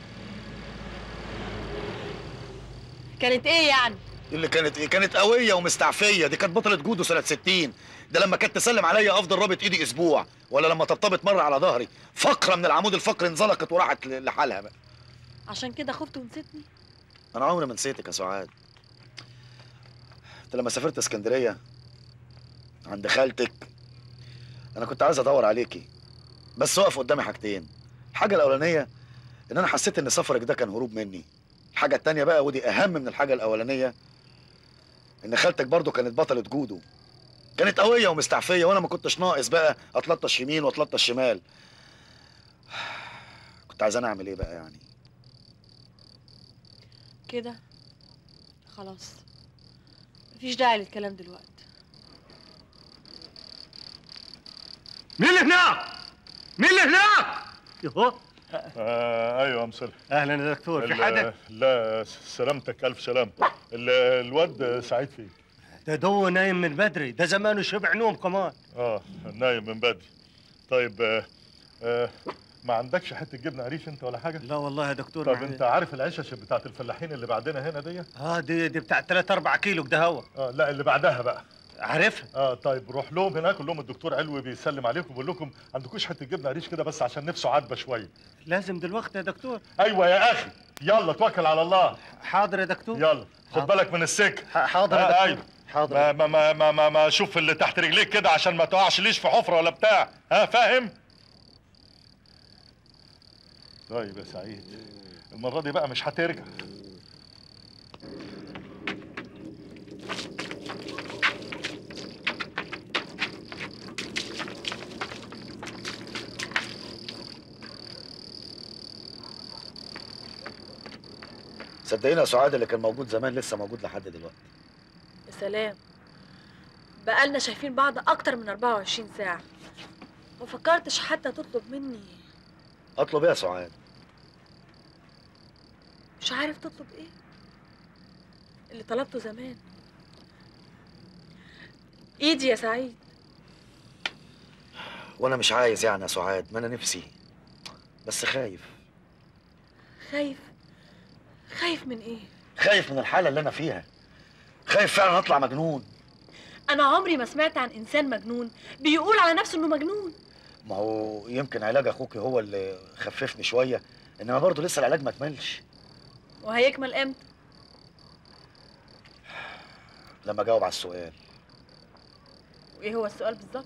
كانت ايه يعني؟ اللي كانت ايه؟ كانت قويه ومستعفيه، دي كانت بطله جودو سنه 60. ده لما كانت تسلم عليا افضل رابط ايدي اسبوع، ولا لما طبطبت مره على ظهري فقره من العمود الفقري انزلقت وراحت لحالها بقى. عشان كده خفت ونسيتني؟ انا عمري ما نسيتك يا سعاد. انت لما سافرت اسكندريه عند خالتك انا كنت عايز ادور عليكي، بس وقف قدامي حاجتين. الحاجه الاولانيه ان انا حسيت ان سفرك ده كان هروب مني. الحاجه التانيه بقى ودي اهم من الحاجه الاولانيه، ان خالتك برضو كانت بطله جودو، كانت قويه ومستعفيه، وانا ما كنتش ناقص بقى اتلطش يمين واتلطش شمال. كنت عايز انا اعمل ايه بقى يعني؟ كده خلاص، مفيش داعي للكلام دلوقتي. مين اللي هناك؟ مين اللي هناك؟ يهو ايوه يا مصلح. اهلا يا دكتور، في حدا؟ لا سلامتك، الف سلامه. الواد سعيد فين؟ ده نايم من بدري، ده زمانه شبع نوم كمان. نايم من بدري. طيب ما عندكش حته جبنه قريش انت ولا حاجه؟ لا والله يا دكتور. طب انت عارف العشش بتاعت الفلاحين اللي بعدنا هنا دي؟ دي بتاع 3-4 كيلو كده هوا. لا اللي بعدها بقى عارفها. طيب روح لهم هناك قول لهم الدكتور علوي بيسلم عليكم وبيقول لكم عندكوش حته جبنه قريش كده بس عشان نفسه عاتبه شويه. لازم دلوقتي يا دكتور. ايوه يا اخي، يلا توكل على الله. حاضر يا دكتور. يلا خد بالك من السكه. حاضر يا دكتور. ايوه حاضر. ما شوف اللي تحت رجليك كده عشان ما تقعش ليش في حفره ولا بتاع، فاهم؟ طيب يا سعيد، المره دي بقى مش هترجع. صدقيني يا سعاد اللي كان موجود زمان لسه موجود لحد دلوقتي. يا سلام، بقالنا شايفين بعض اكتر من 24 ساعة، ما فكرتش حتى تطلب مني. اطلب ايه يا سعاد؟ مش عارف تطلب ايه؟ اللي طلبته زمان، ايدي يا سعيد. وانا مش عايز يعني يا سعاد، ما انا نفسي بس خايف. خايف من ايه؟ خايف من الحالة اللي انا فيها، خايف فعلا اطلع مجنون. انا عمري ما سمعت عن انسان مجنون بيقول على نفسه انه مجنون. ما هو يمكن علاج اخوك هو اللي خففني شوية، انما برضه لسه العلاج ما كملش. وهيكمل امتى؟ لما اجاوب على السؤال. وايه هو السؤال بالظبط؟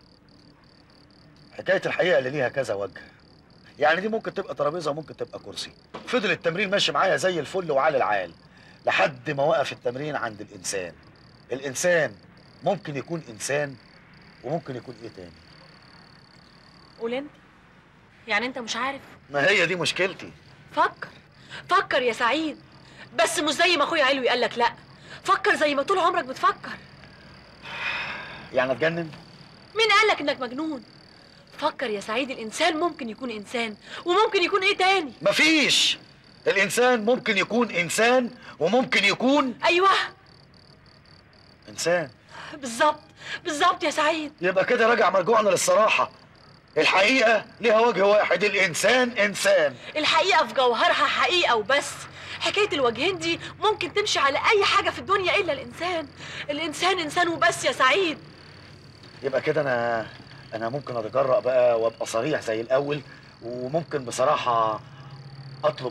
حكاية الحقيقة اللي ليها كذا وجه، يعني دي ممكن تبقى ترابيزة وممكن تبقى كرسي. فضل التمرين ماشي معايا زي الفل وعال العال لحد ما وقف التمرين عند الإنسان. الإنسان ممكن يكون إنسان وممكن يكون إيه تاني. قول انت، يعني انت مش عارف؟ ما هي دي مشكلتي. فكر يا سعيد، بس مش زي ما اخويا علوي قال لك، لا فكر زي ما طول عمرك بتفكر. يعني اتجنن؟ مين قال لك انك مجنون؟ فكر يا سعيد، الانسان ممكن يكون انسان وممكن يكون ايه تاني. مفيش، الانسان ممكن يكون انسان وممكن يكون ايوه انسان. بالظبط يا سعيد. يبقى كده راجع مرجوعنا للصراحه، الحقيقه ليها وجه واحد، الانسان انسان. الحقيقه في جوهرها حقيقه وبس. حكايه الوجهين دي ممكن تمشي على اي حاجه في الدنيا الا الانسان. الانسان انسان وبس يا سعيد. يبقى كده انا ممكن اتجرأ بقى وابقى صريح زي الاول، وممكن بصراحه اطلب.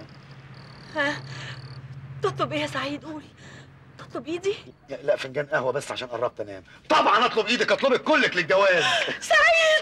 تطلب ايه يا سعيد؟ قول. تطلب ايدي؟ لا فنجان قهوه بس عشان قربت انام. طبعا اطلب ايدك، اطلبك كلك للجواز. سعيد،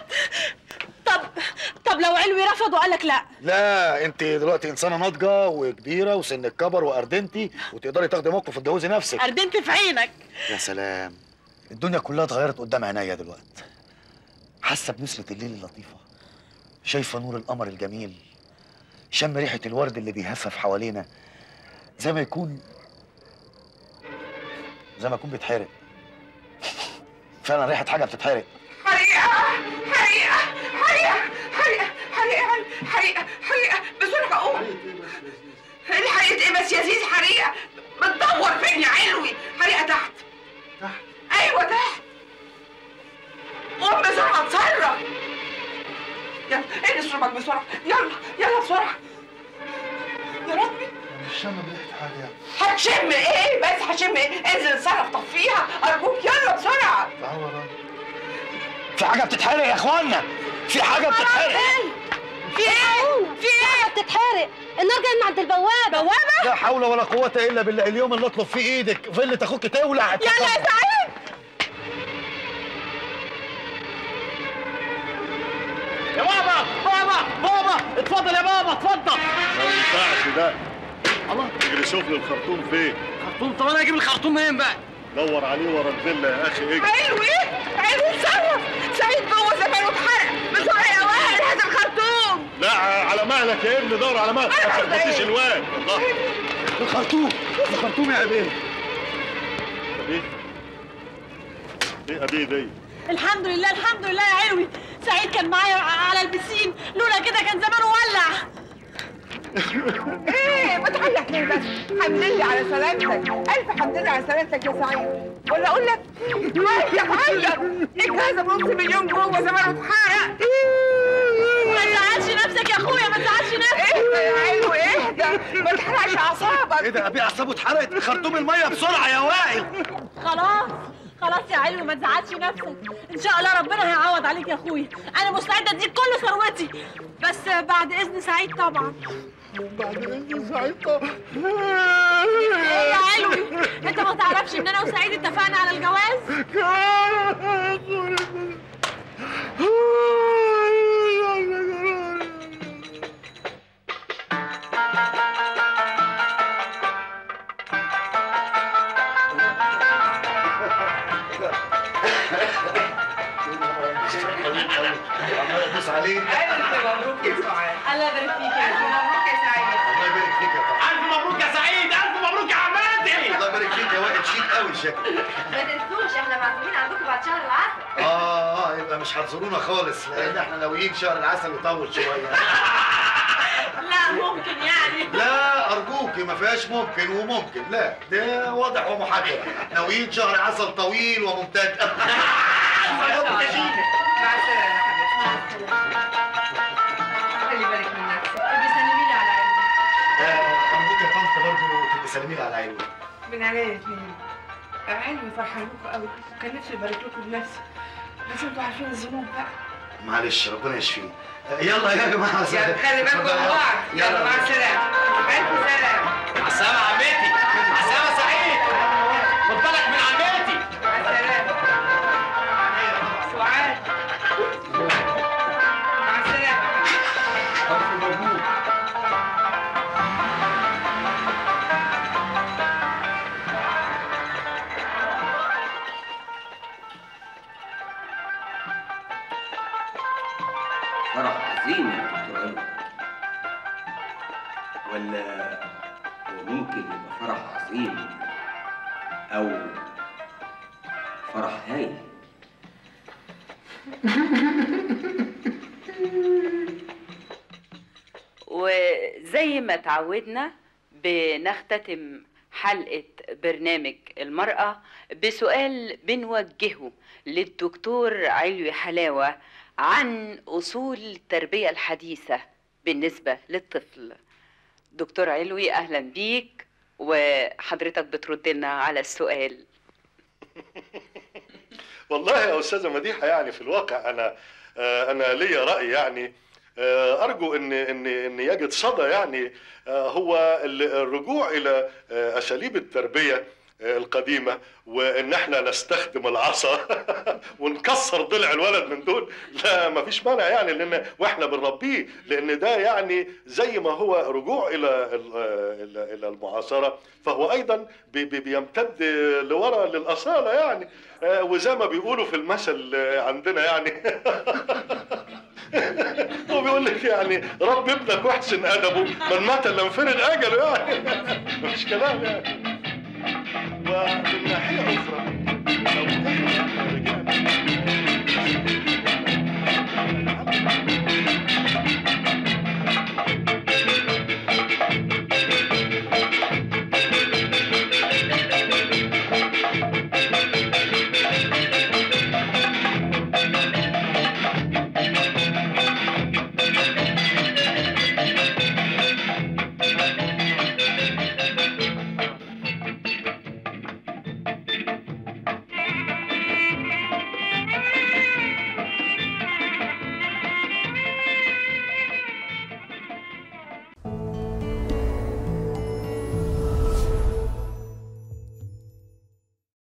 طب لو علوي رفض وقال لك لا؟ لا، انت دلوقتي انسانه ناضجه وكبيره وسنك كبر واردنتي وتقدري تاخدي موقف وتجوزي نفسك. اردنت في عينك. يا سلام، الدنيا كلها اتغيرت قدام عينيا دلوقتي. حاسه بنسمه الليل اللطيفه، شايفه نور القمر الجميل، شم ريحه الورد اللي بيهفف حوالينا، زي ما يكون بيتحرق. فعلا ريحه حاجه بتتحرق. حريقة بسرعة قوم. حريقة ايه بس يا زيزي؟ حريقة بتدور فين يا علوي؟ حريقة تحت. ايوه شم ريحه حاجه. هتشم ايه بس؟ هتشم ايه؟ انزل اتصرف طفيها ارجوك، يلا بسرعه. في حاجه بتتحرق يا اخوانا، في حاجه بتتحرق. في ايه؟ في ايه بتتحرق؟ النار جايه من عند البوابه. بوابه؟ لا حول ولا قوه الا بالله، اليوم اللي اطلب فيه ايدك فيلة اخوك تولع. يلا يا سعيد. يا بابا بابا اتفضل يا بابا اتفضل. ما ينفعش ده. الله، اجري شوف لي الخرطوم فين. خرطوم؟ طب انا اجيب الخرطوم منين بقى؟ دور عليه ورا الفيلا يا اخي. اجري. حلو ايه؟ حلو اتصرف. سعيد جوه زمانه اتحرق. بسرعه يا وائل هات الخرطوم. لا على مهلك يا ابني، دور على مهلك ما تخبطيش الواد. الله الخرطوم يا ابيه. ابيه؟ ايه ابيه دي؟ الحمد لله الحمد لله يا علوي، سعيد كان معايا على البسين، لولا كده كان زمانه ولع. ايه بتعيط ليه بس؟ حمد لله على سلامتك، الف حمد لله على سلامتك يا سعيد. ولا اقول لك عيط الجهاز بنص مليون جوه زمانه اتحرق. ما تزعلش نفسك يا اخويا، ما تزعلش نفسك. اهدى يا علوي اهدى، ما تحرقش اعصابك. ايه ده ابيه اعصابه اتحرقت؟ خرطوم الميه بسرعه يا وائل. خلاص يا علوي ما تزعلش نفسك، ان شاء الله ربنا هيعوض عليك يا اخويا. انا مستعده اديك كل ثروتي بس بعد اذن سعيد طبعا. بعد اذن سعيد طبعا. ايه يا علوي، انت ما تعرفش ان انا وسعيد اتفقنا على الجواز؟ عمال ادوس عليه. الف مبروك يا سعاد. الله يبارك فيك يا الف مبروك يا سعيد. الله يبارك فيك يا طبعا. الف مبروك يا سعيد، الف مبروك يا عماتي. الله يبارك فيك يا وائل، شيك قوي شكلك. ما تنسوش احنا معزومين عندكم بعد شهر العسل. يبقى مش هتزورونا خالص، لان احنا ناويين شهر العسل يطول شويه. لا ممكن يعني. لا ارجوكي ما فيهاش ممكن وممكن، لا ده واضح ومحدد. ناويين شهر عسل طويل وممتد. مع السلامه يا حبيبتي، مع السلامه. خلي بالك من نفسك. ابقي سلمي لي على علوي. ارجوك يا طنط برضه تبقي سلمي لي على علوي. من عليا الاثنين. علوي فرحان لكم قوي، وكان نفسي ابارك لكم بنفسي، بس انتوا عارفين الذنوب بقى. معلش ربنا يشفيه. يلا يا جماعه. يلا خلي بالكم من بعض. يلا مع السلامه. الف سلامه. مع السلامه يا عمتي. مع السلامه يا سعيد. خد بالك من عمتي. مع السلامه. سعاد. مع السلامه. الف مبروك. فرح عظيم يا دكتور علوي، ولا هو ممكن يبقى فرح عظيم أو فرح هايل؟ وزي ما تعودنا بنختتم حلقة برنامج المرأة بسؤال بنوجهه للدكتور علوي حلاوة عن أصول التربية الحديثة بالنسبة للطفل. دكتور علوي أهلا بيك، وحضرتك بترد لنا على السؤال. والله يا استاذه مديحه، يعني في الواقع انا ليا راي، يعني ارجو ان يجد صدى، يعني هو الرجوع الى اساليب التربيه القديمه، وان احنا نستخدم العصا ونكسر ضلع الولد من دول. لا مفيش مانع يعني، لان واحنا بنربيه، لان ده يعني زي ما هو رجوع الى المعاصره، فهو ايضا بيمتد لورا للاصاله يعني. وزي ما بيقولوا في المثل عندنا يعني هو بيقول لك يعني رب ابنك واحسن ادبه، من مات لم فرد اجله يعني. مفيش كلام يعني. ومن ناحيه اخرى لو احنا رجعنا